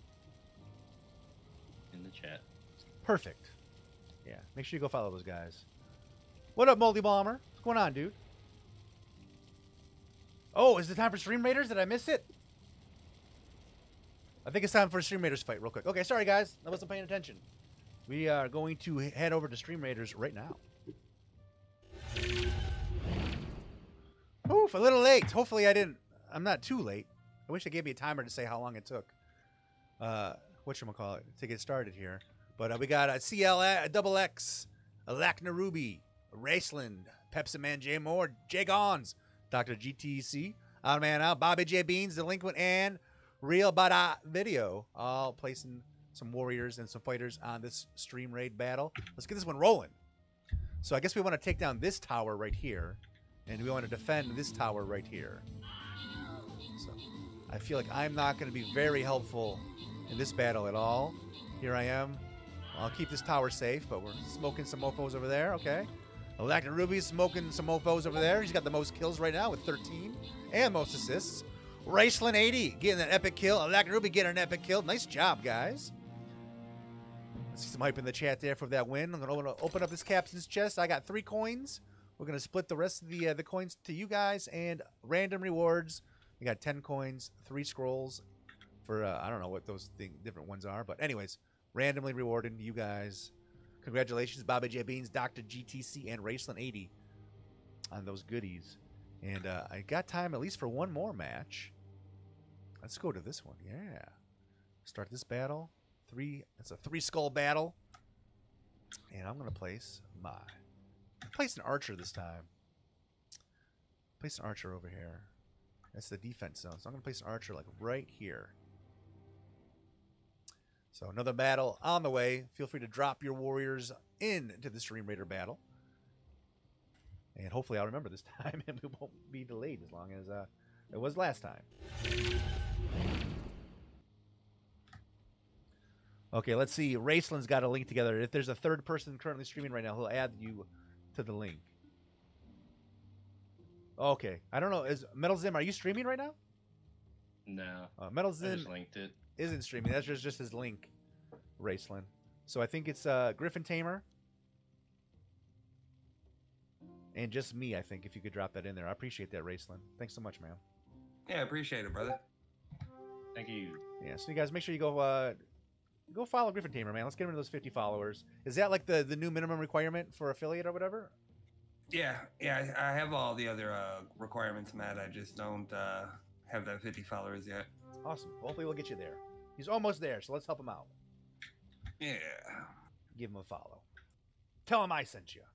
in the chat. Perfect. Yeah, make sure you go follow those guys. What up, Moldy Bomber? What's going on, dude? Oh, is it time for Stream Raiders? Did I miss it? I think it's time for a Stream Raiders fight real quick. Okay, sorry guys. I wasn't paying attention. We are going to head over to Stream Raiders right now. Oof, a little late. Hopefully I'm not too late. I wish they gave me a timer to say how long it took. Whatchamacallit, to get started here. But we got a CL, a Ragnor Ruby, a Raceland, Pepsi Man J Moore, J Gons, Dr. GTC, Out Man Out, Bobby J Beans, Delinquent, and Real Bada Video, all placing some warriors and some fighters on this stream raid battle. Let's get this one rolling. So I guess we want to take down this tower right here, and we want to defend this tower right here. So I feel like I'm not going to be very helpful in this battle at all. Here I am. I'll keep this tower safe, but we're smoking some mofos over there. Okay. Ragnor Ruby's smoking some mofos over there. He's got the most kills right now with 13 and most assists. Raceland 80 getting an epic kill. Ragnor Ruby getting an epic kill. Nice job, guys. Let's see some hype in the chat there for that win. I'm going to open up this captain's chest. I got 3 coins. We're going to split the rest of the coins to you guys and random rewards. We got 10 coins, 3 scrolls for, I don't know what those different ones are. But anyways, randomly rewarding you guys. Congratulations, Bobby J Beans, Dr. GTC, and Raceland 80 on those goodies. And I got time at least for one more match. Let's go to this one. Yeah. Start this battle. It's a 3-skull battle. And I'm going to place an archer this time. Place an archer over here. That's the defense zone. So I'm going to place an archer like right here. So another battle on the way. Feel free to drop your warriors into the Stream Raider battle. And hopefully I'll remember this time and we won't be delayed as long as it was last time. Okay, let's see. Raceland's got a link together. If there's a third person currently streaming right now, he'll add you to the link. Okay. I don't know. Is MetalZim, are you streaming right now? No. MetalZim I just linked it. Isn't streaming. That's just his link, Raceland. So I think it's Griffin Tamer. And just me, I think, if you could drop that in there. I appreciate that, Raceland. Thanks so much, man. Yeah, I appreciate it, brother. Thank you. Yeah, so you guys make sure you go follow Griffin Tamer, man. Let's get him to those 50 followers. Is that like the new minimum requirement for affiliate or whatever? Yeah, I have all the other requirements met. I just don't have that 50 followers yet. Awesome. Hopefully we'll get you there. He's almost there, so let's help him out. Yeah. Give him a follow. Tell him I sent you.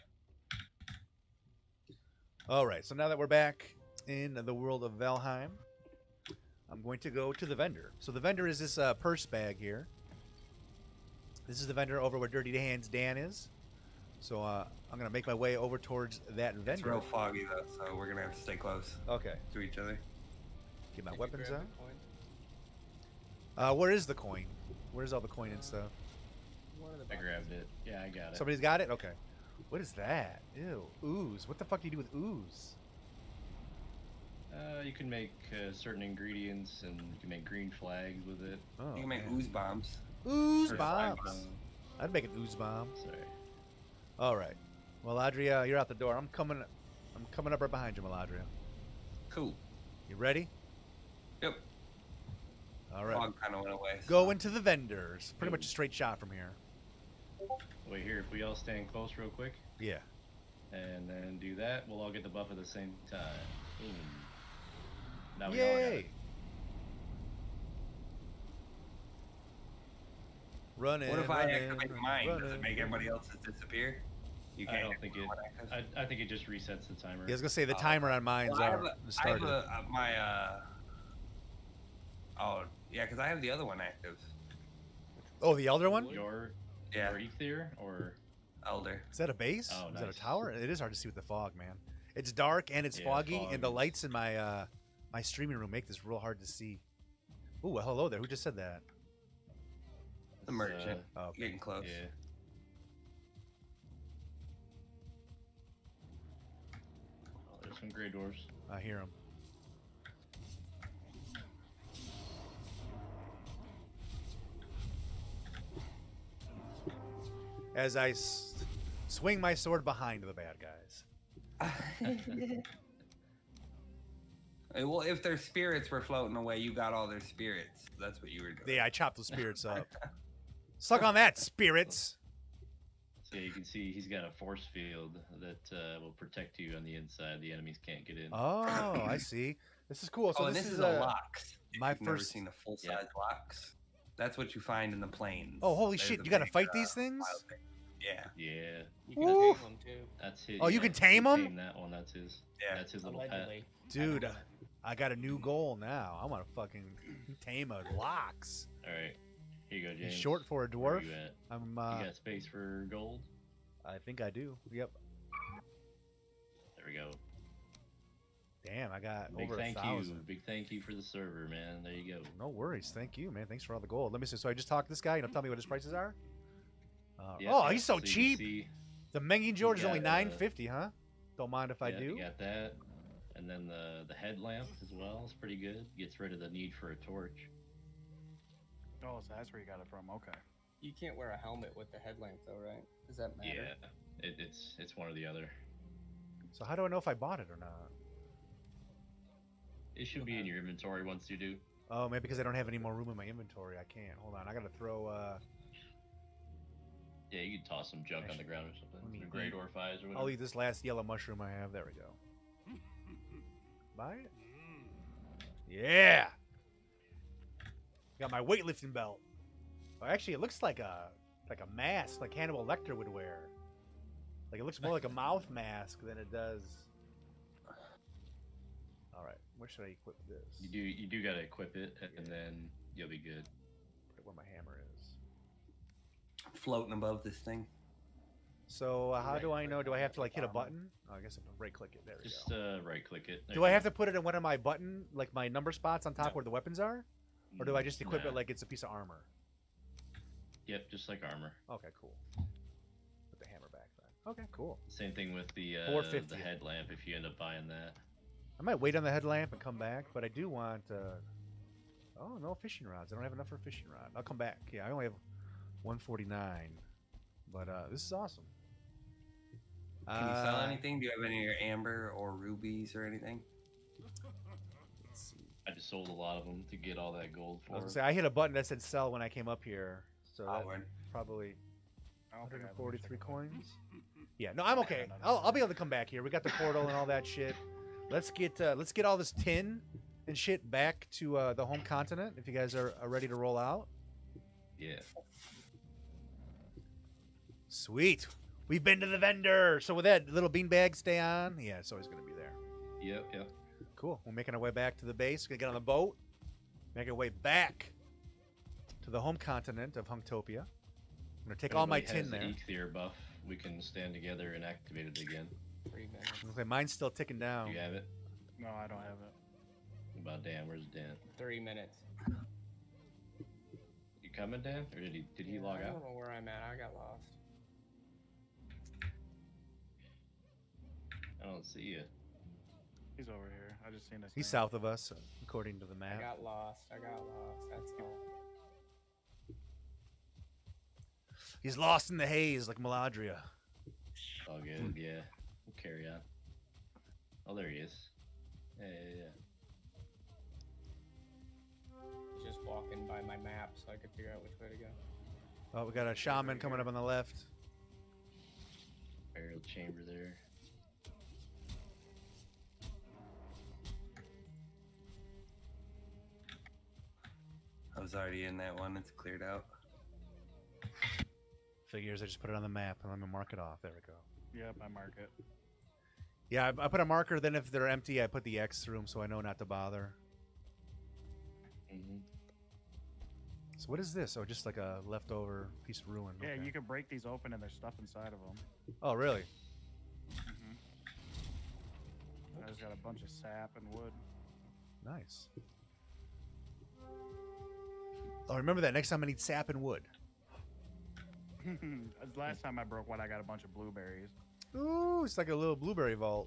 All right, so now that we're back in the world of Valheim, I'm going to go to the vendor. So the vendor is this purse bag here. This is the vendor over where DirtyHandsDan is. So I'm going to make my way over towards that vendor. It's real foggy, though, so we're going to have to stay close to each other. Get my weapons out. Where is the coin? Where's all the coin and stuff? I grabbed it. Yeah, I got it. Somebody's got it? Okay. What is that? Ew. Ooze. What the fuck do you do with ooze? You can make certain ingredients, and you can make green flags with it. Oh, You can make ooze bombs. Ooze Or bombs. fire bombs. I'd make an ooze bomb. Sorry. All right. Meladria, you're out the door. I'm coming up right behind you, Meladria. Cool. You ready? Yep. All right. Fog kind of went away. Go into the vendors. Pretty much a straight shot from here. Wait here. If we all stand close real quick. Yeah. And then do that. We'll all get the buff at the same time. Boom. Now we all got Yay! it. Running. What if I running, activate running, mine? Does it running. make everybody else's disappear? You I can't. don't think it. I think it just resets the timer. Yeah, I was gonna say the timer on mine's Well, I have started. Oh yeah, because I have the other one active. Oh, the elder one? Your Ether or Elder. Is that a base? Oh, Is that a nice. tower? It is hard to see with the fog, man. It's dark and it's Yeah, foggy, fog and the is- lights in my my streaming room make this real hard to see. Ooh, well, hello there. Who just said that? The merchant. Oh, okay. Getting close. Yeah. Oh, there's some gray doors. I hear him. As I swing my sword behind the bad guys. Hey, well, if their spirits were floating away, you got all their spirits. That's what you were doing. Yeah, I chopped those spirits up. Suck on that, spirits. So you can see he's got a force field that will protect you on the inside. The enemies can't get in. Oh, I see. This is cool. So and this is is a locks. If my you've never first- seen the full size locks. That's what you find in the plains. Oh, holy They're shit! the You gotta big, fight these things? wild thing. Yeah. Yeah. You can Woo! tame them too. That's his. Oh, you can tame 'em? Tame that one. That's his. Yeah. That's his little pet. Allegedly. Dude, I got a new goal now. I want to fucking tame a locks. All right. Here you go, James. He's short for a Where dwarf. you at? I'm. You got space for gold? I think I do. Yep. There we go. Damn, I got Big over thank 1,000. you. Big thank you for the server, man. There you go. No worries. Thank you, man. Thanks for all the gold. Let me see. So I just talked to this guy. You know, tell me what his prices are. Yeah, oh, yeah, he's so you can cheap. see- The Mengi George is got, only $9.50, huh? Don't mind if I yeah, do. You got that. And then the headlamp as well is pretty good. Gets rid of the need for a torch. Oh, so that's where you got it from. Okay. You can't wear a helmet with the headlamp though, right? Does that matter? Yeah. It's one or the other. So how do I know if I bought it or not? It should be in your inventory once you do. Oh, maybe because I don't have any more room in my inventory. I can't. Hold on. I gotta throw. Yeah, you could toss some junk on the ground or Let something. me Some gray eat. door fives or whatever. I'll eat this last yellow mushroom I have. There we go. Buy it. Yeah. Got my weightlifting belt. Oh, actually, it looks like a mask, like Hannibal Lecter would wear. Like it looks more like a mouth mask than it does. All right, where should I equip this? You do gotta equip it, and then you'll be good. Where my hammer is. Floating above this thing. So how do I know? Do I have to like hit a button? Oh, I guess I have to right click it. There we Just go. right click it. There Do you I go. have to put it in one of my button, like my number spots on top No. where the weapons are? Or do I just equip Nah. it like it's a piece of armor? Yep, just like armor. Okay, cool. Put the hammer back then. Okay, cool. Same thing with the $4.50. headlamp if you end up buying that. I might wait on the headlamp and come back, but I do want. Oh no, fishing rods. I don't have enough for a fishing rod. I'll come back. Yeah, I only have 149, but this is awesome. Can you sell anything? Do you have any of your amber or rubies or anything? Let's see. I just sold a lot of them to get all that gold I for. was gonna say I hit a button that said sell when I came up here, so that's word. probably I don't think I have 143 anything. coins. Yeah, no, I'm okay. I'll be able to come back here. We got the portal and all that shit. Let's get all this tin and shit back to the home continent. If you guys are ready to roll out. Yeah. Sweet. We've been to the vendor. So with that little beanbag stay on. Yeah, it's always gonna be there. Yep. Cool. We're making our way back to the base. We're gonna get on the boat. Make our way back to the home continent of HunkTopia. I'm gonna take all my tin there. Ether buff. We can stand together and activate it again. 3 minutes. Okay, mine's still ticking down. You have it? No, I don't have it. About Dan. Where's Dan? 3 minutes. You coming, Dan? Or did he log I out? don't know where I'm at. I got lost. I don't see you. He's over here. I just seen his. He's name. south of us, according to the I map. got lost. That's all. He's lost in the haze like Meladria. All good. Yeah. We'll carry on. Oh, there he is. Yeah. Just walking by my map so I could figure out which way to go. Oh, we got a shaman coming up on the left. Burial chamber there. was already in that one. It's cleared out. Figures. I just put it on the map and let me mark it off. There we go. Yep, I mark it. Yeah, I put a marker. Then if they're empty, I put the X through them so I know not to bother. So what is this? Oh, just like a leftover piece of ruin. Yeah, Okay. you can break these open and there's stuff inside of them. Oh, really? I just got a bunch of sap and wood. Nice. Oh, remember that. Next time I need sap and wood. Last time I broke one, I got a bunch of blueberries. Ooh, it's like a little blueberry vault.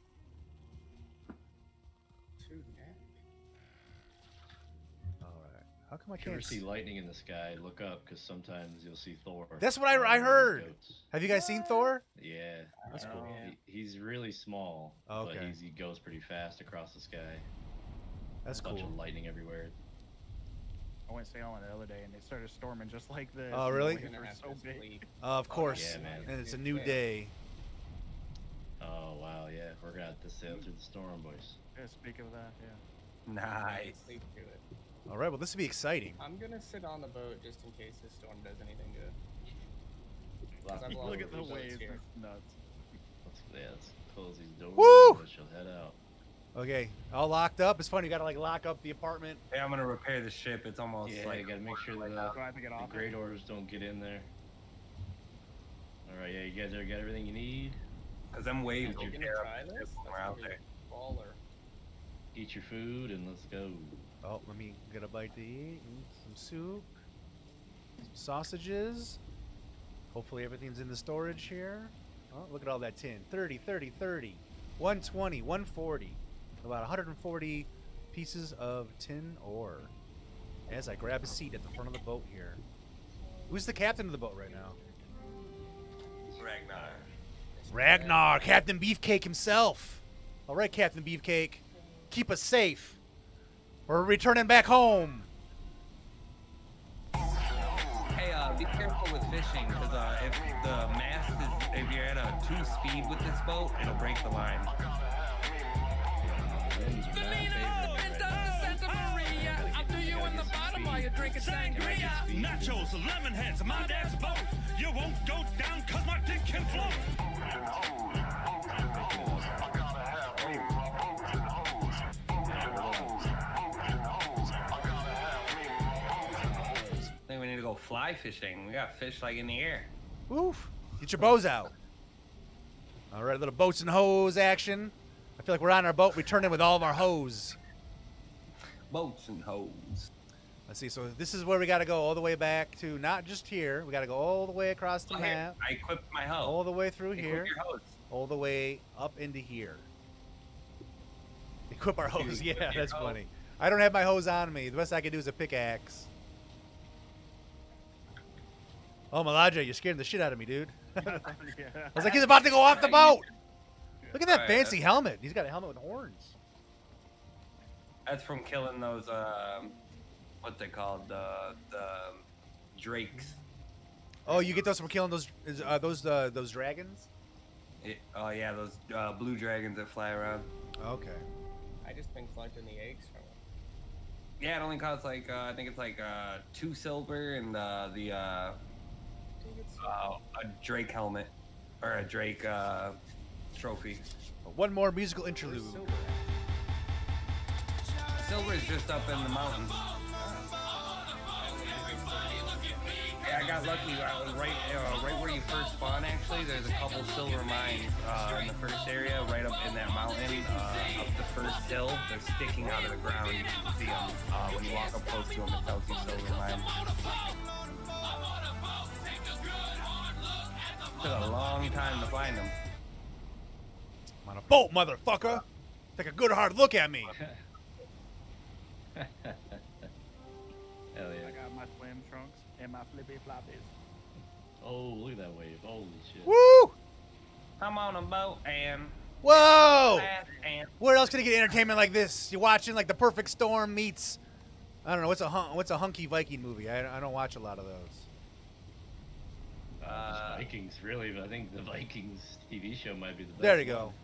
Alright. How come I If you ever can't see lightning in the sky, look up, because sometimes you'll see Thor. That's what I heard. Goats. Have you guys seen Thor? Yeah. That's cool. He's really small, Okay. but he goes pretty fast across the sky. That's a bunch cool. of lightning everywhere. I went sailing the other day and they started storming just like this. Oh, really? The waves were so big. Of course. yeah, man. And it's a new day. Oh, wow, yeah. We're going to have to sail through the storm, boys. Yeah, speak of that, yeah. Nice. Sleep through it. All right, well, this will be exciting. I'm gonna sit on the boat just in case this storm does anything good. 'Cause I've Look at the lost waves, here. it's nuts. Let's close these doors. Woo! And she'll head out. Okay, all locked up. It's funny, you gotta like lock up the apartment. Hey, I'm gonna repair the ship. It's almost Yeah, like you gotta make sure that Do I have to get the off? great orders don't get in there. Alright, yeah, you guys got everything you need? because them waves will You gonna tear try up the this? ship when That's we're out gonna there. be baller. Eat your food and let's go. Oh, let me get a bite to eat. And some soup. Some sausages. Hopefully everything's in the storage here. Oh, look at all that tin. 30, 30, 30. 120, 140. About 140 pieces of tin ore. As I grab a seat at the front of the boat here. Who's the captain of the boat right now? Ragnar. Ragnor, Captain Beefcake himself. All right, Captain Beefcake. Keep us safe. We're returning back home. Hey, be careful with fishing, because if the mast is, if you're at a 2 speed with this boat, it'll break the line. Winds are not Nachos, lemon heads, my dad's boat. You won't go down cause my dick can float. I think we need to go fly fishing. We got fish like in the air. Woof. Get your bows out. All right, little boats and hose action. I feel like we're on our boat returning with all of our hose. Boats and hoes. Let's see. So this is where we got to go all the way back to not just here. We got to go all the way across the Oh, here, map. I equipped my hoe. All the way through Equip here. your hose. All the way up into here. Equip our hose. Equip Yeah, your that's hose. funny. I don't have my hose on me. The best I can do is a pickaxe. Oh, Meladria, you're scaring the shit out of me, dude. I was like, he's about to go off the boat. Look at that Right, fancy helmet. He's got a helmet with horns. That's from killing those, what's they called? The drakes. Oh, you get those from killing those those dragons? Oh yeah, those blue dragons that fly around. Okay. I just been collecting the eggs from it. Yeah, it only costs like I think it's like 2 silver and a Drake helmet or a Drake trophy. One more musical interlude. Silver is just up in the mountains. Yeah, I got lucky. Right where you first spawn. Actually, there's a couple silver mines in the first area, right up in that mountain, up the first hill. They're sticking out of the ground. You can see them when you walk up close to them. It tells you silver mine. Took a long time to find them. I'm on a boat, motherfucker. Take a good hard look at me. Hell yeah. I got my swim trunks and my flippy floppies. Oh, look at that wave. Holy shit. Woo! I'm on a boat and. Whoa! And Where else can you get entertainment like this? You're watching like The Perfect Storm meets, I don't know, what's a hunky Viking movie? I don't watch a lot of those. Vikings, really, but I think the Vikings TV show might be the best. There you go.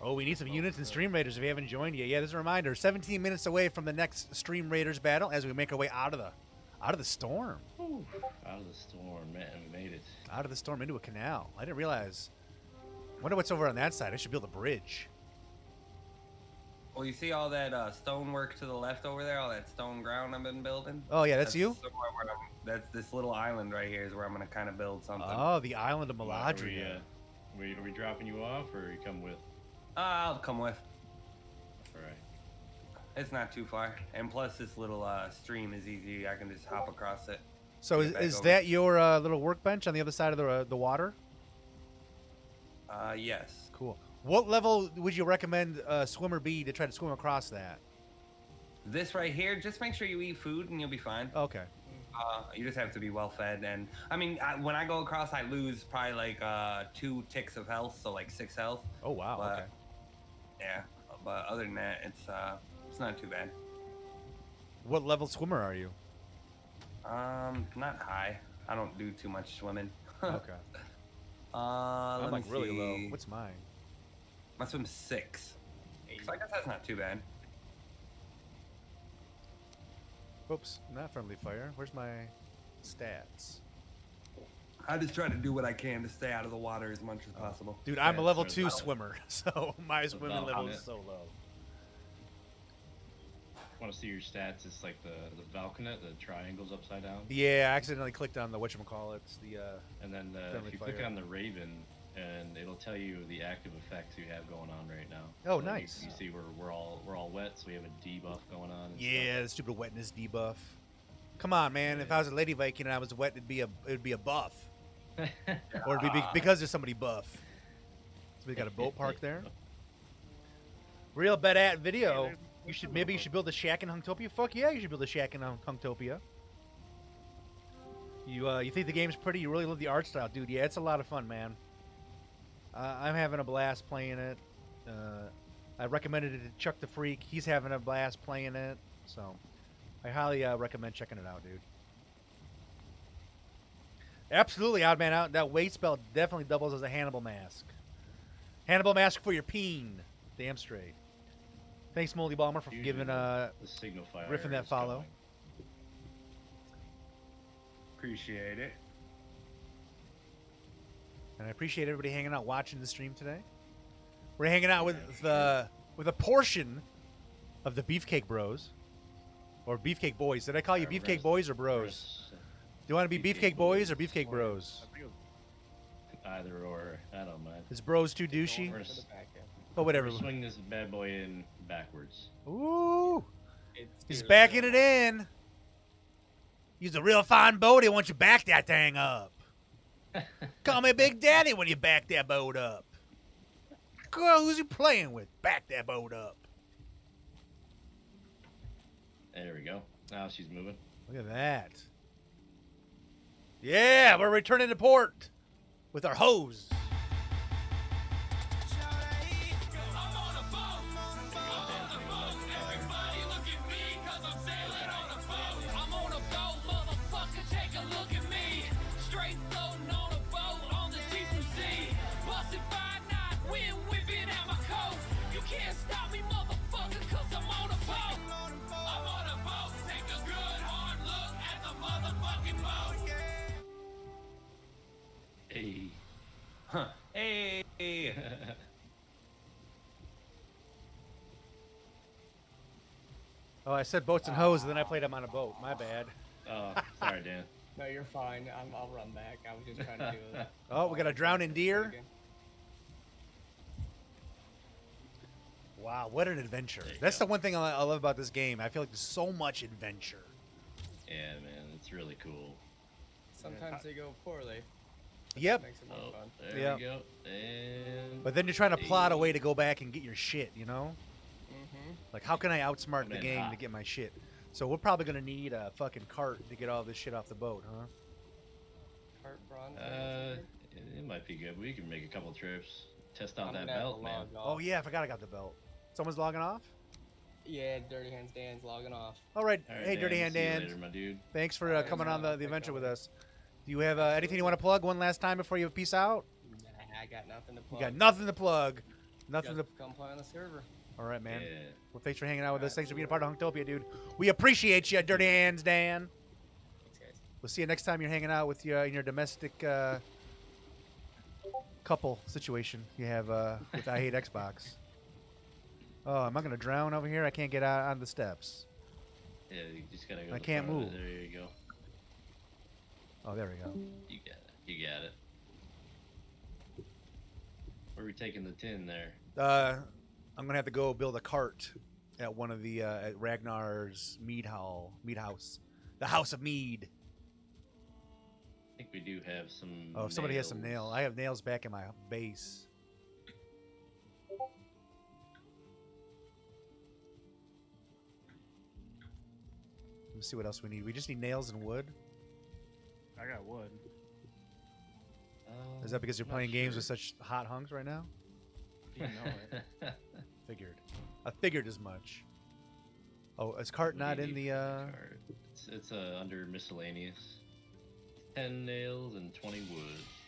Oh, we need some units and Stream Raiders if you haven't joined yet. Yeah, this is a reminder. 17 minutes away from the next Stream Raiders battle as we make our way out of the storm. Ooh, out of the storm, man. We made it. Out of the storm into a canal. I didn't realize. Wonder what's over on that side. I should build a bridge. Well, you see all that stonework to the left over there, all that stone ground I've been building? Oh, yeah, that's you? That's this little island right here is where I'm going to kind of build something. Oh, the island of Meladria. Are we dropping you off, or you come with? I'll come with. All right. It's not too far. And plus, this little stream is easy. I can just hop across it. So is that your little workbench on the other side of the water? Yes. Cool. What level would you recommend a swimmer be to try to swim across that? This right here, just make sure you eat food and you'll be fine. Okay. You just have to be well fed. And I mean, when I go across, I lose probably like 2 ticks of health, so like 6 health. Oh, wow. But, okay. Yeah. But other than that, it's not too bad. What level swimmer are you? Not high. I don't do too much swimming. Okay. I'm like really low. What's mine? My swim's 6. So I guess that's not too bad. Oops, not friendly fire. Where's my stats? I just try to do what I can to stay out of the water as much as possible. Dude, I'm a level 2 swimmer, so my swimming level is so low. Want to see your stats? It's like the Valkynet, the triangles upside down. Yeah, I accidentally clicked on the whatchamacallits, and then if you click on the Raven, and it'll tell you the active effects you have going on right now. Oh, so nice. You see we're all wet, so we have a debuff going on. Yeah, the stupid wetness debuff. Come on, man. Yeah. If I was a lady Viking and I was wet, it'd be a buff. Or it'd be because there's somebody buff. So we got a boat park there. Real bad video. Maybe you should build a shack in HunkTopia. Fuck yeah, you should build a shack in HunkTopia. You think the game's pretty? You really love the art style, dude. Yeah, it's a lot of fun, man. I'm having a blast playing it. I recommended it to Chuck the Freak. He's having a blast playing it. So I highly recommend checking it out, dude. Absolutely, odd man out. That weight spell definitely doubles as a Hannibal mask. Hannibal mask for your peen. Damn straight. Thanks, Moldy Bomber, for giving Griffin that follow. Going. Appreciate it. And I appreciate everybody hanging out, watching the stream today. We're hanging out with a portion of the Beefcake Bros, or Beefcake Boys. Did I call you Beefcake Boys or Bros? Do you want to be Beefcake Boys or Beefcake Bros? Either or, I don't mind. Is Bros too douchey? But whatever. We're swing this bad boy in backwards. Ooh, he's backing it in. He's a real fine boat. He wants you back that thing up. Call me Big Daddy when you back that boat up. Girl, who's he playing with? Back that boat up. There we go. Now she's moving. Look at that. Yeah, we're returning to port with our hose. Hey. Huh. Hey. Oh, I said boats and hose, and then I played him on a boat. My bad. Oh, sorry, Dan. No, you're fine. I'll run back. I was just trying to do it. Oh, we got a drowning deer. Wow, what an adventure. That's the one thing I love about this game. I feel like there's so much adventure. Yeah, man, it's really cool. Sometimes they go poorly. Yep. Makes it more fun. There we go. And but then you're trying to plot a way to go back and get your shit, you know? Mm-hmm. Like, how can I outsmart the game to get my shit? So we're probably going to need a fucking cart to get all this shit off the boat, huh? Cart bronze? It might be good. We can make a couple trips. Test out that belt, man. Oh, yeah, I forgot I got the belt. Someone's logging off? Yeah, DirtyHandsDan's logging off. All right. All right, hey, Dan, DirtyHandsDan. later, my dude. Thanks for coming on the adventure with us. Do you have anything you want to plug one last time before you peace out? Nah, I got nothing to plug. You got nothing to plug. Nothing to come play on the server. All right, man. Yeah. Well, thanks for hanging out with us. Thanks for being a part of HunkTopia, dude. We appreciate you, Dirty Hands Dan. Thanks, guys. We'll see you next time you're hanging out with your in your domestic couple situation you have with I Hate Xbox. Oh, am I gonna drown over here? I can't get out on the steps. Yeah, you just gotta go. I can't move. There you go. Oh, there we go. You got it. You got it. Where are we taking the tin there? I'm gonna have to go build a cart at one of the at Ragnar's mead house, the House of Mead. I think we do have some. Oh, if somebody has some nail, I have nails back in my base. Let's see what else we need. We just need nails and wood. I got wood. Is that because you're playing games with such hot hunks right now? You know it. Figured. I figured as much. Oh, is cart not in the? It's under miscellaneous. 10 nails and 20 wood.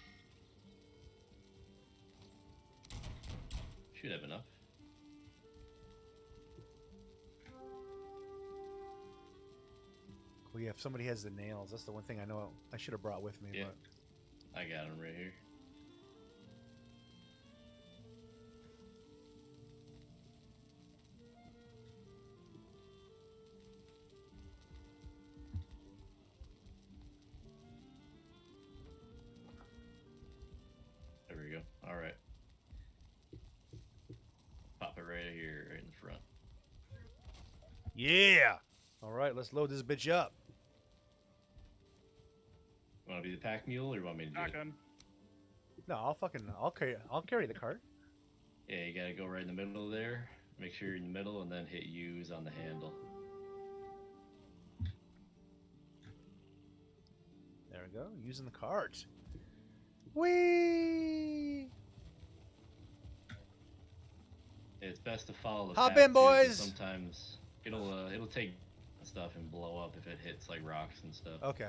Should have enough. Well, yeah, if somebody has the nails, that's the one thing I know I should have brought with me. Yeah, but I got them right here. There we go. All right. Pop it right here, right in the front. yeah. All right, let's load this bitch up. You want to be the pack mule, or you want me to do it? Shotgun. No, I'll carry the cart. Yeah, you gotta go right in the middle there. Make sure you're in the middle, and then hit use on the handle. There we go. Using the cart. Whee! It's best to follow the Hop path, in, too, 'cause boys! Sometimes it'll take stuff and blow up if it hits like rocks and stuff. Okay.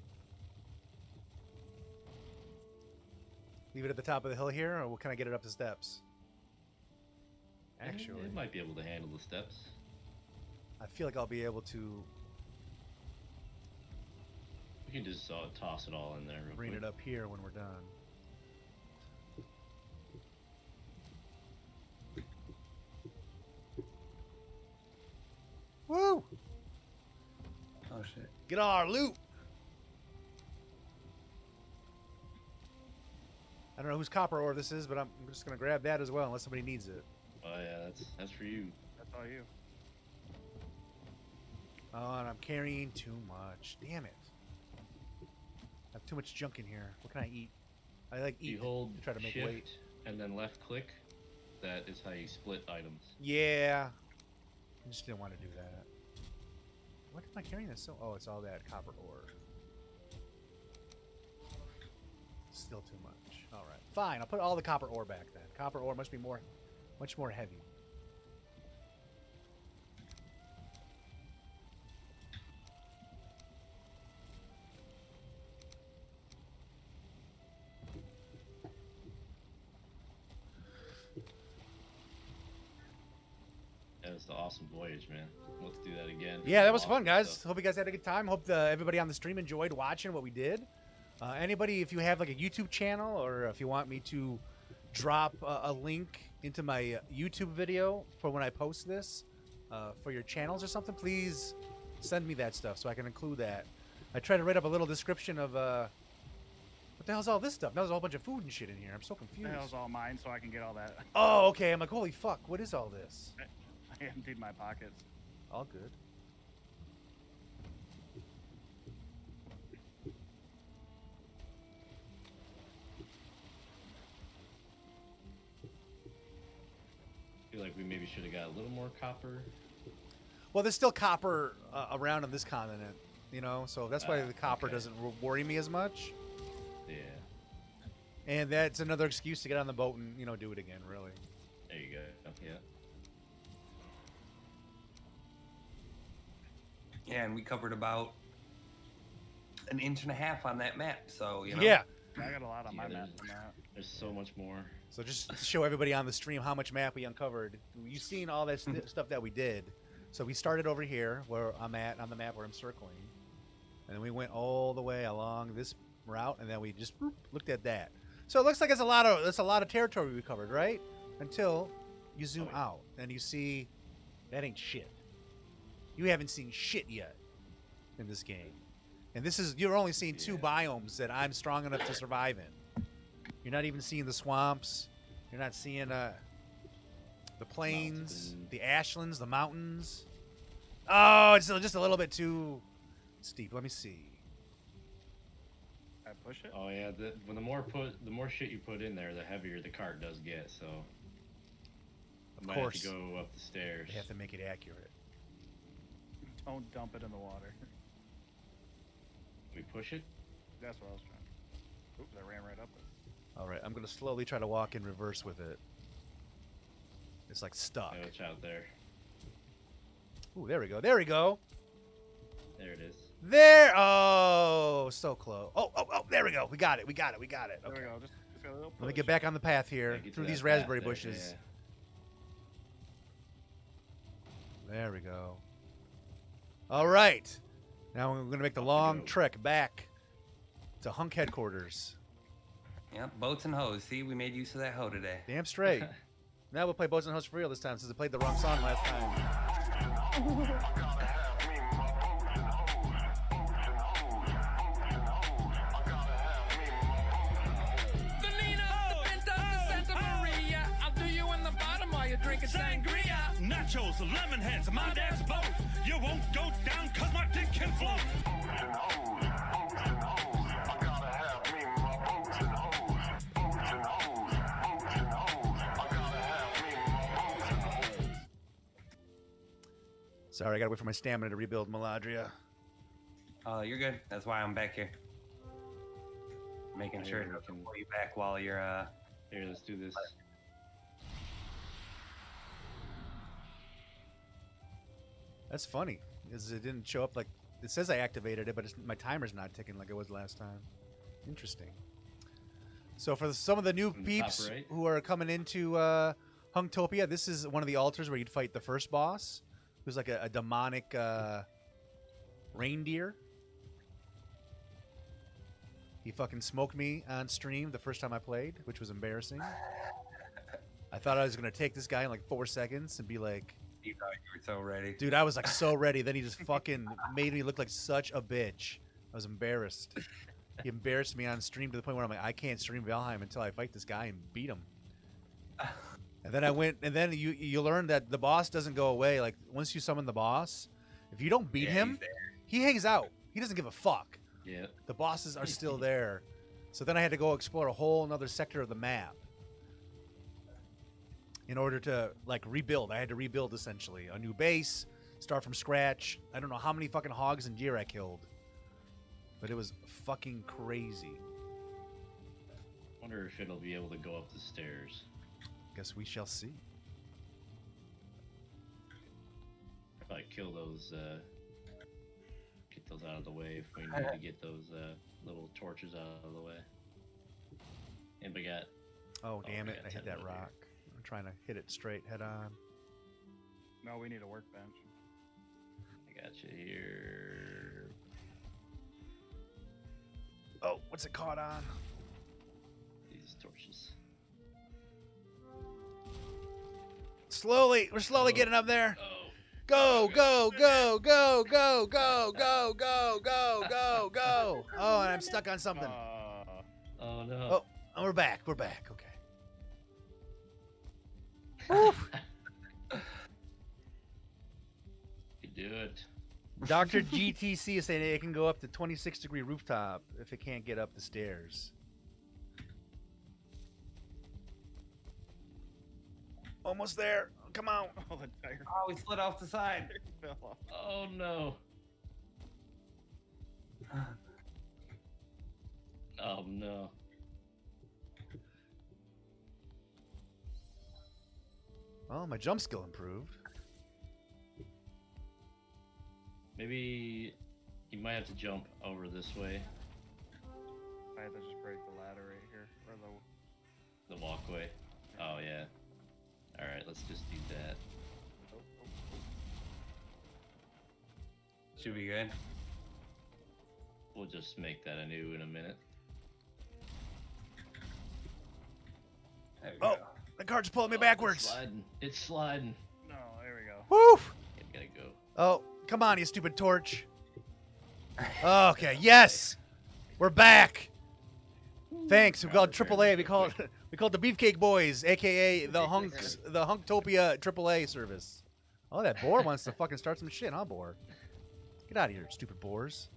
Leave it at the top of the hill here, or can I get it up the steps? Actually, It might be able to handle the steps. I feel like I'll be able to We can just toss it all in there real bring quick. it up here when we're done. Woo! Oh shit. Get all our loot. I don't know whose copper ore this is, but I'm just gonna grab that as well, unless somebody needs it. Oh yeah, that's for you. That's all you. Oh, and I'm carrying too much. Damn it! I have too much junk in here. What can I eat? I like eat You hold to try to make shift weight. and then left click. That is how you split items. Yeah, I just didn't want to do that. What am I carrying this? Oh, it's all that copper ore. Still too much. All right, fine. I'll put all the copper ore back then. Copper ore must be much more heavy. That was the awesome voyage, man. Let's do that again. Yeah, that was Awesome fun, guys. stuff. Hope you guys had a good time. Hope everybody on the stream enjoyed watching what we did. Anybody, if you have like a YouTube channel, or if you want me to drop a link into my YouTube video for when I post this for your channels or something, please send me that stuff so I can include that. I try to write up a little description of what the hell's all this stuff? That was a whole bunch of food and shit in here. I'm so confused. The hell's all mine, so I can get all that. Oh, okay. I'm like, holy fuck, what is all this? I emptied my pockets. All good. I feel like we maybe should have got a little more copper. Well, there's still copper around on this continent, you know, so that's why the copper okay. doesn't worry me as much. Yeah. And that's another excuse to get on the boat and, you know, do it again, really. There you go. Yeah. Yeah, and we covered about 1.5 inches on that map, so you know. Yeah. I got a lot on my Yeah, map from that. There's so much more. So just to show everybody on the stream how much map we uncovered. You've seen all that stuff that we did. So we started over here where I'm at on the map where I'm circling. And then we went all the way along this route, and then we just looked at that. So it looks like it's a lot of territory we covered, right? Until you zoom out and you see that ain't shit. You haven't seen shit yet in this game. And you're only seeing 2 biomes that I'm strong enough to survive in. You're not even seeing the swamps. You're not seeing the plains, the ashlands, the mountains. Oh, it's just a little bit too steep. Let me see. I push it. Oh yeah, the more shit you put in there, the heavier the cart does get. So I might have to go up the stairs. They have to make it accurate. Don't dump it in the water. We push it? That's what I was trying to. Oops, I ran right up it. All right, I'm gonna slowly try to walk in reverse with it. It's like stuck. Oh, it's out there. Ooh, there we go. There we go. There it is. There. Oh, so close. Oh, there we go. We got it. We got it. We got it. Okay. There we go. Just got a little push. Let me get back on the path here through these raspberry bushes. Yeah. There we go. All right. Now we're going to make the long trek back to Hunk headquarters. Yep, boats and hoes. See, we made use of that hoe today. Damn straight. Now we'll play boats and hoes for real this time since I played the wrong song last time. Drinking sangria, nachos, lemon heads, my dad's boat. You won't go down cause my dick can float. Sorry, I gotta wait for my stamina to rebuild Meladria. Oh, you're good. That's why I'm back here. Making sure to pull you back while you're Here, let's do this. That's funny, because it didn't show up like it says I activated it, but my timer's not ticking like it was last time. Interesting. So for some of the new peeps who are coming into HunkTopia, this is one of the altars where you'd fight the first boss, who's like a demonic reindeer. He fucking smoked me on stream the first time I played, which was embarrassing. I thought I was gonna take this guy in like 4 seconds and be like, you thought you were so ready. dude, I was like so ready. Then he just fucking made me look like such a bitch. I was embarrassed. He embarrassed me on stream to the point where I'm like, I can't stream Valheim until I fight this guy and beat him. And then I went, and then you learn that the boss doesn't go away. Like once you summon the boss, if you don't beat him, he hangs out. He doesn't give a fuck. Yeah. The bosses are still there. So then I had to go explore a whole another sector of the map. In order to like rebuild, I had to rebuild essentially a new base, start from scratch. I don't know how many fucking hogs and deer I killed, but it was fucking crazy. Wonder if it'll be able to go up the stairs. Guess we shall see. If I kill those, get those out of the way. If we need to get those little torches out of the way. Anybody got? Oh damn it! I hit that rock. I'm trying to hit it straight head on. No, we need a workbench. I got you here. Oh, what's it caught on? These torches. Slowly, we're slowly getting up there. Go, go, go, go, go, go, go, go, go, go, go. Oh, and I'm stuck on something. Oh no. Oh, we're back. We're back. Okay. You do it. Dr. GTC is saying it can go up to 26-degree rooftop if it can't get up the stairs. Almost there. Come on. Oh, the tire. Oh, we slid off the side. Oh no. Oh no. Well, my jump skill improved. Maybe you might have to jump over this way. I have to just break the ladder right here, or The walkway. Oh yeah. All right, let's just do that. Should be good. We'll just make that anew in a minute. There we Oh, go. the cart's pulling me Oh, backwards. It's sliding. It's sliding. No, there we go. Woo! Yeah, we gotta go. Oh, come on, you stupid torch. Okay, yes, we're back. Thanks. We called AAA. We called the BEEFCAKE BOYZ, aka the HunkTopia AAA service. Oh, that boar wants to fucking start some shit, huh, boar? Get out of here, stupid boars.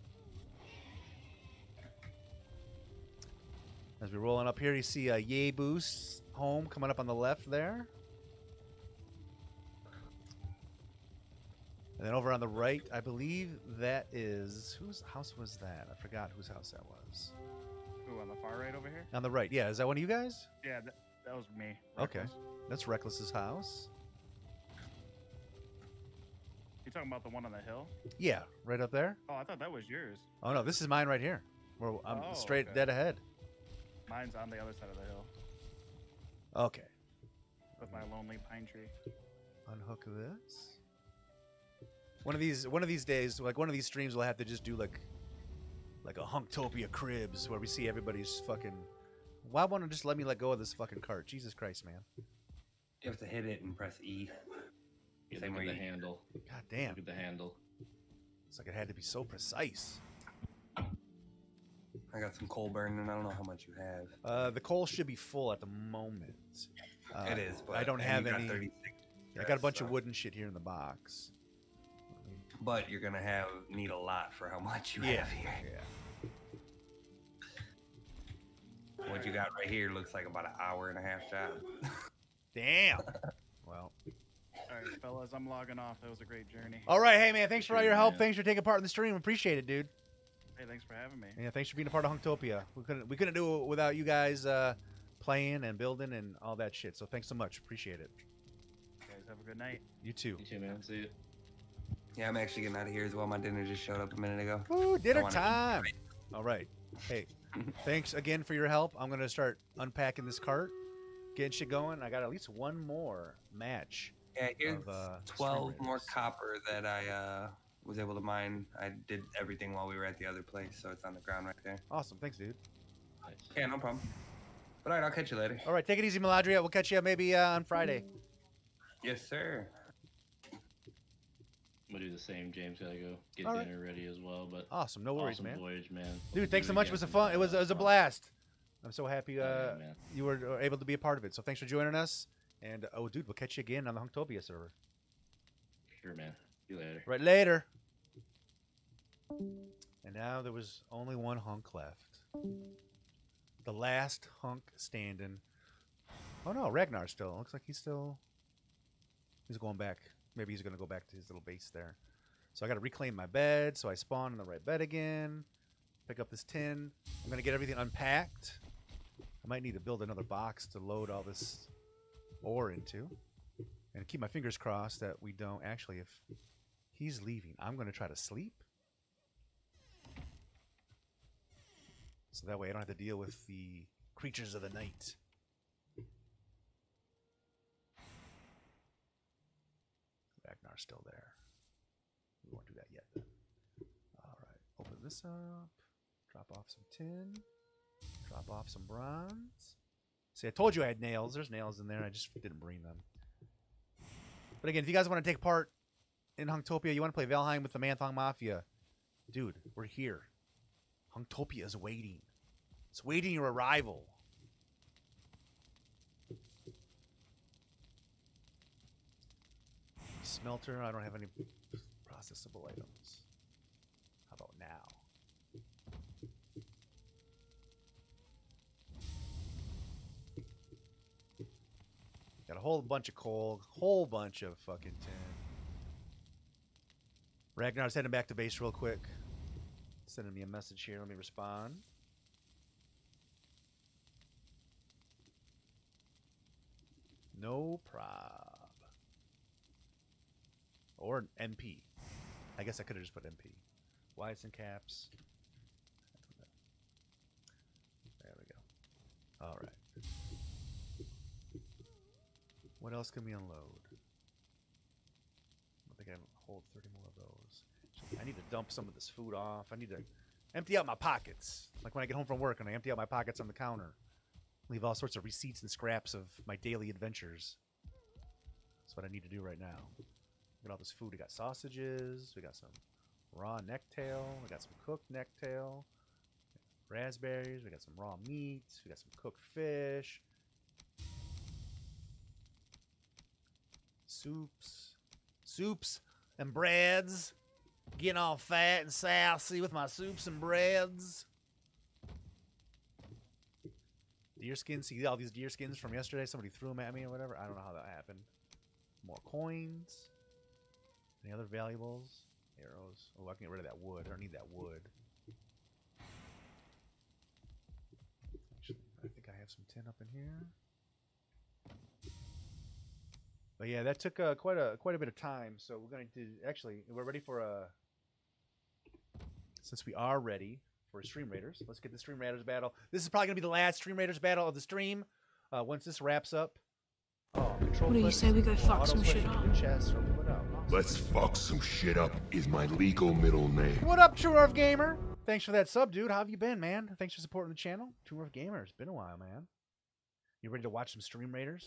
As we're rolling up here, you see a Yay Boost home coming up on the left there. And then over on the right, I believe that is... Whose house was that? I forgot whose house that was. Ooh, on the far right over here? On the right, yeah. Is that one of you guys? Yeah, that was me. Okay. Reckless. That's Reckless's house. You talking about the one on the hill? Yeah, right up there. Oh, I thought that was yours. Oh, no, this is mine right here. Where I'm Oh, straight okay. dead ahead. Mine's on the other side of the hill Okay. with my lonely pine tree. Unhook this. One of these days, like one of these streams, we'll have to just do like a HunkTopia cribs where we see everybody's fucking. Why won't it just let me let go of this fucking cart? Jesus Christ, man! You have to hit it and press E. Yeah, Same look at way the handle. God damn! Look at the handle. It's like it had to be so precise. I got some coal burning. I don't know how much you have. The coal should be full at the moment. It is, but I don't and have you got any. 36 I got a bunch so. of wooden shit here in the box. But you're gonna need a lot for how much you Yeah, have here. yeah. What you got right here looks like about an hour and a half job. Damn. Well. All right, fellas, I'm logging off. That was a great journey. All right, hey man, thanks for all your help. Yeah. Thanks for taking part in the stream. Appreciate it, dude. Hey, thanks for having me. Yeah, thanks for being a part of HunkTopia. We couldn't do it without you guys playing and building and all that shit. So thanks so much. Appreciate it. You guys have a good night. You too. You too, man. See you. Yeah, I'm actually getting out of here as well. My dinner just showed up a minute ago. Ooh, dinner I wanna time. eat. All right. Hey, thanks again for your help. I'm gonna start unpacking this cart, getting shit going. I got at least one more match. Yeah, here's of, 12 stream more raiders. copper that I was able to mine. I did everything while we were at the other place, so it's on the ground right there. Awesome. Thanks, dude. Nice. Yeah, no problem. But all right, I'll catch you later. All right, take it easy, Meladria. We'll catch you maybe on Friday. Yes, sir. I'm gonna do the same. James gotta go get All right. dinner ready as well. But Awesome. No worries, awesome man. Voyage, man. Dude, We'll thanks do so much. It again was a sometime. fun. It was a blast. I'm so happy Yeah, man. you were able to be a part of it. So thanks for joining us. And oh, dude, we'll catch you again on the HunkTopia server. Sure, man. See you later. Right later. And now there was only one hunk left. The last hunk standing. Oh no, Ragnor still. Looks like he's going back. Maybe he's gonna go back to his little base there. So I gotta reclaim my bed, so I spawn in the right bed again. Pick up this tin. I'm gonna get everything unpacked. I might need to build another box to load all this ore into. And keep my fingers crossed that we don't actually, if he's leaving, I'm gonna try to sleep. So that way I don't have to deal with the creatures of the night. Ragnar's still there. We won't do that yet. Alright, open this up. Drop off some tin. Drop off some bronze. See, I told you I had nails. There's nails in there. I just didn't bring them. But again, if you guys want to take part in HunkTopia, you want to play Valheim with the MANTHONGmafia, dude, we're here. HunkTopia is waiting. It's waiting your arrival. Smelter, I don't have any processable items. How about now? Got a whole bunch of coal, whole bunch of fucking tin. Ragnar's heading back to base real quick. Sending me a message here. Let me respond. No prob. Or MP. I guess I could have just put MP. Why it's in caps. All right. What else can we unload? I think I can hold 30 more of those. I need to dump some of this food off. I need to empty out my pockets. Like when I get home from work and I empty out my pockets on the counter. Leave all sorts of receipts and scraps of my daily adventures. That's what I need to do right now. Look at all this food. We got sausages. We got some raw necktail. We got some cooked necktail. Raspberries. We got some raw meat. We got some cooked fish. Soups and breads. Getting all fat and sassy with my soups and breads. Deer skins. See all these deer skins from yesterday? Somebody threw them at me or whatever. I don't know how that happened. More coins. Any other valuables? Arrows. Oh, I can get rid of that wood. I don't need that wood. Actually, I think I have some tin up in here. But yeah, that took quite a bit of time. So we're going to actually we're ready for a. Since we are ready for Stream Raiders, let's get the Stream Raiders battle. This is probably going to be the last Stream Raiders battle of the stream. Once this wraps up. Oh, control. What do you say we go fuck some shit up? Let's fuck some shit up is my legal middle name. What up, True North Gamer? Thanks for that sub, dude. How have you been, man? Thanks for supporting the channel. True North Gamer, it's been a while, man. You ready to watch some Stream Raiders?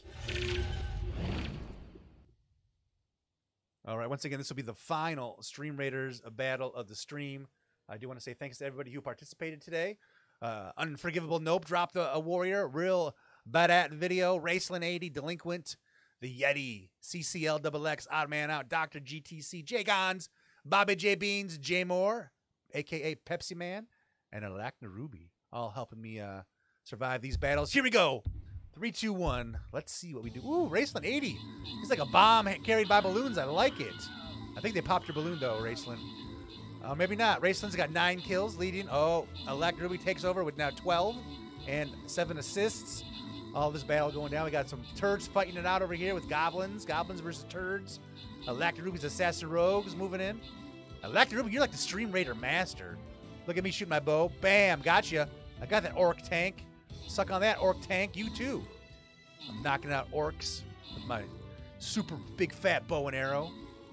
All right, once again, this will be the final Stream Raiders battle of the stream. I do want to say thanks to everybody who participated today. Unforgivable Nope dropped a warrior. Real badass video. Raceland80, Delinquent, The Yeti, CCL Odd Man Out, Dr. GTC, J Gons, Bobby J Beans, J Moore, a.k.a. Pepsi Man, and Ragnor Ruby, all helping me survive these battles. Here we go. 3, 2, 1. Let's see what we do. Ooh, Raceland80. He's like a bomb carried by balloons. I like it. I think they popped your balloon, though, Raceland. Maybe not. Raceland's got 9 kills leading. Oh, Ragnor Ruby takes over with now 12 and 7 assists. All this battle going down. We got some turds fighting it out over here with goblins. Goblins versus turds. Ragnor Ruby's assassin rogues moving in. Ragnor Ruby, you're like the Stream Raider master. Look at me shooting my bow. Bam, gotcha. I got that orc tank. Suck on that, orc tank. You too. I'm knocking out orcs with my super big fat bow and arrow.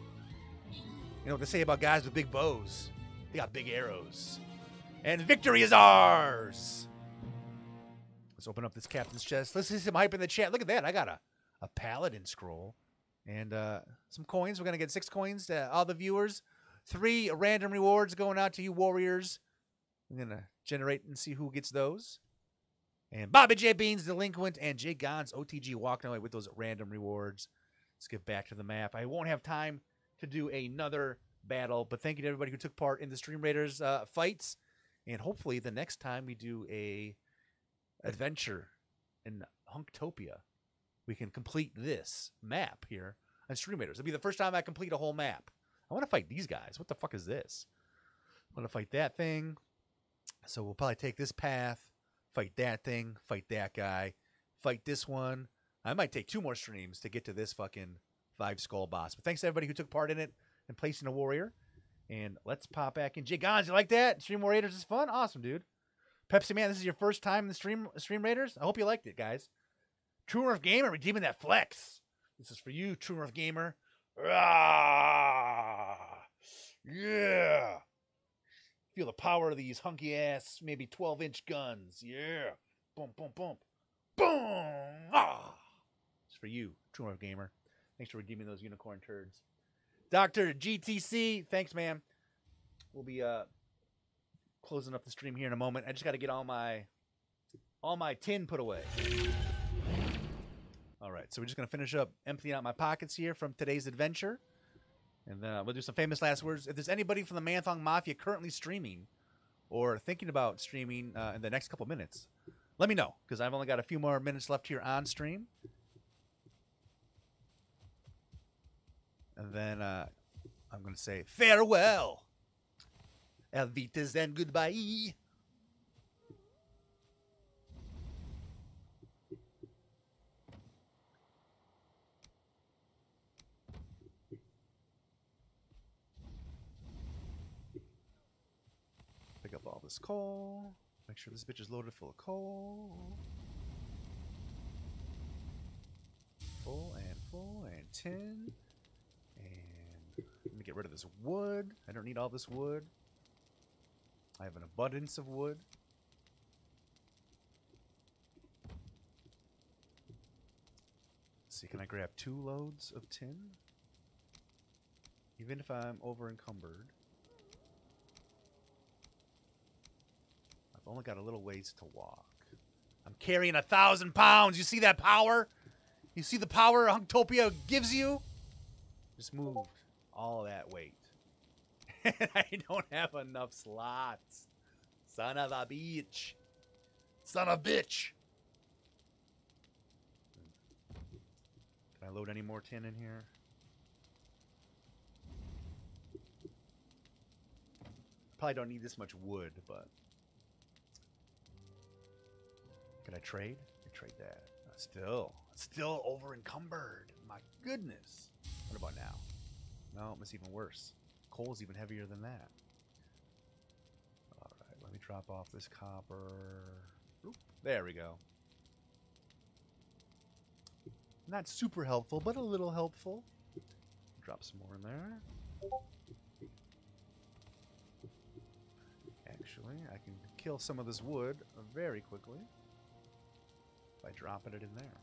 You know what they say about guys with big bows? They got big arrows. And victory is ours! Let's open up this captain's chest. Let's see some hype in the chat. Look at that. I got a paladin scroll. And some coins. We're going to get 6 coins to all the viewers. 3 random rewards going out to you warriors. I'm going to generate and see who gets those. And Bobby J Beans, Delinquent, and J Gons OTG walking away with those random rewards. Let's get back to the map. I won't have time to do another battle, but thank you to everybody who took part in the Stream Raiders fights. And hopefully the next time we do a adventure in HunkTopia, we can complete this map here on Stream Raiders. It'll be the first time I complete a whole map. I want to fight these guys. What the fuck is this? I want to fight that thing. So we'll probably take this path. Fight that thing, fight that guy, fight this one. I might take 2 more streams to get to this fucking 5-skull boss. But thanks to everybody who took part in it and placing a warrior. And let's pop back in. J Gons, you like that? Stream Raiders is fun? Awesome, dude. Pepsi Man, this is your first time in the Stream Raiders? I hope you liked it, guys. True North Gamer redeeming that flex. This is for you, True North Gamer. Ah, yeah. Feel the power of these hunky-ass, maybe 12-inch guns. Yeah. Boom, boom, boom. Boom! Ah! It's for you, True North Gamer. Thanks for redeeming those unicorn turds. Dr. GTC, thanks, man. We'll be closing up the stream here in a moment. I just got to get all my tin put away. All right, so we're just going to finish up emptying out my pockets here from today's adventure. And then we'll do some famous last words. If there's anybody from the MANTHONGmafia currently streaming or thinking about streaming in the next couple minutes, let me know, because I've only got a few more minutes left here on stream. And then I'm going to say farewell. Alvitas and goodbye. Pick up all this coal. Make sure this bitch is loaded full of coal. tin. And let me get rid of this wood. I don't need all this wood. I have an abundance of wood. Let's see, can I grab 2 loads of tin? Even if I'm over encumbered. I've only got a little ways to walk. I'm carrying 1,000 pounds. You see that power? You see the power HunkTopia gives you? Just moved all that weight. And I don't have enough slots. Son of a bitch. Son of a bitch. Can I load any more tin in here? Probably don't need this much wood, but... Can I trade? I can trade that. Still over encumbered. My goodness. What about now? No, it's even worse. Coal's even heavier than that. Alright, let me drop off this copper. Oop, there we go. Not super helpful, but a little helpful. Drop some more in there. Actually, I can kill some of this wood very quickly by dropping it in there.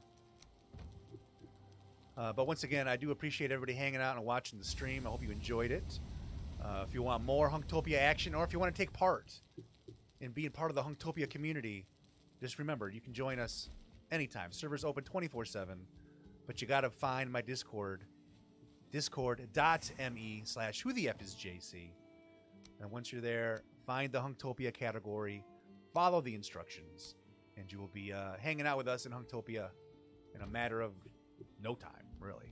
But once again, I do appreciate everybody hanging out and watching the stream. I hope you enjoyed it. If you want more HunkTopia action, or if you want to take part in being part of the HunkTopia community, just remember, you can join us anytime. Server's open 24/7, but you got to find my Discord, discord.me/WHOtheFisJC. And once you're there, find the HunkTopia category, follow the instructions, and you will be hanging out with us in HunkTopia in a matter of no time, really.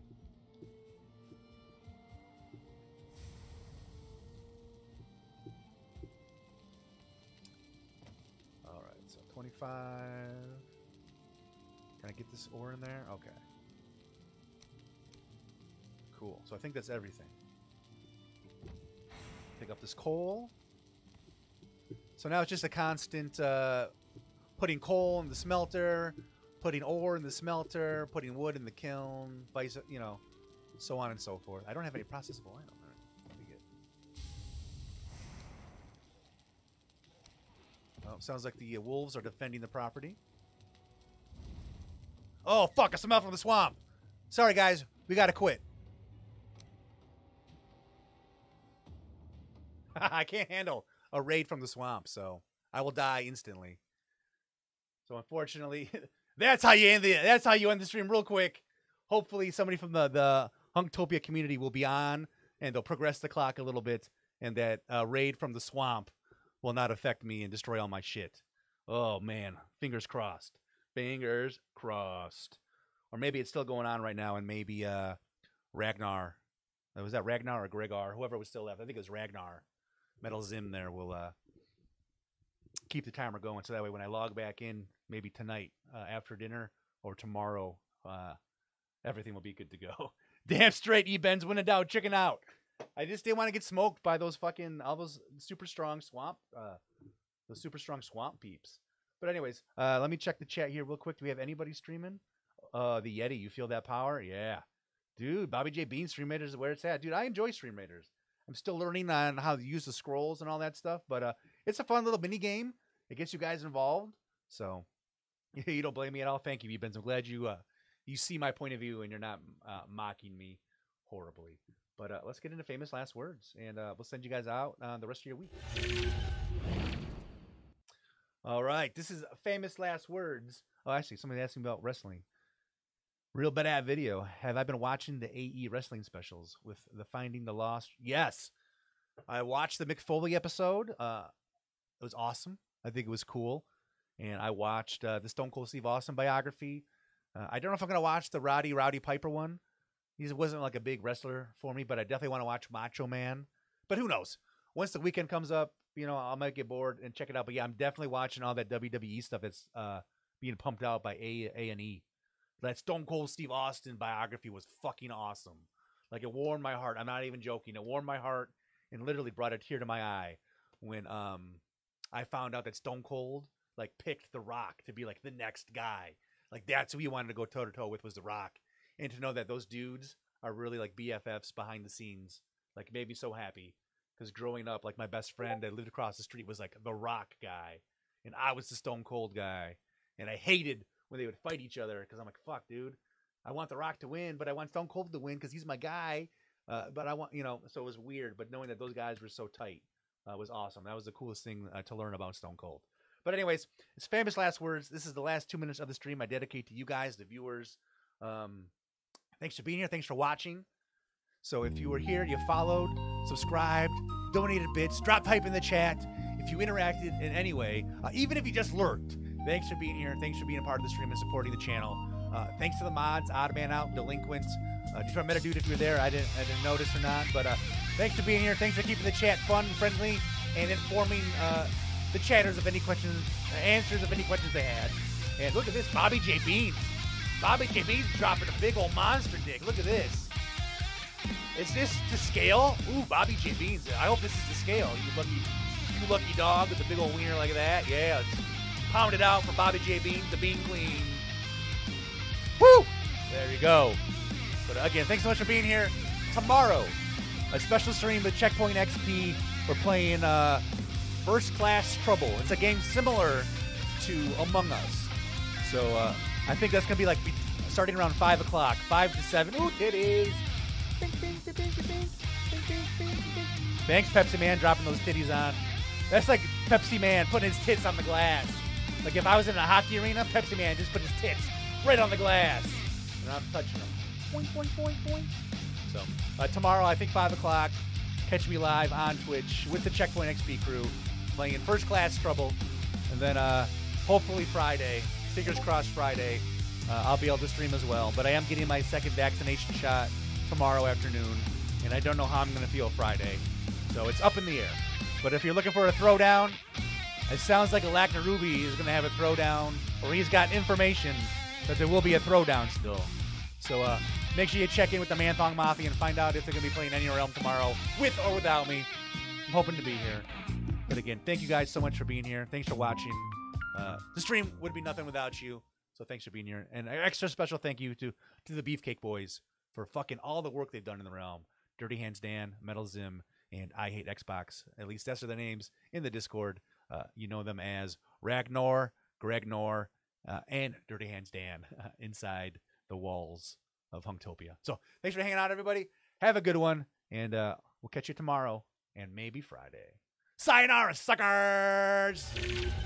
All right, so 25. Can I get this ore in there? Okay. Cool. So I think that's everything. Pick up this coal. So now it's just a constant putting coal in the smelter, putting ore in the smelter, putting wood in the kiln, vice, you know, so on and so forth. I don't have any processable item. All right, let me get. Oh, sounds like the wolves are defending the property. Oh, fuck, I smell from the swamp. Sorry, guys. We got to quit. I can't handle a raid from the swamp, so I will die instantly. So unfortunately, that's how you end the stream real quick. Hopefully somebody from the HunkTopia community will be on and they'll progress the clock a little bit, and that raid from the swamp will not affect me and destroy all my shit. Oh man, fingers crossed. Fingers crossed. Or maybe it's still going on right now, and maybe Ragnor. Was that Ragnor or Gregor? Whoever was still left. I think it was Ragnor. Metal Zim there will keep the timer going, so that way when I log back in, maybe tonight after dinner or tomorrow, everything will be good to go. Damn straight, E-Ben's winning down, chicken out. I just didn't want to get smoked by those fucking, all those super strong swamp peeps. But anyways, let me check the chat here real quick. Do we have anybody streaming? The Yeti, you feel that power? Yeah. Dude, Bobby J. Bean, Stream Raiders is where it's at. Dude, I enjoy Stream Raiders. I'm still learning on how to use the scrolls and all that stuff, but it's a fun little mini game. It gets you guys involved, so you don't blame me at all. Thank you, Ben. I'm glad you see my point of view and you're not mocking me horribly. But let's get into famous last words, and we'll send you guys out the rest of your week. All right, this is famous last words. Oh, actually, somebody asked me about wrestling. Real bad video. Have I been watching the AE wrestling specials with the Finding the Lost? Yes. I watched the Mick Foley episode. It was awesome. I think it was cool. And I watched the Stone Cold Steve Austin biography. I don't know if I'm going to watch the Rowdy Piper one. He wasn't like a big wrestler for me, but I definitely want to watch Macho Man. But who knows? Once the weekend comes up, you know, I might get bored and check it out. But yeah, I'm definitely watching all that WWE stuff that's being pumped out by A&E. That Stone Cold Steve Austin biography was fucking awesome. Like, it warmed my heart. I'm not even joking. It warmed my heart and literally brought a tear to my eye when I found out that Stone Cold like picked The Rock to be like the next guy. Like, that's who he wanted to go toe to toe with, was The Rock. And to know that those dudes are really like BFFs behind the scenes. Like made me so happy because growing up, like my best friend that lived across the street was like the Rock guy, and I was the Stone Cold guy, and I hated when they would fight each other because I'm like, fuck, dude, I want the Rock to win, but I want Stone Cold to win because he's my guy. But I want, you know, so it was weird. But knowing that those guys were so tight was awesome. That was the coolest thing to learn about Stone Cold. But anyways, it's famous last words. This is the last 2 minutes of the stream I dedicate to you guys, the viewers. Thanks for being here. Thanks for watching. So if you were here, you followed, subscribed, donated bits, dropped hype in the chat. If you interacted in any way, even if you just lurked, thanks for being here. Thanks for being a part of the stream and supporting the channel. Thanks to the mods, Oddman Out, Delinquent, Detroit Meta Dude, if you're there. I didn't notice or not, but thanks for being here. Thanks for keeping the chat fun, friendly, and informing the chatters of any questions, answers of any questions they had. And look at this, Bobby J. Beans. Bobby J. Beans dropping a big old monster dick. Look at this. Is this to scale? Ooh, Bobby J. Beans. I hope this is to scale. You lucky dog with a big old wiener like that. Yeah, let's pound it out for Bobby J. Beans, the Bean Queen. Woo! There you go. But again, thanks so much for being here. Tomorrow, a special stream with Checkpoint XP. We're playing First Class Trouble. It's a game similar to Among Us. So I think that's going to be like starting around 5 o'clock, 5 to 7. Ooh, titties. Thanks, Pepsi Man, dropping those titties on. That's like Pepsi Man putting his tits on the glass. Like if I was in a hockey arena, Pepsi Man just put his tits right on the glass. And I'm touching them. Boing, boing, boing, boing. So tomorrow, I think 5 o'clock, catch me live on Twitch with the Checkpoint XP crew playing First Class Trouble. And then hopefully Friday, fingers crossed Friday, I'll be able to stream as well. But I am getting my second vaccination shot tomorrow afternoon, and I don't know how I'm going to feel Friday. So it's up in the air. But if you're looking for a throwdown, it sounds like Ragnor Ruby is going to have a throwdown, or he's got information that there will be a throwdown still. So make sure you check in with the MANTHONGmafia and find out if they're going to be playing any realm tomorrow, with or without me. I'm hoping to be here. But again, thank you guys so much for being here. Thanks for watching. The stream would be nothing without you. So thanks for being here. And an extra special thank you to the BEEFCAKE Boys for fucking all the work they've done in the realm. DirtyHandsDan, Metal Zim, and I Hate Xbox. At least that's their names in the Discord. You know them as Ragnor, Gregor, and DirtyHandsDan inside the walls of HunkTopia. So thanks for hanging out, everybody. Have a good one, and we'll catch you tomorrow and maybe Friday. Sayonara, suckers!